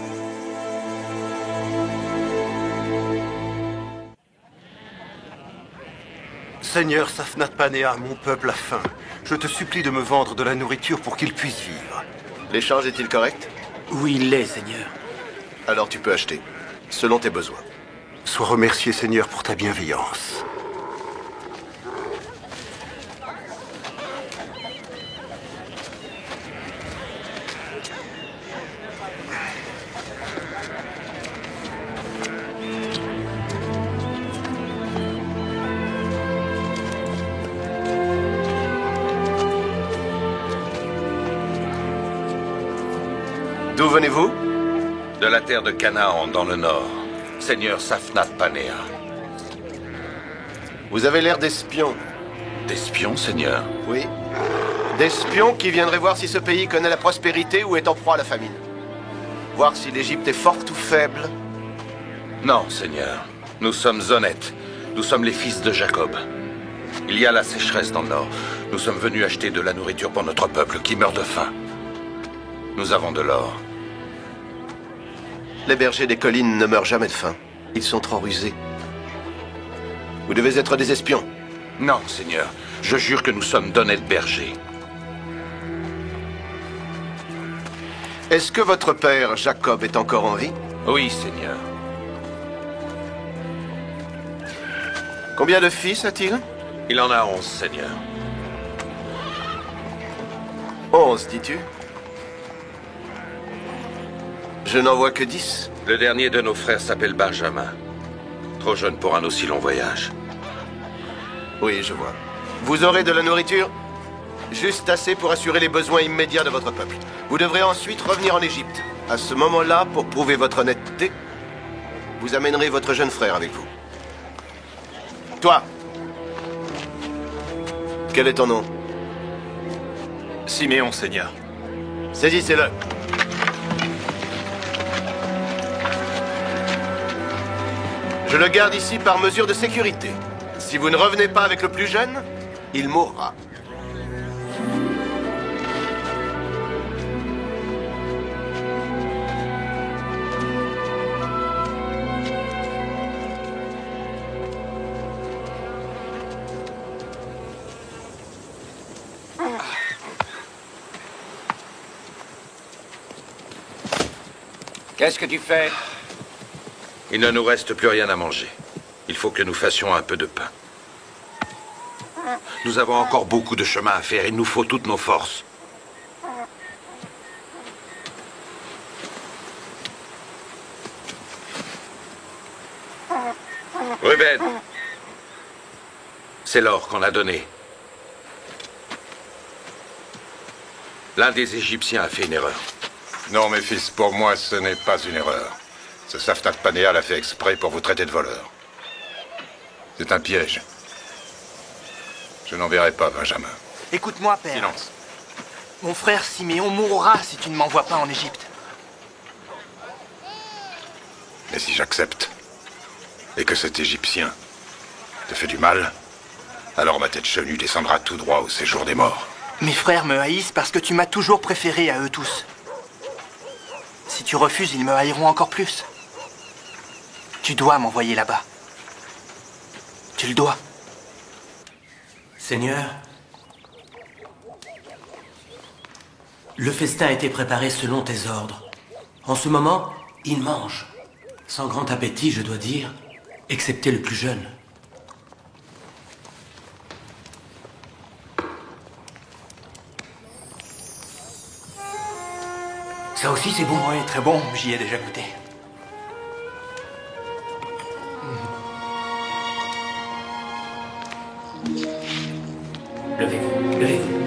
Seigneur Safnat Panéa, mon peuple a faim. Je te supplie de me vendre de la nourriture pour qu'il puisse vivre. L'échange est-il correct? Oui, il l'est, Seigneur. Alors tu peux acheter, selon tes besoins. Sois remercié, Seigneur, pour ta bienveillance. D'où venez-vous? De la terre de Canaan, dans le nord. Seigneur Safnat Panéa. Vous avez l'air d'espion. D'espion, Seigneur? Oui. D'espion qui viendraient voir si ce pays connaît la prospérité ou est en proie à la famine. Voir si l'Égypte est forte ou faible. Non, Seigneur. Nous sommes honnêtes. Nous sommes les fils de Jacob. Il y a la sécheresse dans le nord. Nous sommes venus acheter de la nourriture pour notre peuple qui meurt de faim. Nous avons de l'or. Les bergers des collines ne meurent jamais de faim. Ils sont trop rusés. Vous devez être des espions. Non, Seigneur. Je jure que nous sommes d'honnêtes bergers. Est-ce que votre père, Jacob, est encore en vie? Oui, Seigneur. Combien de fils a-t-il? Il en a 11, Seigneur. 11, dis-tu? Je n'en vois que 10. Le dernier de nos frères s'appelle Benjamin. Trop jeune pour un aussi long voyage. Oui, je vois. Vous aurez de la nourriture? Juste assez pour assurer les besoins immédiats de votre peuple. Vous devrez ensuite revenir en Égypte. À ce moment-là, pour prouver votre honnêteté, vous amènerez votre jeune frère avec vous. Toi! Quel est ton nom? Siméon, Seigneur. Saisissez-le. Je le garde ici par mesure de sécurité. Si vous ne revenez pas avec le plus jeune, il mourra. Qu'est-ce que tu fais? Il ne nous reste plus rien à manger. Il faut que nous fassions un peu de pain. Nous avons encore beaucoup de chemin à faire. Il nous faut toutes nos forces. Ruben, c'est l'or qu'on a donné. L'un des Égyptiens a fait une erreur. Non, mes fils, pour moi, ce n'est pas une erreur. Ce Safnat Panéa l'a fait exprès pour vous traiter de voleur. C'est un piège. Je n'enverrai pas Benjamin. Écoute-moi, père. Silence. Mon frère Siméon mourra si tu ne m'envoies pas en Égypte. Mais si j'accepte, et que cet Égyptien te fait du mal, alors ma tête chenue descendra tout droit au séjour des morts. Mes frères me haïssent parce que tu m'as toujours préféré à eux tous. Si tu refuses, ils me haïront encore plus. Tu dois m'envoyer là-bas. Tu le dois. Seigneur, le festin a été préparé selon tes ordres. En ce moment, ils mangent. Sans grand appétit, je dois dire, excepté le plus jeune. Ça aussi, c'est bon. Oui, très bon, j'y ai déjà goûté. Levez-vous, levez-vous.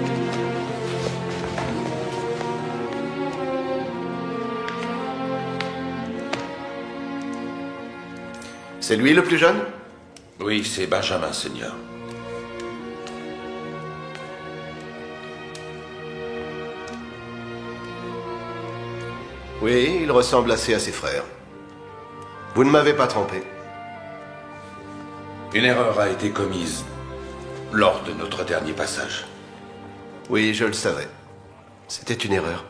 C'est lui le plus jeune? Oui, c'est Benjamin, Seigneur. Oui, il ressemble assez à ses frères. Vous ne m'avez pas trompé. Une erreur a été commise lors de notre dernier passage. Oui, je le savais. C'était une erreur.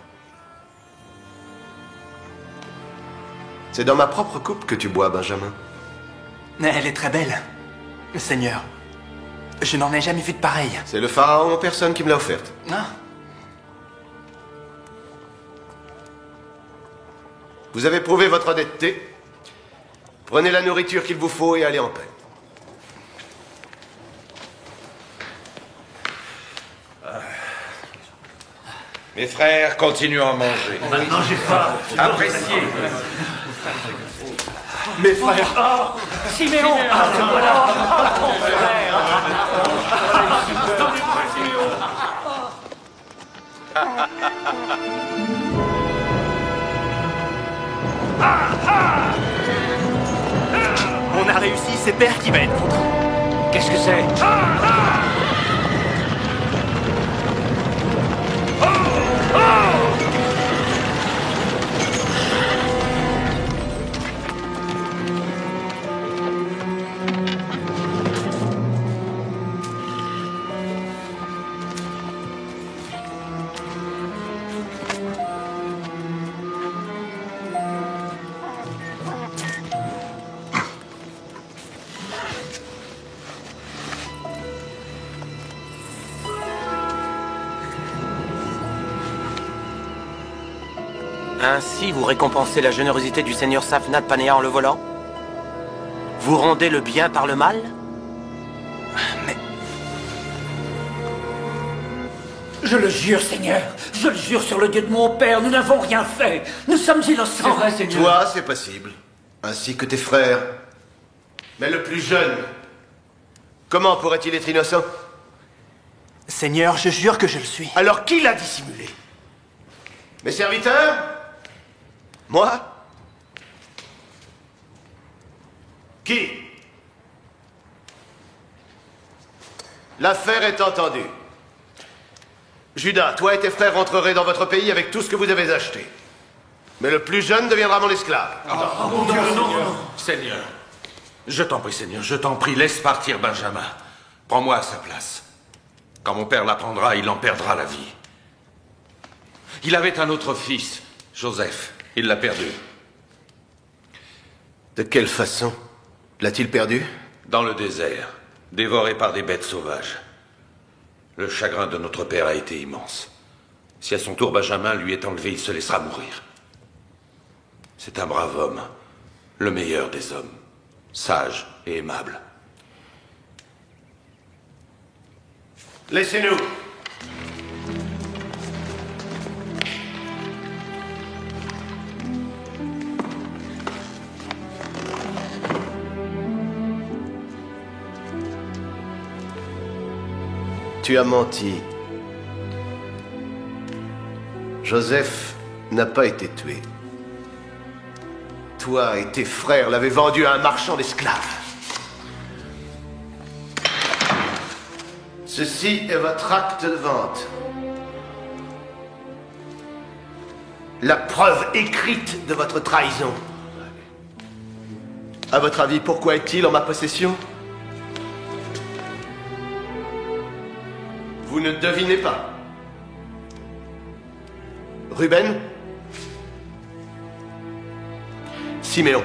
C'est dans ma propre coupe que tu bois, Benjamin. Elle est très belle, Seigneur. Je n'en ai jamais vu de pareille. C'est le pharaon en personne qui me l'a offerte. Ah. Vous avez prouvé votre honnêteté. Prenez la nourriture qu'il vous faut et allez en paix. Mes frères, continuons à manger. Maintenant, j'ai faim. Appréciez. Mes frères. Ah, Siméon. Ah, voilà. Ton frère. On a réussi, c'est Père qui va être content. Qu'est-ce que c'est? Ainsi, vous récompensez la générosité du seigneur Safnat Panéa en le volant? Vous rendez le bien par le mal? Mais... Je le jure, Seigneur. Je le jure sur le Dieu de mon père, nous n'avons rien fait. Nous sommes innocents. C'est vrai, Seigneur. Toi, c'est possible. Ainsi que tes frères. Mais le plus jeune, comment pourrait-il être innocent? Seigneur, je jure que je le suis. Alors qui l'a dissimulé? Mes serviteurs? Moi? Qui? L'affaire est entendue. Judas, toi et tes frères rentrerez dans votre pays avec tout ce que vous avez acheté. Mais le plus jeune deviendra mon esclave. Mon Dieu, non. Seigneur, je t'en prie, Seigneur, je t'en prie, laisse partir Benjamin. Prends-moi à sa place. Quand mon père l'apprendra, il en perdra la vie. Il avait un autre fils, Joseph. Il l'a perdu. De quelle façon l'a-t-il perdu? Dans le désert, dévoré par des bêtes sauvages. Le chagrin de notre père a été immense. Si à son tour Benjamin lui est enlevé, il se laissera mourir. C'est un brave homme, le meilleur des hommes, sage et aimable. Laissez-nous. Tu as menti. Joseph n'a pas été tué. Toi et tes frères l'avez vendu à un marchand d'esclaves. Ceci est votre acte de vente. La preuve écrite de votre trahison. À votre avis, pourquoi est-il en ma possession? Vous ne devinez pas. Ruben? Siméon?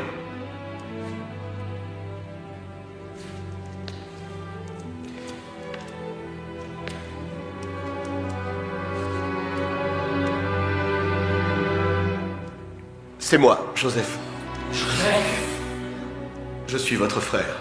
C'est moi, Joseph. Joseph? Je suis votre frère.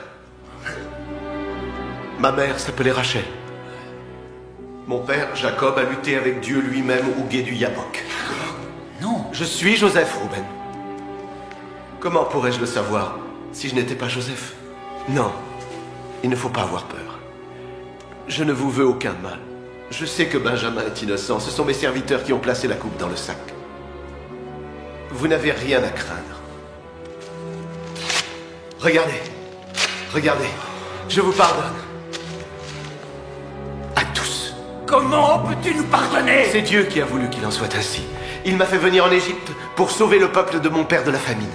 Ma mère s'appelait Rachel. Mon père, Jacob, a lutté avec Dieu lui-même au gué du Yabok. Non. Je suis Joseph, Ruben. Comment pourrais-je le savoir si je n'étais pas Joseph? Non, il ne faut pas avoir peur. Je ne vous veux aucun mal. Je sais que Benjamin est innocent. Ce sont mes serviteurs qui ont placé la coupe dans le sac. Vous n'avez rien à craindre. Regardez. Regardez. Je vous pardonne. À tous. Comment peux-tu nous pardonner? C'est Dieu qui a voulu qu'il en soit ainsi. Il m'a fait venir en Égypte pour sauver le peuple de mon père de la famine.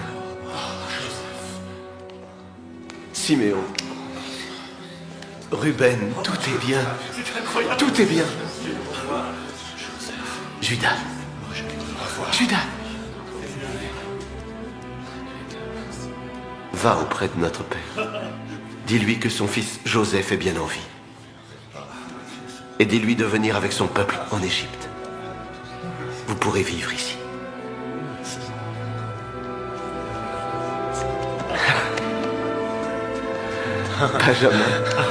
Siméon. Ruben, tout est bien. Tout est bien. Judas. Judas. Va auprès de notre père. Dis-lui que son fils Joseph est bien en vie. Et dis-lui de venir avec son peuple en Égypte. Vous pourrez vivre ici. Benjamin.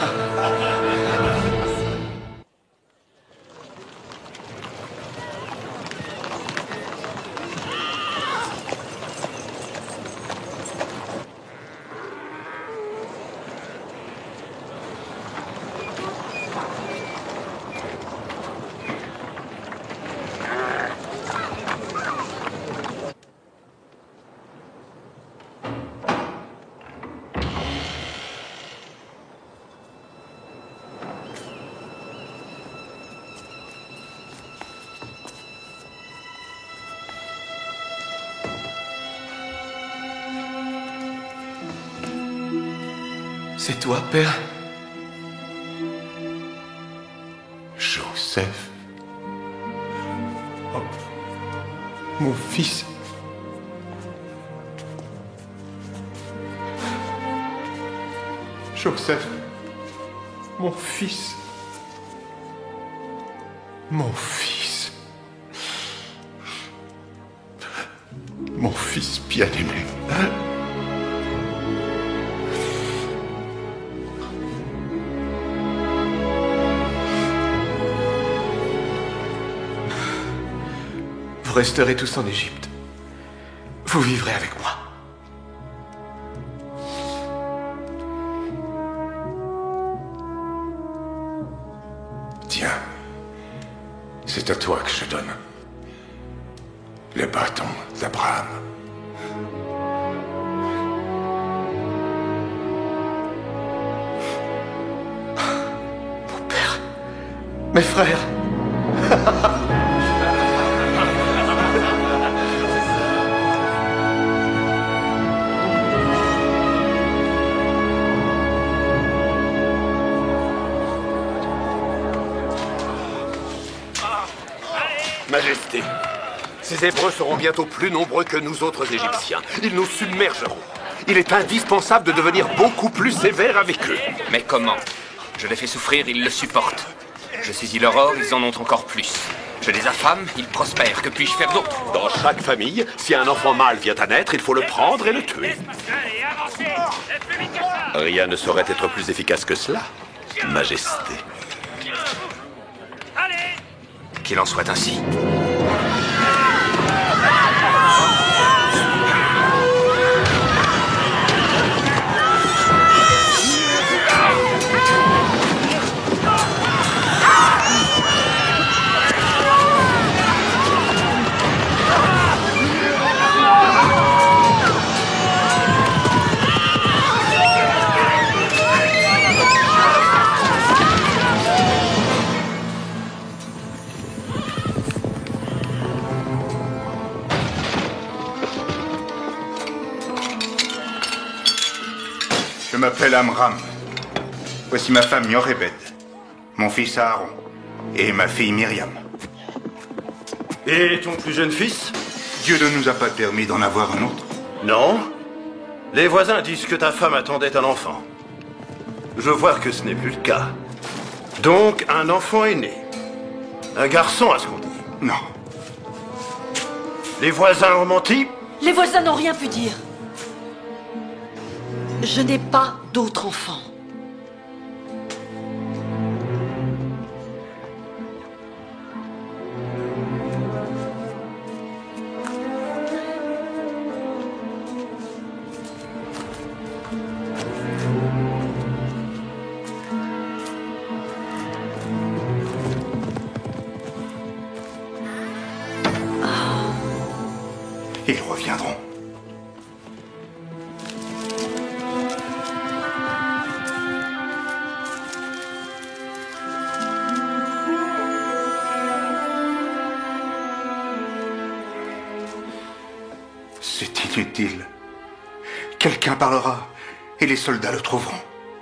C'est toi, Père? Joseph. Oh, mon fils. Joseph. Mon fils. Mon fils. Mon fils bien-aimé. Vous resterez tous en Égypte. Vous vivrez avec moi. Tiens, c'est à toi que je donne le bâton d'Abraham. Mon père, mes frères. Majesté, ces Hébreux seront bientôt plus nombreux que nous autres Égyptiens. Ils nous submergeront. Il est indispensable de devenir beaucoup plus sévère avec eux. Mais comment? Je les fais souffrir, ils le supportent. Je saisis leur or, ils en ont encore plus. Je les affame, ils prospèrent. Que puis-je faire d'autre? Dans chaque famille, si un enfant mâle vient à naître, il faut le prendre et le tuer. Rien ne saurait être plus efficace que cela, Majesté. Qu'il en soit ainsi. m'appelle Amram. Voici ma femme Yochebed, mon fils Aaron et ma fille Myriam. Et ton plus jeune fils? Dieu ne nous a pas permis d'en avoir un autre. Non. Les voisins disent que ta femme attendait un enfant. Je vois que ce n'est plus le cas. Donc, un enfant est né. Un garçon, à ce qu'on dit. Non. Les voisins ont menti? Les voisins n'ont rien pu dire. Je n'ai pas d'autre enfant. Ils reviendront. C'est inutile. Quelqu'un parlera et les soldats le trouveront.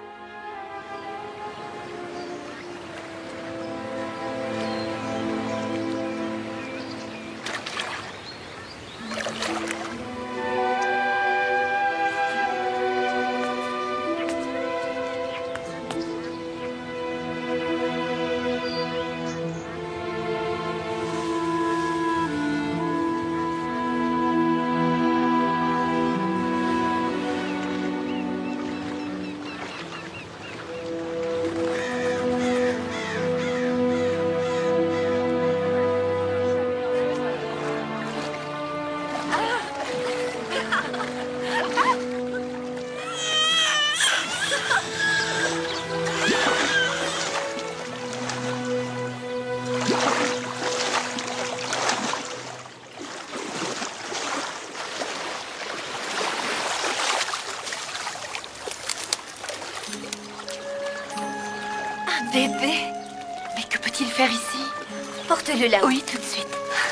Bébé? Mais que peut-il faire ici? Porte-le là. Oui, tout de suite.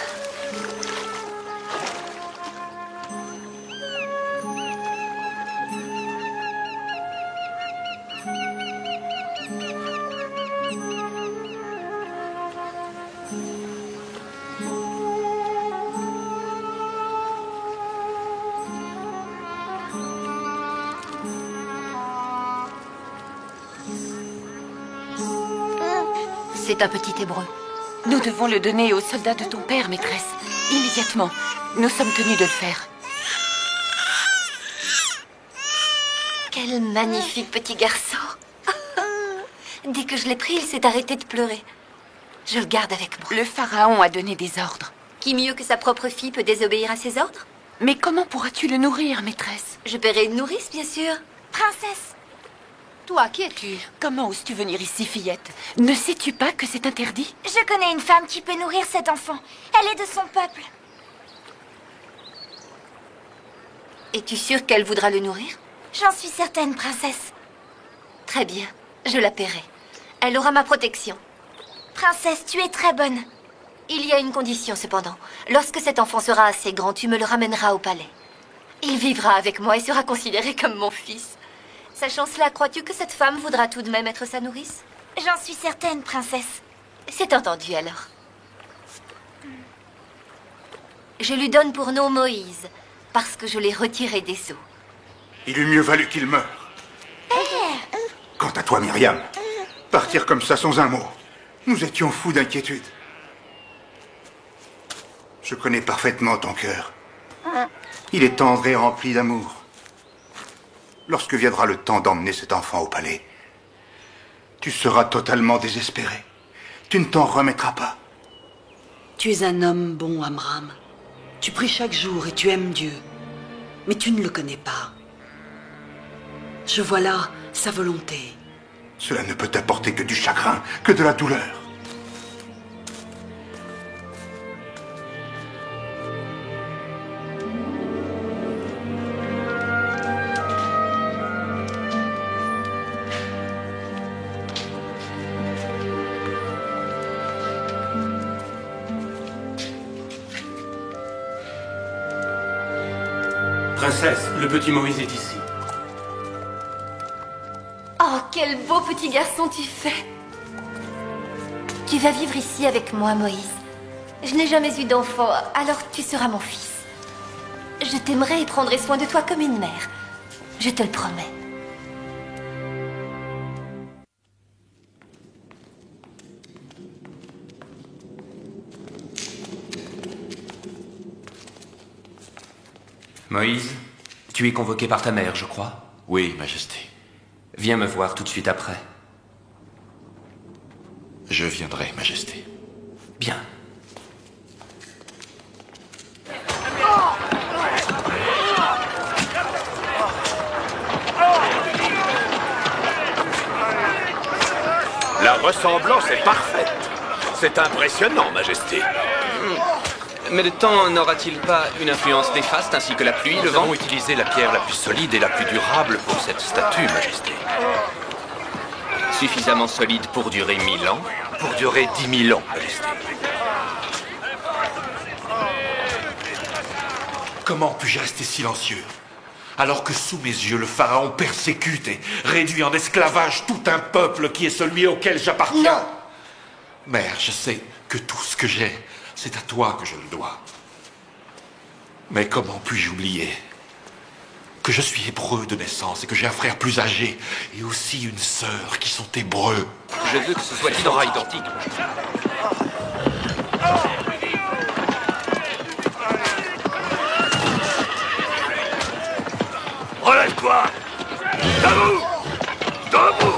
C'est un petit hébreu. Nous devons le donner aux soldats de ton père, maîtresse. Immédiatement. Nous sommes tenus de le faire. Quel magnifique petit garçon. Dès que je l'ai pris, il s'est arrêté de pleurer. Je le garde avec moi. Le pharaon a donné des ordres. Qui mieux que sa propre fille peut désobéir à ses ordres? Mais comment pourras-tu le nourrir, maîtresse? Je paierai une nourrice, bien sûr. Princesse! Toi, qui es-tu? Comment oses-tu venir ici, fillette? Ne sais-tu pas que c'est interdit? Je connais une femme qui peut nourrir cet enfant. Elle est de son peuple. Es-tu sûre qu'elle voudra le nourrir? J'en suis certaine, princesse. Très bien, je la paierai. Elle aura ma protection. Princesse, tu es très bonne. Il y a une condition, cependant. Lorsque cet enfant sera assez grand, tu me le ramèneras au palais. Il vivra avec moi et sera considéré comme mon fils. Sachant cela, crois-tu que cette femme voudra tout de même être sa nourrice? J'en suis certaine, princesse. C'est entendu, alors. Je lui donne pour nom Moïse, parce que je l'ai retiré des eaux. Il eût mieux valu qu'il meure. Quant à toi, Myriam, partir comme ça sans un mot, nous étions fous d'inquiétude. Je connais parfaitement ton cœur. Il est tendre et rempli d'amour. Lorsque viendra le temps d'emmener cet enfant au palais, tu seras totalement désespéré. Tu ne t'en remettras pas. Tu es un homme bon, Amram. Tu pries chaque jour et tu aimes Dieu. Mais tu ne le connais pas. Je vois là sa volonté. Cela ne peut t'apporter que du chagrin, que de la douleur. Princesse, le petit Moïse est ici. quel beau petit garçon tu fais. Tu vas vivre ici avec moi, Moïse. Je n'ai jamais eu d'enfant, alors tu seras mon fils. Je t'aimerai et prendrai soin de toi comme une mère. Je te le promets. Moïse, tu es convoqué par ta mère, je crois? Oui, Majesté. Viens me voir tout de suite après. Je viendrai, Majesté. Bien. La ressemblance est parfaite. C'est impressionnant, Majesté. Mais le temps n'aura-t-il pas une influence néfaste ainsi que la pluie, le Nous vent? avons utilisé la pierre la plus solide et la plus durable pour cette statue, Majesté. Suffisamment solide pour durer 1000 ans? Pour durer 10 000 ans, Majesté. Comment puis-je rester silencieux alors que sous mes yeux, le pharaon persécute et réduit en esclavage tout un peuple qui est celui auquel j'appartiens? Non. Mère, je sais que tout ce que j'ai, c'est à toi que je le dois. Mais comment puis-je oublier que je suis hébreu de naissance et que j'ai un frère plus âgé et aussi une sœur qui sont hébreux? Je veux que ce soit identique. Relève-toi! Debout! Debout!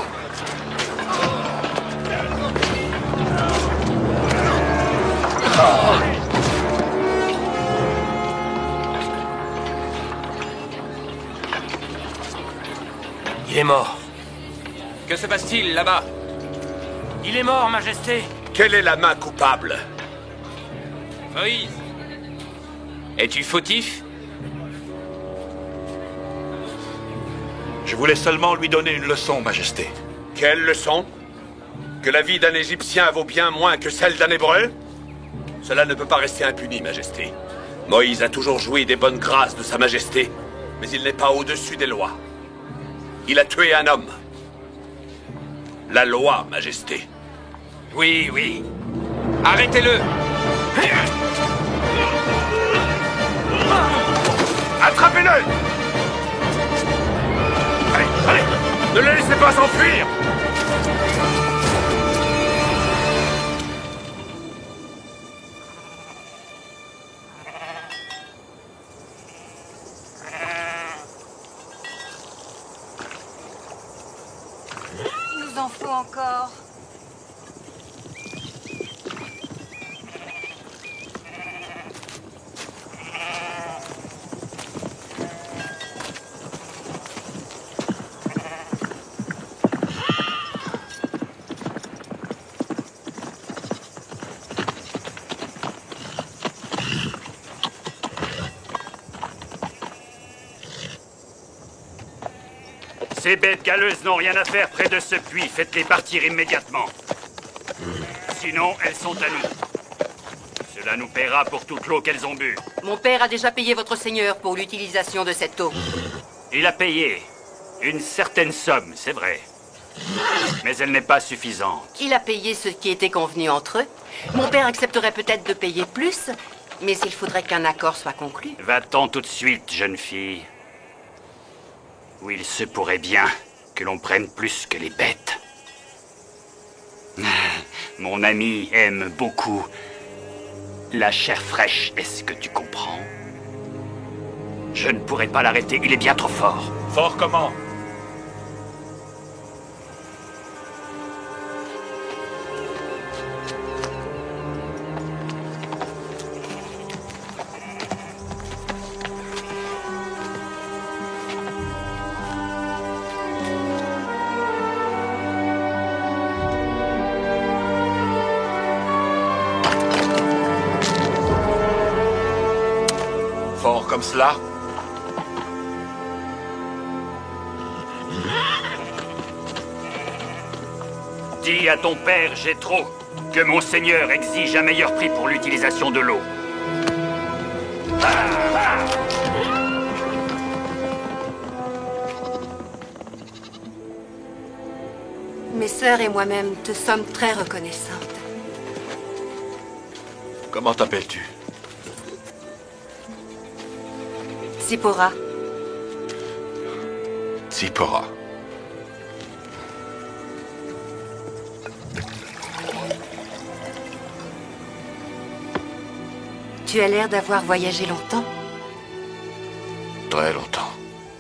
Il est mort. Que se passe-t-il là-bas? Il est mort, Majesté. Quelle est la main coupable? Moïse, es-tu fautif? Je voulais seulement lui donner une leçon, Majesté. Quelle leçon? Que la vie d'un Égyptien vaut bien moins que celle d'un Hébreu? Cela ne peut pas rester impuni, Majesté. Moïse a toujours joui des bonnes grâces de Sa Majesté, mais il n'est pas au-dessus des lois. Il a tué un homme. La loi, Majesté. Oui, oui. Arrêtez-le! Attrapez-le! Allez, allez! Ne le laissez pas s'enfuir! Il nous en faut encore. Ces bêtes galeuses n'ont rien à faire près de ce puits. Faites-les partir immédiatement. Sinon, elles sont à nous. Cela nous paiera pour toute l'eau qu'elles ont bu. Mon père a déjà payé votre seigneur pour l'utilisation de cette eau. Il a payé une certaine somme, c'est vrai. Mais elle n'est pas suffisante. Il a payé ce qui était convenu entre eux. Mon père accepterait peut-être de payer plus, mais il faudrait qu'un accord soit conclu. Va-t'en tout de suite, jeune fille. Ou il se pourrait bien que l'on prenne plus que les bêtes. Mon ami aime beaucoup la chair fraîche, est-ce que tu comprends? Je ne pourrai pas l'arrêter, il est bien trop fort. Fort comment? Fort comme cela? Dis à ton père, Jéthro, que mon seigneur exige un meilleur prix pour l'utilisation de l'eau. Mes sœurs et moi-même te sommes très reconnaissantes. Comment t'appelles-tu? Zipporah. Zipporah. Tu as l'air d'avoir voyagé longtemps. Très longtemps.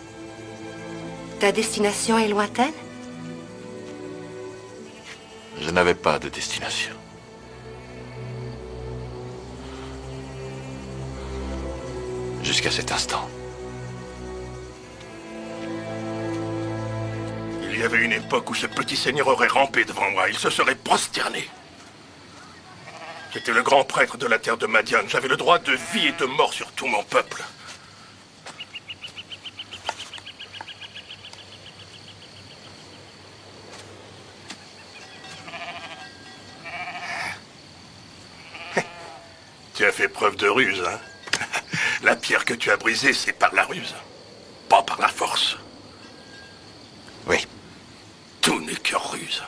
Ta destination est lointaine? Je n'avais pas de destination. Jusqu'à cet instant. Il y avait une époque où ce petit seigneur aurait rampé devant moi. Il se serait prosterné. J'étais le grand prêtre de la terre de Madian. J'avais le droit de vie et de mort sur tout mon peuple. Tu as fait preuve de ruse, hein? La pierre que tu as brisée, c'est par la ruse, pas par la force. Oui. Tout n'est que ruse.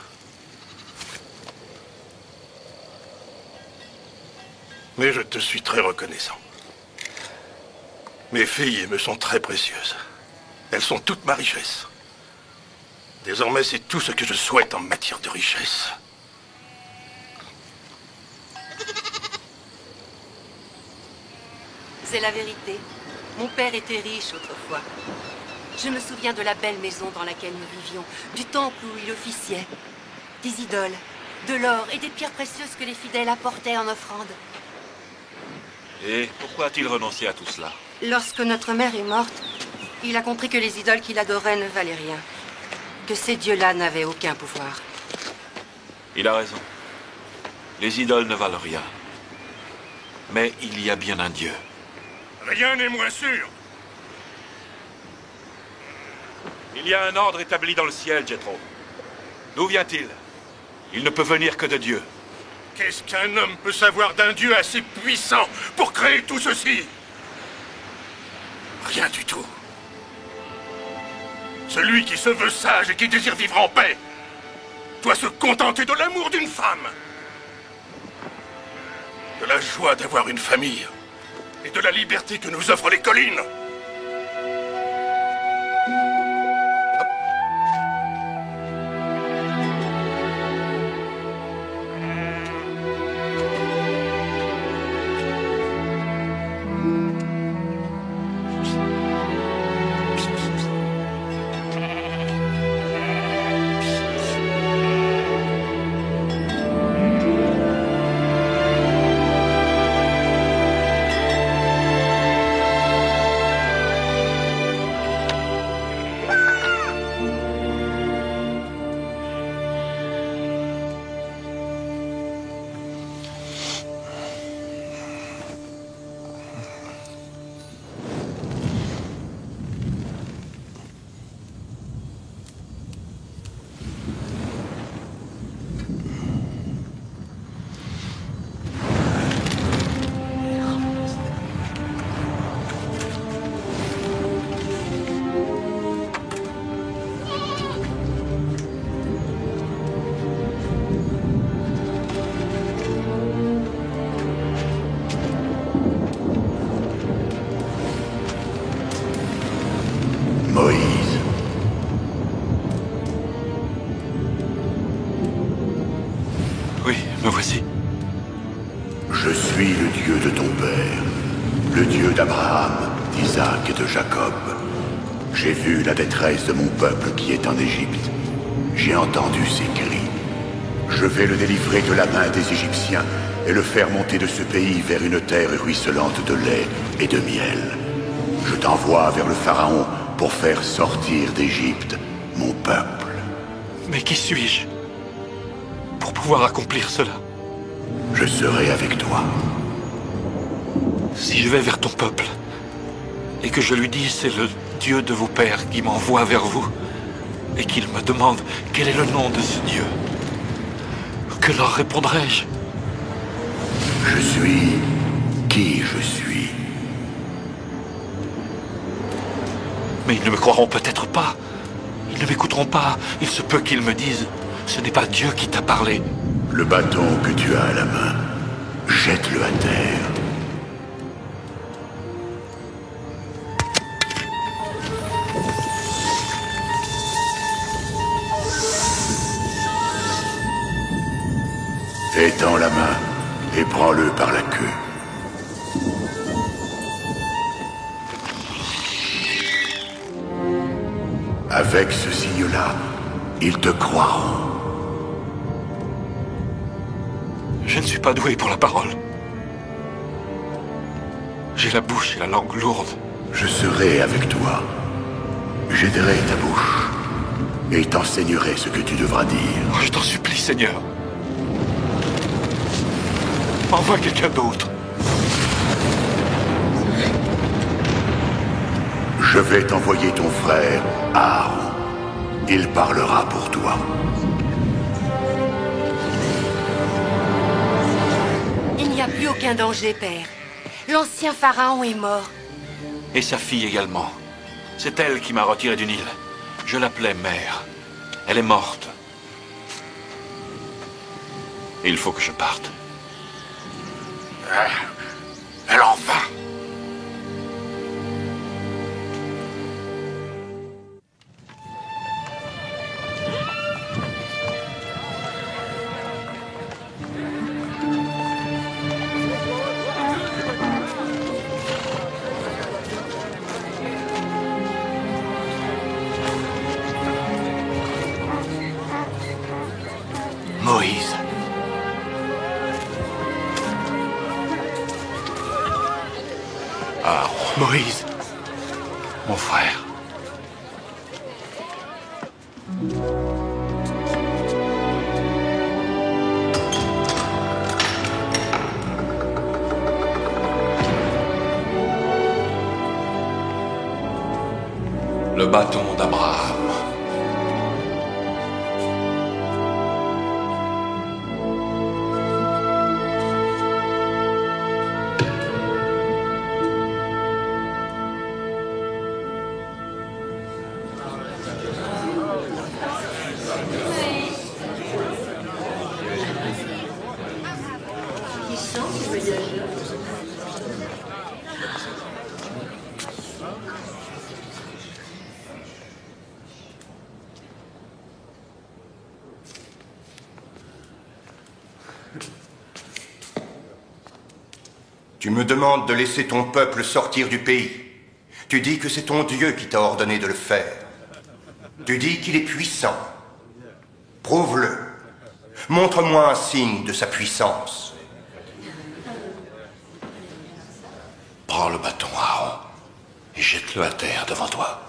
Mais je te suis très reconnaissant. Mes filles me sont très précieuses. Elles sont toute ma richesse. Désormais, c'est tout ce que je souhaite en matière de richesse. C'est la vérité. Mon père était riche autrefois. Je me souviens de la belle maison dans laquelle nous vivions, du temple où il officiait, des idoles, de l'or et des pierres précieuses que les fidèles apportaient en offrande. Et pourquoi a-t-il renoncé à tout cela? Lorsque notre mère est morte, il a compris que les idoles qu'il adorait ne valaient rien, que ces dieux-là n'avaient aucun pouvoir. Il a raison. Les idoles ne valent rien. Mais il y a bien un Dieu. Rien n'est moins sûr. Il y a un ordre établi dans le ciel, Jethro. D'où vient-il? Il ne peut venir que de Dieu. Qu'est-ce qu'un homme peut savoir d'un Dieu assez puissant pour créer tout ceci? Rien du tout. Celui qui se veut sage et qui désire vivre en paix doit se contenter de l'amour d'une femme, de la joie d'avoir une famille et de la liberté que nous offrent les collines. Je suis le Dieu de ton père, le Dieu d'Abraham, d'Isaac et de Jacob. J'ai vu la détresse de mon peuple qui est en Égypte. J'ai entendu ses cris. Je vais le délivrer de la main des Égyptiens et le faire monter de ce pays vers une terre ruisselante de lait et de miel. Je t'envoie vers le Pharaon pour faire sortir d'Égypte mon peuple. Mais qui suis-je pour pouvoir accomplir cela? Je serai avec toi. Si je vais vers ton peuple et que je lui dis c'est le Dieu de vos pères qui m'envoie vers vous et qu'il me demande quel est le nom de ce Dieu, que leur répondrai-je? Je suis qui je suis. Mais ils ne me croiront peut-être pas. Ils ne m'écouteront pas. Il se peut qu'ils me disent Ce n'est pas Dieu qui t'a parlé. Le bâton que tu as à la main, jette-le à terre. Étends la main et prends-le par la queue. Avec ce signe-là, ils te croiront. Je ne suis pas doué pour la parole. J'ai la bouche et la langue lourde. Je serai avec toi. J'aiderai ta bouche. Et t'enseignerai ce que tu devras dire. Oh, je t'en supplie, Seigneur. Envoie quelqu'un d'autre. Je vais t'envoyer ton frère, Aaron. Il parlera pour toi. Il n'y a plus aucun danger, père. L'ancien pharaon est mort. Et sa fille également. C'est elle qui m'a retiré du Nil. Je l'appelais mère. Elle est morte. Il faut que je parte. Elle en va. Moïse. Aaron. Moïse. Mon frère. Le bâton d'Abraham. Tu me demandes de laisser ton peuple sortir du pays. Tu dis que c'est ton Dieu qui t'a ordonné de le faire. Tu dis qu'il est puissant. Prouve-le. Montre-moi un signe de sa puissance. Prends le bâton, Aaron, et jette-le à terre devant toi.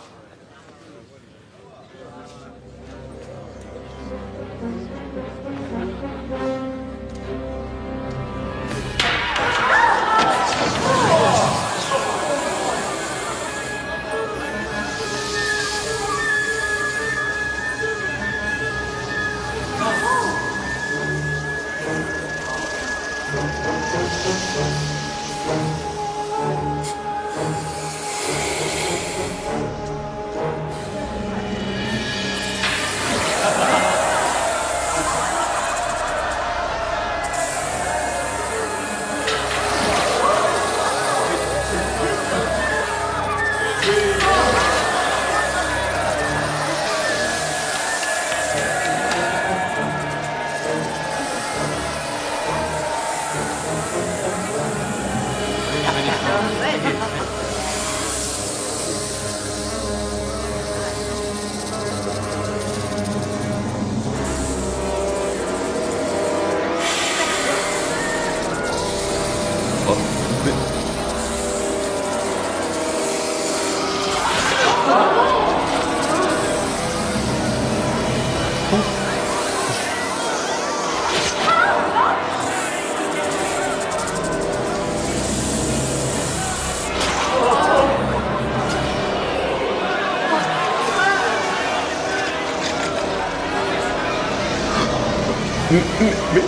Mais...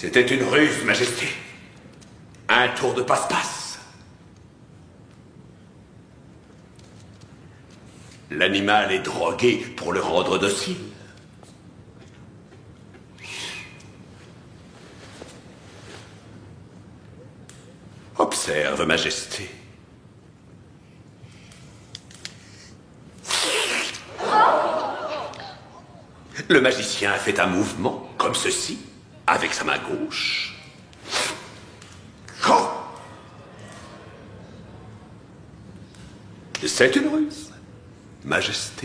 C'était une ruse, Majesté. Un tour de passe-passe. L'animal est drogué pour le rendre docile. Observe, Majesté. Le magicien a fait un mouvement, comme ceci, avec sa main gauche. Oh! C'est une ruse, Majesté.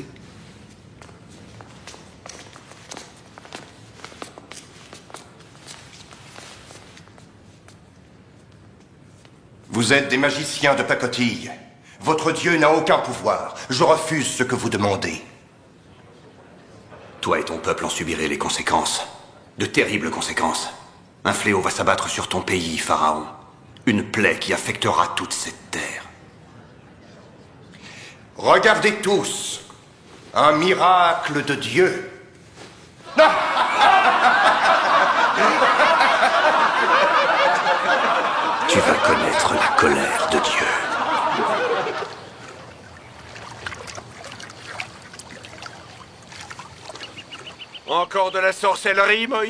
Vous êtes des magiciens de pacotille. Votre dieu n'a aucun pouvoir. Je refuse ce que vous demandez. Toi et ton peuple en subirez les conséquences. De terribles conséquences. Un fléau va s'abattre sur ton pays, Pharaon. Une plaie qui affectera toute cette terre. Regardez tous. Un miracle de Dieu. Tu vas connaître la colère de Dieu. Encore de la sorcellerie, Moïse?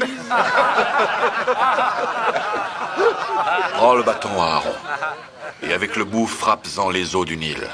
Prends le bâton, Aaron, et avec le bout, frappe-en les eaux du Nil.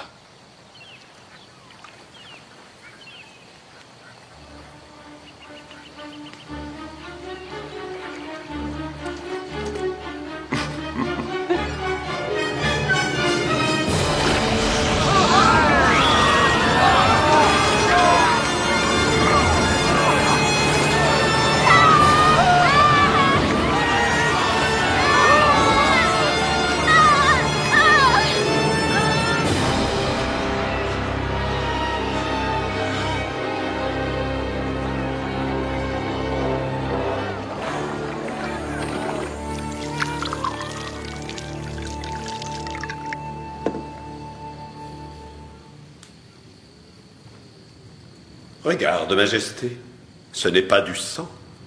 Regarde, Majesté, ce n'est pas du sang.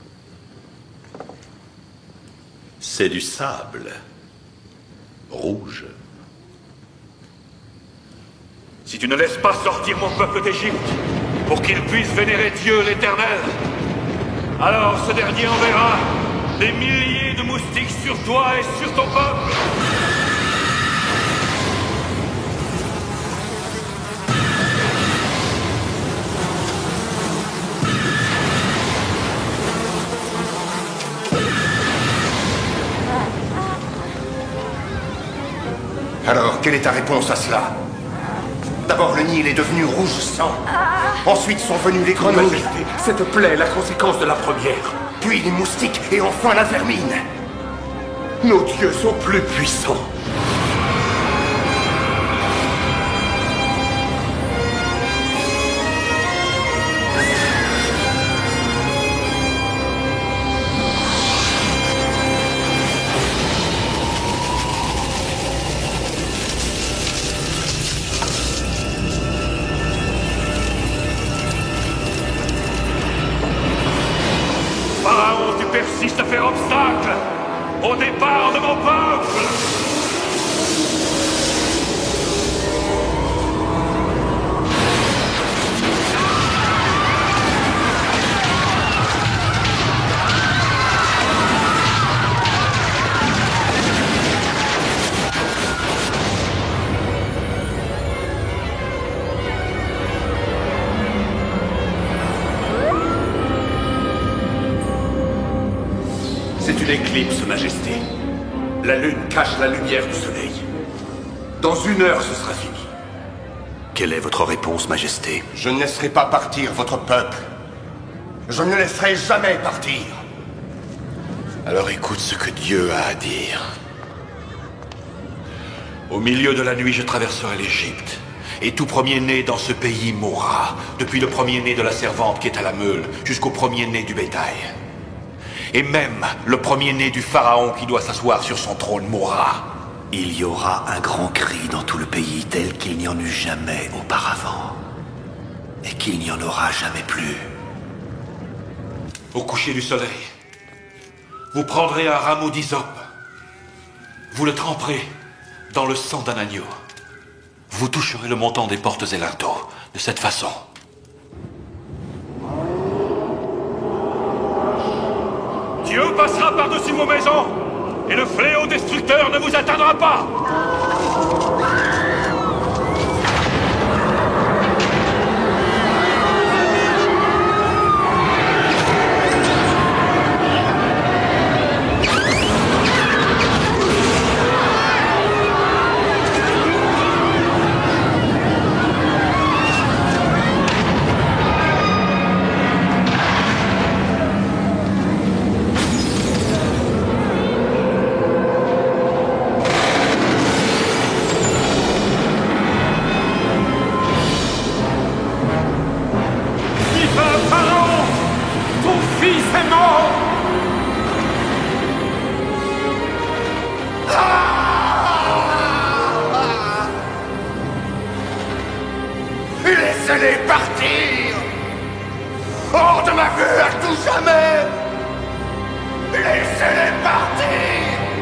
C'est du sable. Rouge. Si tu ne laisses pas sortir mon peuple d'Égypte, pour qu'il puisse vénérer Dieu l'Éternel, alors ce dernier enverra des milliers de moustiques sur toi et sur ton peuple. Alors, quelle est ta réponse à cela? D'abord, le Nil est devenu rouge sang. Ensuite sont venues les grenouilles. Majesté, cette plaie est la conséquence de la première. Puis les moustiques et enfin la vermine. Nos dieux sont plus puissants. Persiste à faire obstacle au départ de mon peuple. C'est une éclipse, Majesté. La lune cache la lumière du soleil. Dans 1 heure, ce sera fini. Quelle est votre réponse, Majesté? Je ne laisserai pas partir votre peuple. Je ne le laisserai jamais partir. Alors écoute ce que Dieu a à dire. Au milieu de la nuit, je traverserai l'Égypte. Et tout premier-né dans ce pays mourra. Depuis le premier-né de la servante qui est à la meule, jusqu'au premier-né du bétail. Et même le premier-né du pharaon qui doit s'asseoir sur son trône mourra. Il y aura un grand cri dans tout le pays tel qu'il n'y en eut jamais auparavant. Et qu'il n'y en aura jamais plus. Au coucher du soleil, Vous prendrez un rameau d'hysope. Vous le tremperez dans le sang d'un agneau. Vous toucherez le montant des portes et linteaux de cette façon. Dieu passera par-dessus vos maisons, et le fléau destructeur ne vous atteindra pas. Laissez-les partir! Hors de ma vue à tout jamais! Laissez-les partir!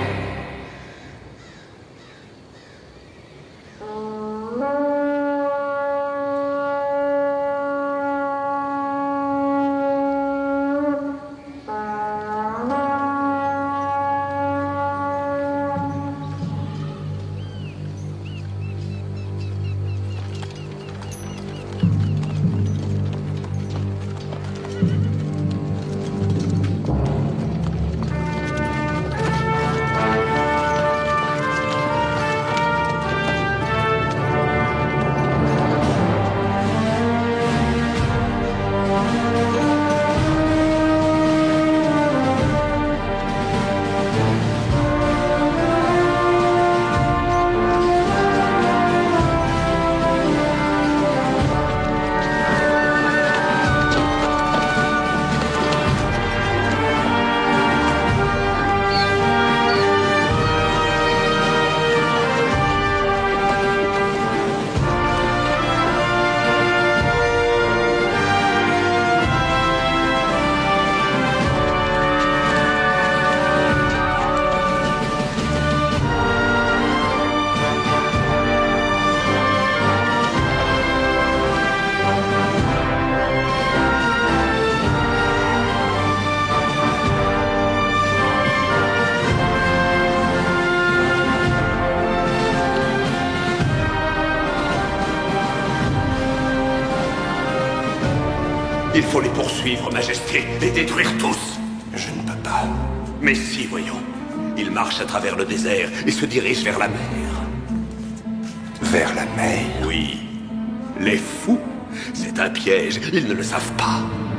Il faut les poursuivre, Majesté, les détruire tous. Je ne peux pas. Mais si, voyons. Ils marchent à travers le désert et se dirigent vers la mer. Vers la mer? Oui. Les fous? C'est un piège, ils ne le savent pas.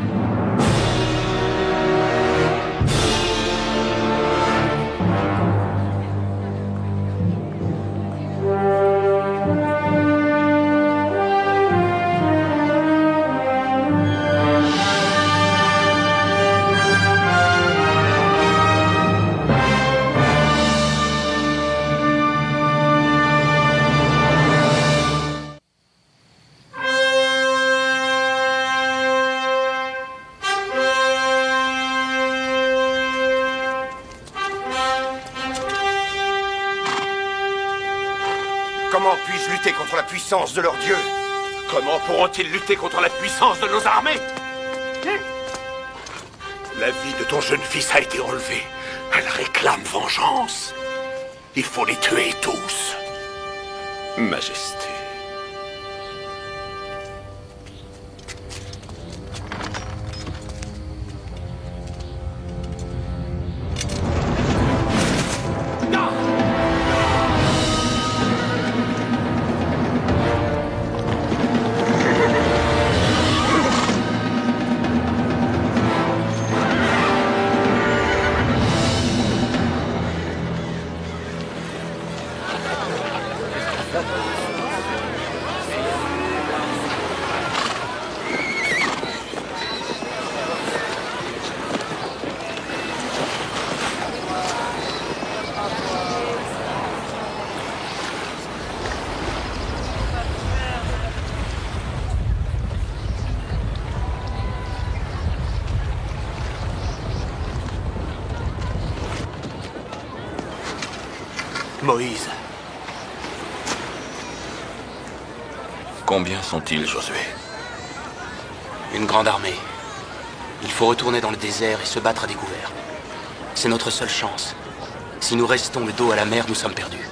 Comment puis-je lutter contre la puissance de leur dieu? Comment pourront-ils lutter contre la puissance de nos armées? La vie de ton jeune fils a été enlevée. Elle réclame vengeance. Il faut les tuer tous. Majesté. Moïse. Combien sont-ils, Josué? Une grande armée. Il faut retourner dans le désert et se battre à découvert. C'est notre seule chance. Si nous restons le dos à la mer, nous sommes perdus.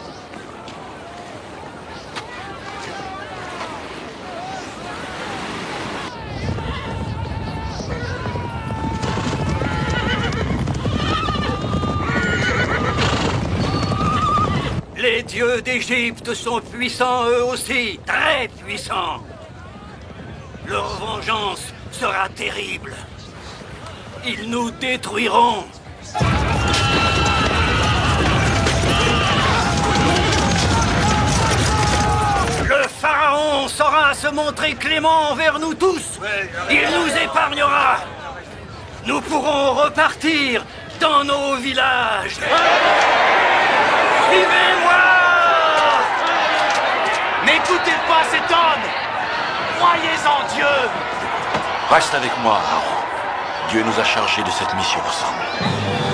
Les dieux d'Égypte sont puissants eux aussi, très puissants. Leur vengeance sera terrible. Ils nous détruiront. Le pharaon saura se montrer clément envers nous tous. Il nous épargnera. Nous pourrons repartir dans nos villages. Suivez-moi! N'écoutez pas cet homme! Croyez en Dieu! Reste avec moi, Aaron. Dieu nous a chargés de cette mission ensemble.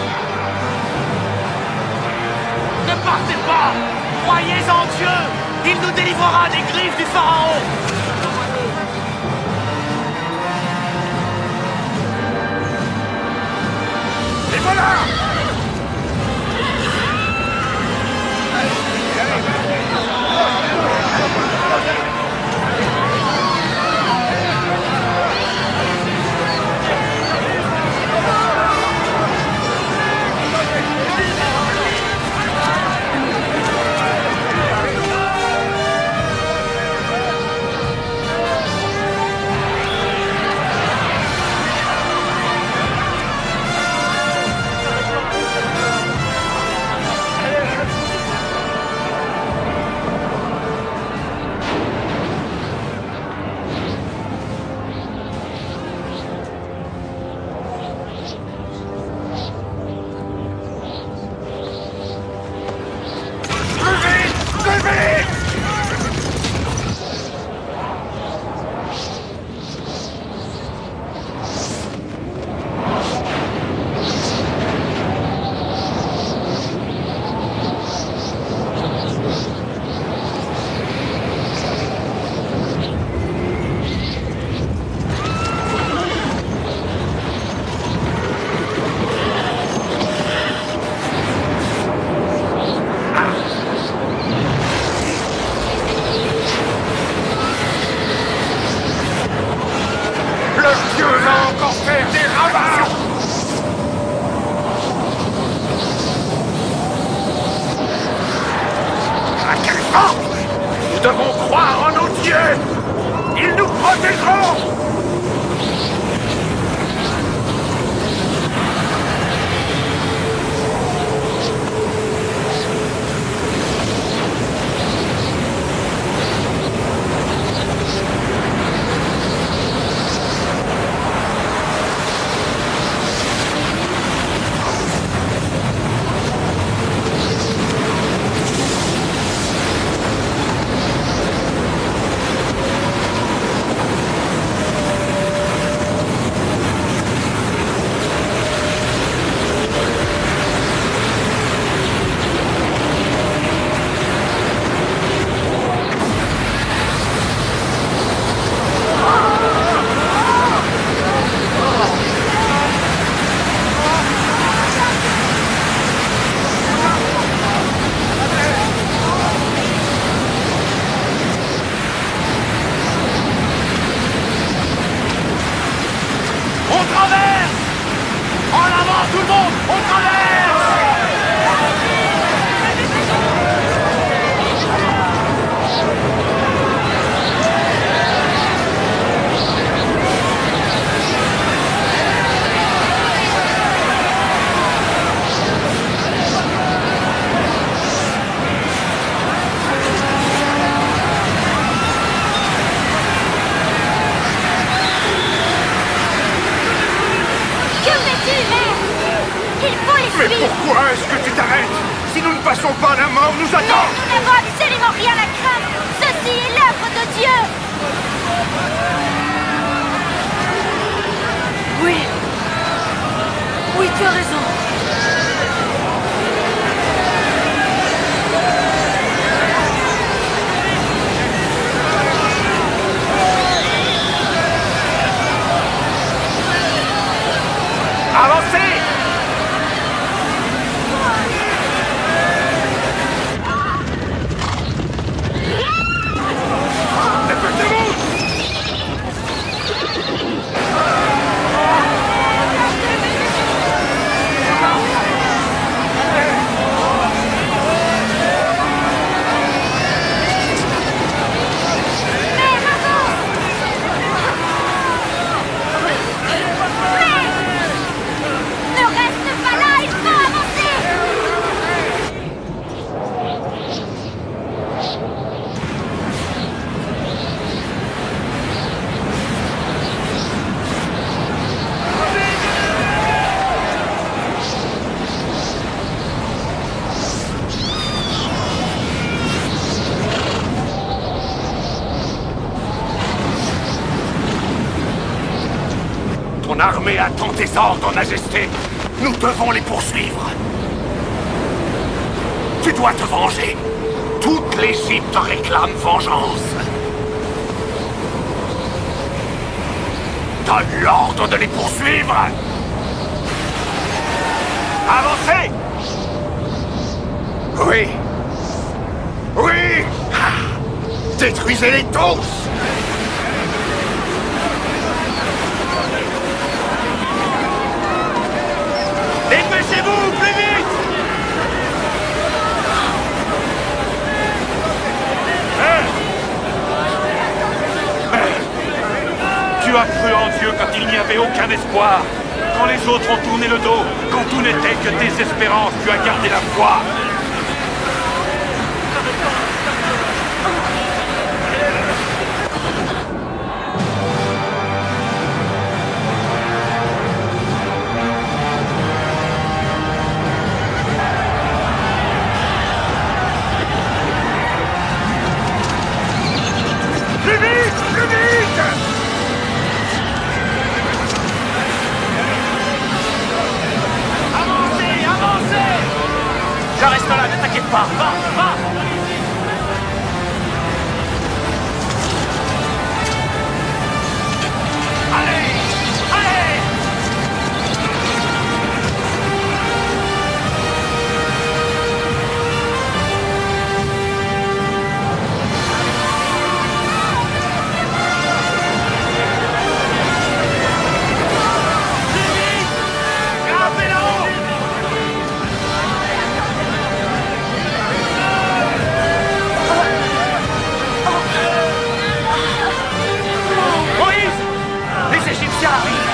Ne partez pas! Croyez en Dieu! Il nous délivrera des griffes du Pharaon! Et voilà! Nous devons croire en nos dieux! Ils nous protégeront! Mais pourquoi est-ce que tu t'arrêtes? Si nous ne passons pas, la mort nous attend! Mais nous n'avons absolument rien à craindre! Ceci est l'œuvre de Dieu! Oui. Oui, tu as raison. Ton armée attend tes ordres, Majesté. Nous devons les poursuivre. Tu dois te venger. Toute l'Égypte réclame vengeance. Donne l'ordre de les poursuivre. Avancez! Oui. Oui! Détruisez-les tous! Dépêchez-vous, plus vite! Tu as cru en Dieu quand il n'y avait aucun espoir. Quand les autres ont tourné le dos, quand tout n'était que désespérance, tu as gardé la foi. Plus vite! Plus vite! Avancez! Avancez! Je reste là, ne t'inquiète pas! Va! Va! Allez! Allez! Grimpez là-haut! Moïse! Les Égyptiens arrivent!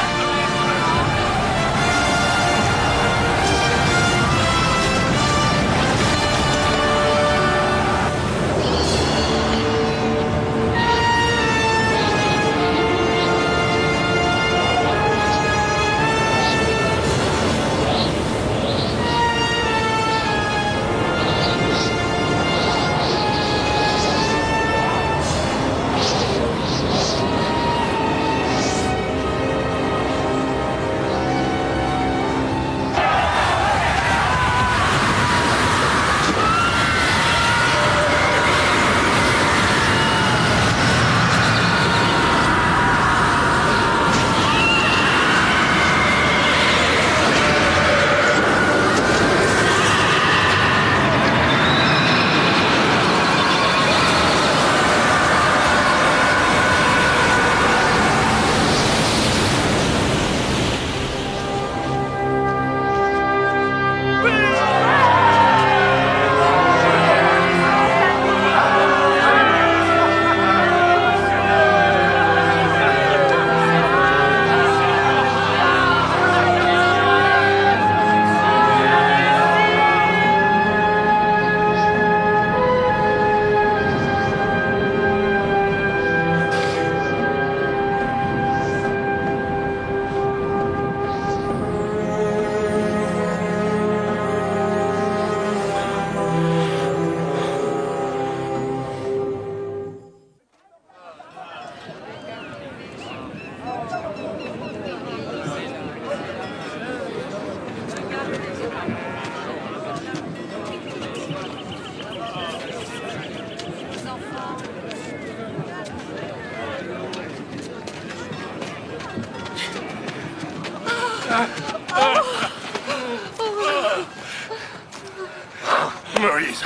Moïse,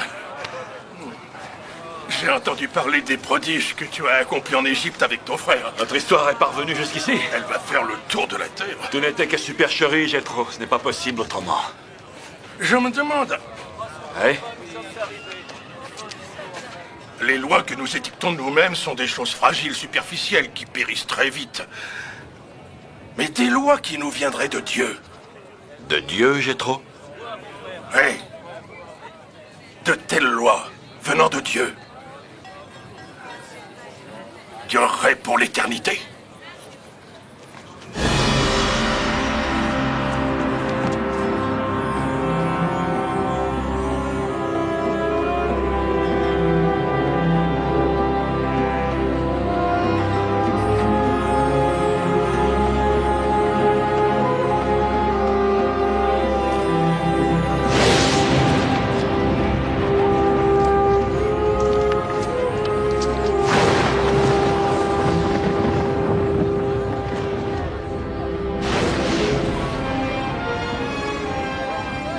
j'ai entendu parler des prodiges que tu as accomplis en Égypte avec ton frère. Notre histoire est parvenue jusqu'ici. Elle va faire le tour de la Terre. Tu n'étais que supercherie, Jétro. Ce n'est pas possible autrement. Je me demande, Oui? les lois que nous édictons nous-mêmes sont des choses fragiles, superficielles, qui périssent très vite. Mais des lois qui nous viendraient de Dieu. De Dieu, Jétro? Oui. De telles lois venant de Dieu dureraient pour l'éternité.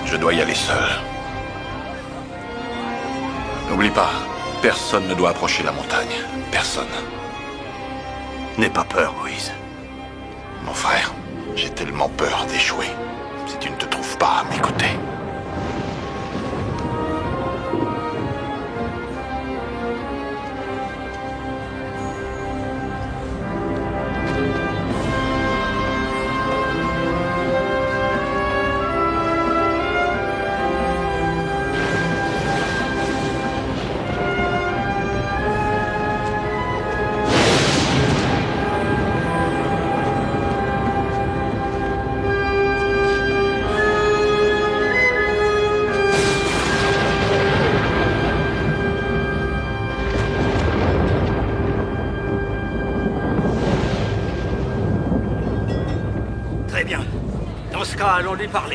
Je dois y aller seul. N'oublie pas, personne ne doit approcher la montagne. Personne. N'aie pas peur, Moïse. Mon frère, j'ai tellement peur d'échouer. Si tu ne te trouves pas à m'écouter. Très bien. Dans ce cas, allons lui parler.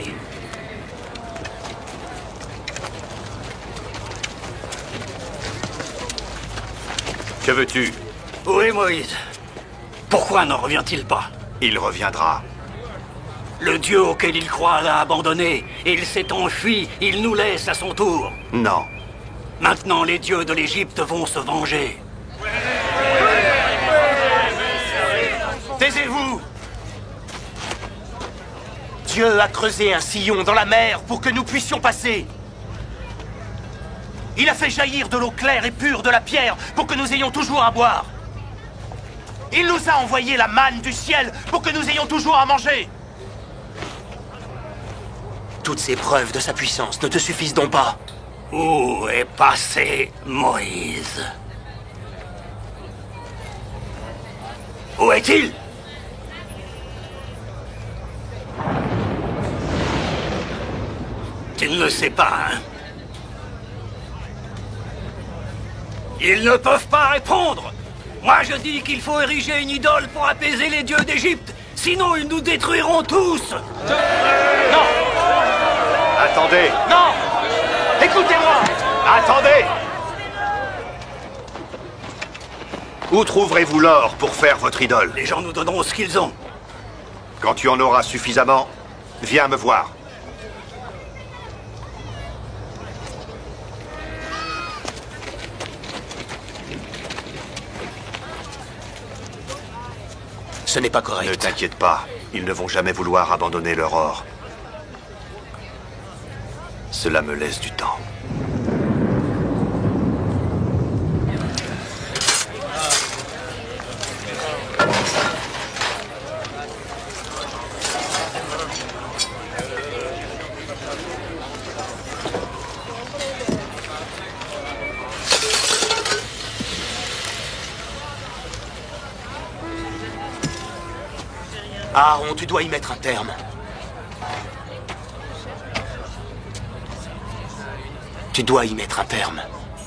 Que veux-tu? Où est Moïse? Pourquoi n'en revient-il pas? Il reviendra. Le Dieu auquel il croit l'a abandonné. Il s'est enfui. Il nous laisse à son tour. Non. Maintenant, les dieux de l'Égypte vont se venger. Taisez-vous! Dieu a creusé un sillon dans la mer pour que nous puissions passer. Il a fait jaillir de l'eau claire et pure de la pierre pour que nous ayons toujours à boire. Il nous a envoyé la manne du ciel pour que nous ayons toujours à manger. Toutes ces preuves de sa puissance ne te suffisent donc pas? Où est passé Moïse? Où est-il? Tu ne le sais pas, hein? Ils ne peuvent pas répondre! Moi, je dis qu'il faut ériger une idole pour apaiser les dieux d'Égypte. Sinon, ils nous détruiront tous! Non! Attendez! Non! Écoutez-moi! Attendez! Où trouverez-vous l'or pour faire votre idole? Les gens nous donneront ce qu'ils ont. Quand tu en auras suffisamment, viens me voir. Ce n'est pas correct. Ne t'inquiète pas, ils ne vont jamais vouloir abandonner leur or. Cela me laisse du temps. Aaron, tu dois y mettre un terme. Tu dois y mettre un terme.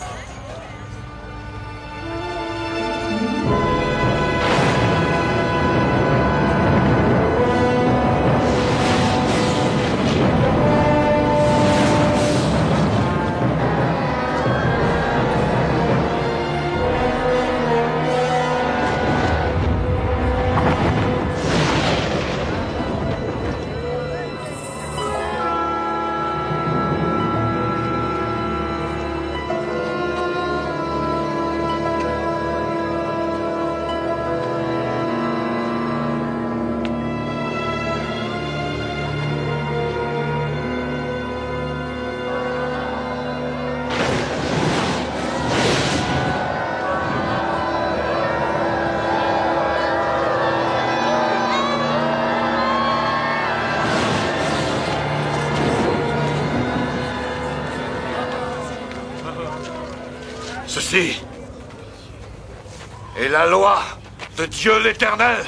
Ceci est la loi de Dieu l'Éternel.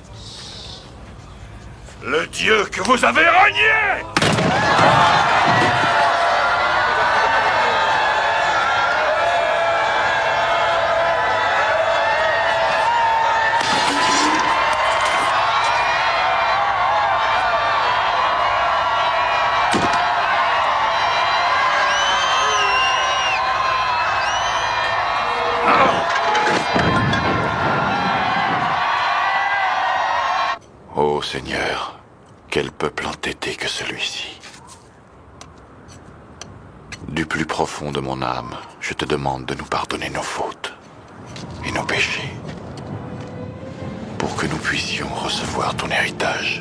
Le Dieu que vous avez renié! Ô Seigneur, quel peuple entêté que celui-ci. Du plus profond de mon âme, je te demande de nous pardonner nos fautes et nos péchés, pour que nous puissions recevoir ton héritage.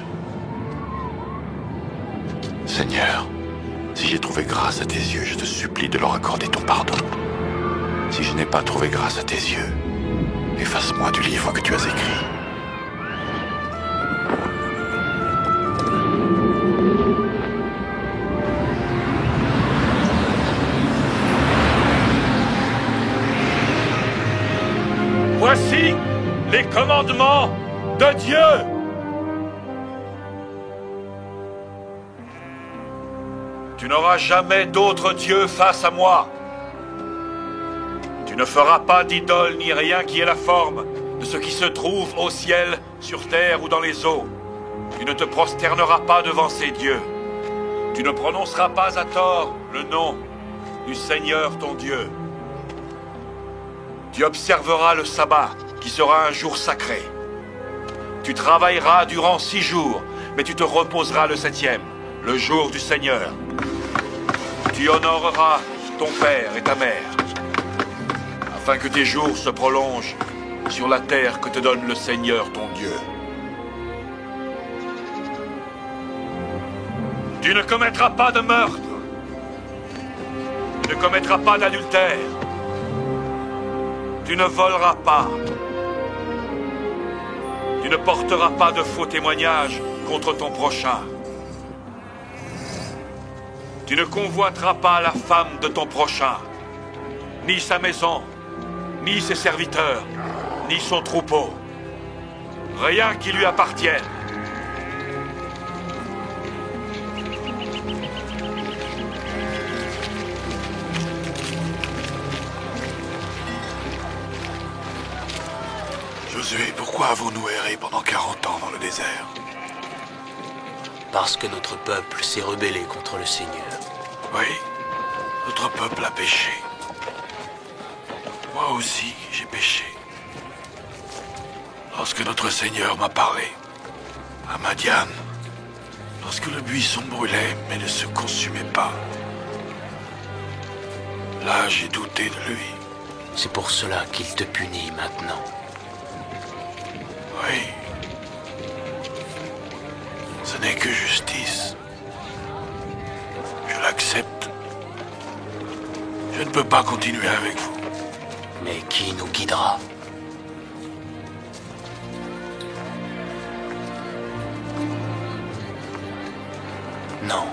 Seigneur, si j'ai trouvé grâce à tes yeux, je te supplie de leur accorder ton pardon. Si je n'ai pas trouvé grâce à tes yeux, efface-moi du livre que tu as écrit. Voici les commandements de Dieu. Tu n'auras jamais d'autre Dieu face à moi. Tu ne feras pas d'idole ni rien qui ait la forme de ce qui se trouve au ciel, sur terre ou dans les eaux. Tu ne te prosterneras pas devant ces dieux. Tu ne prononceras pas à tort le nom du Seigneur ton Dieu. Tu observeras le sabbat, qui sera un jour sacré. Tu travailleras durant 6 jours, mais tu te reposeras le 7e, le jour du Seigneur. Tu honoreras ton père et ta mère, afin que tes jours se prolongent sur la terre que te donne le Seigneur ton Dieu. Tu ne commettras pas de meurtre. Tu ne commettras pas d'adultère. Tu ne voleras pas. Tu ne porteras pas de faux témoignages contre ton prochain. Tu ne convoiteras pas la femme de ton prochain, ni sa maison, ni ses serviteurs, ni son troupeau. Rien qui lui appartienne. Josué, pourquoi avons-nous erré pendant 40 ans dans le désert? Parce que notre peuple s'est rebellé contre le Seigneur. Oui, notre peuple a péché. Moi aussi, j'ai péché. Lorsque notre Seigneur m'a parlé, à Madian, lorsque le buisson brûlait mais ne se consumait pas, là j'ai douté de lui. C'est pour cela qu'il te punit maintenant. Oui. Ce n'est que justice. Je l'accepte. Je ne peux pas continuer avec vous. Mais qui nous guidera? Non.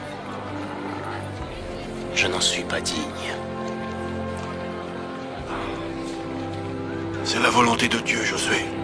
Je n'en suis pas digne. C'est la volonté de Dieu, Josué.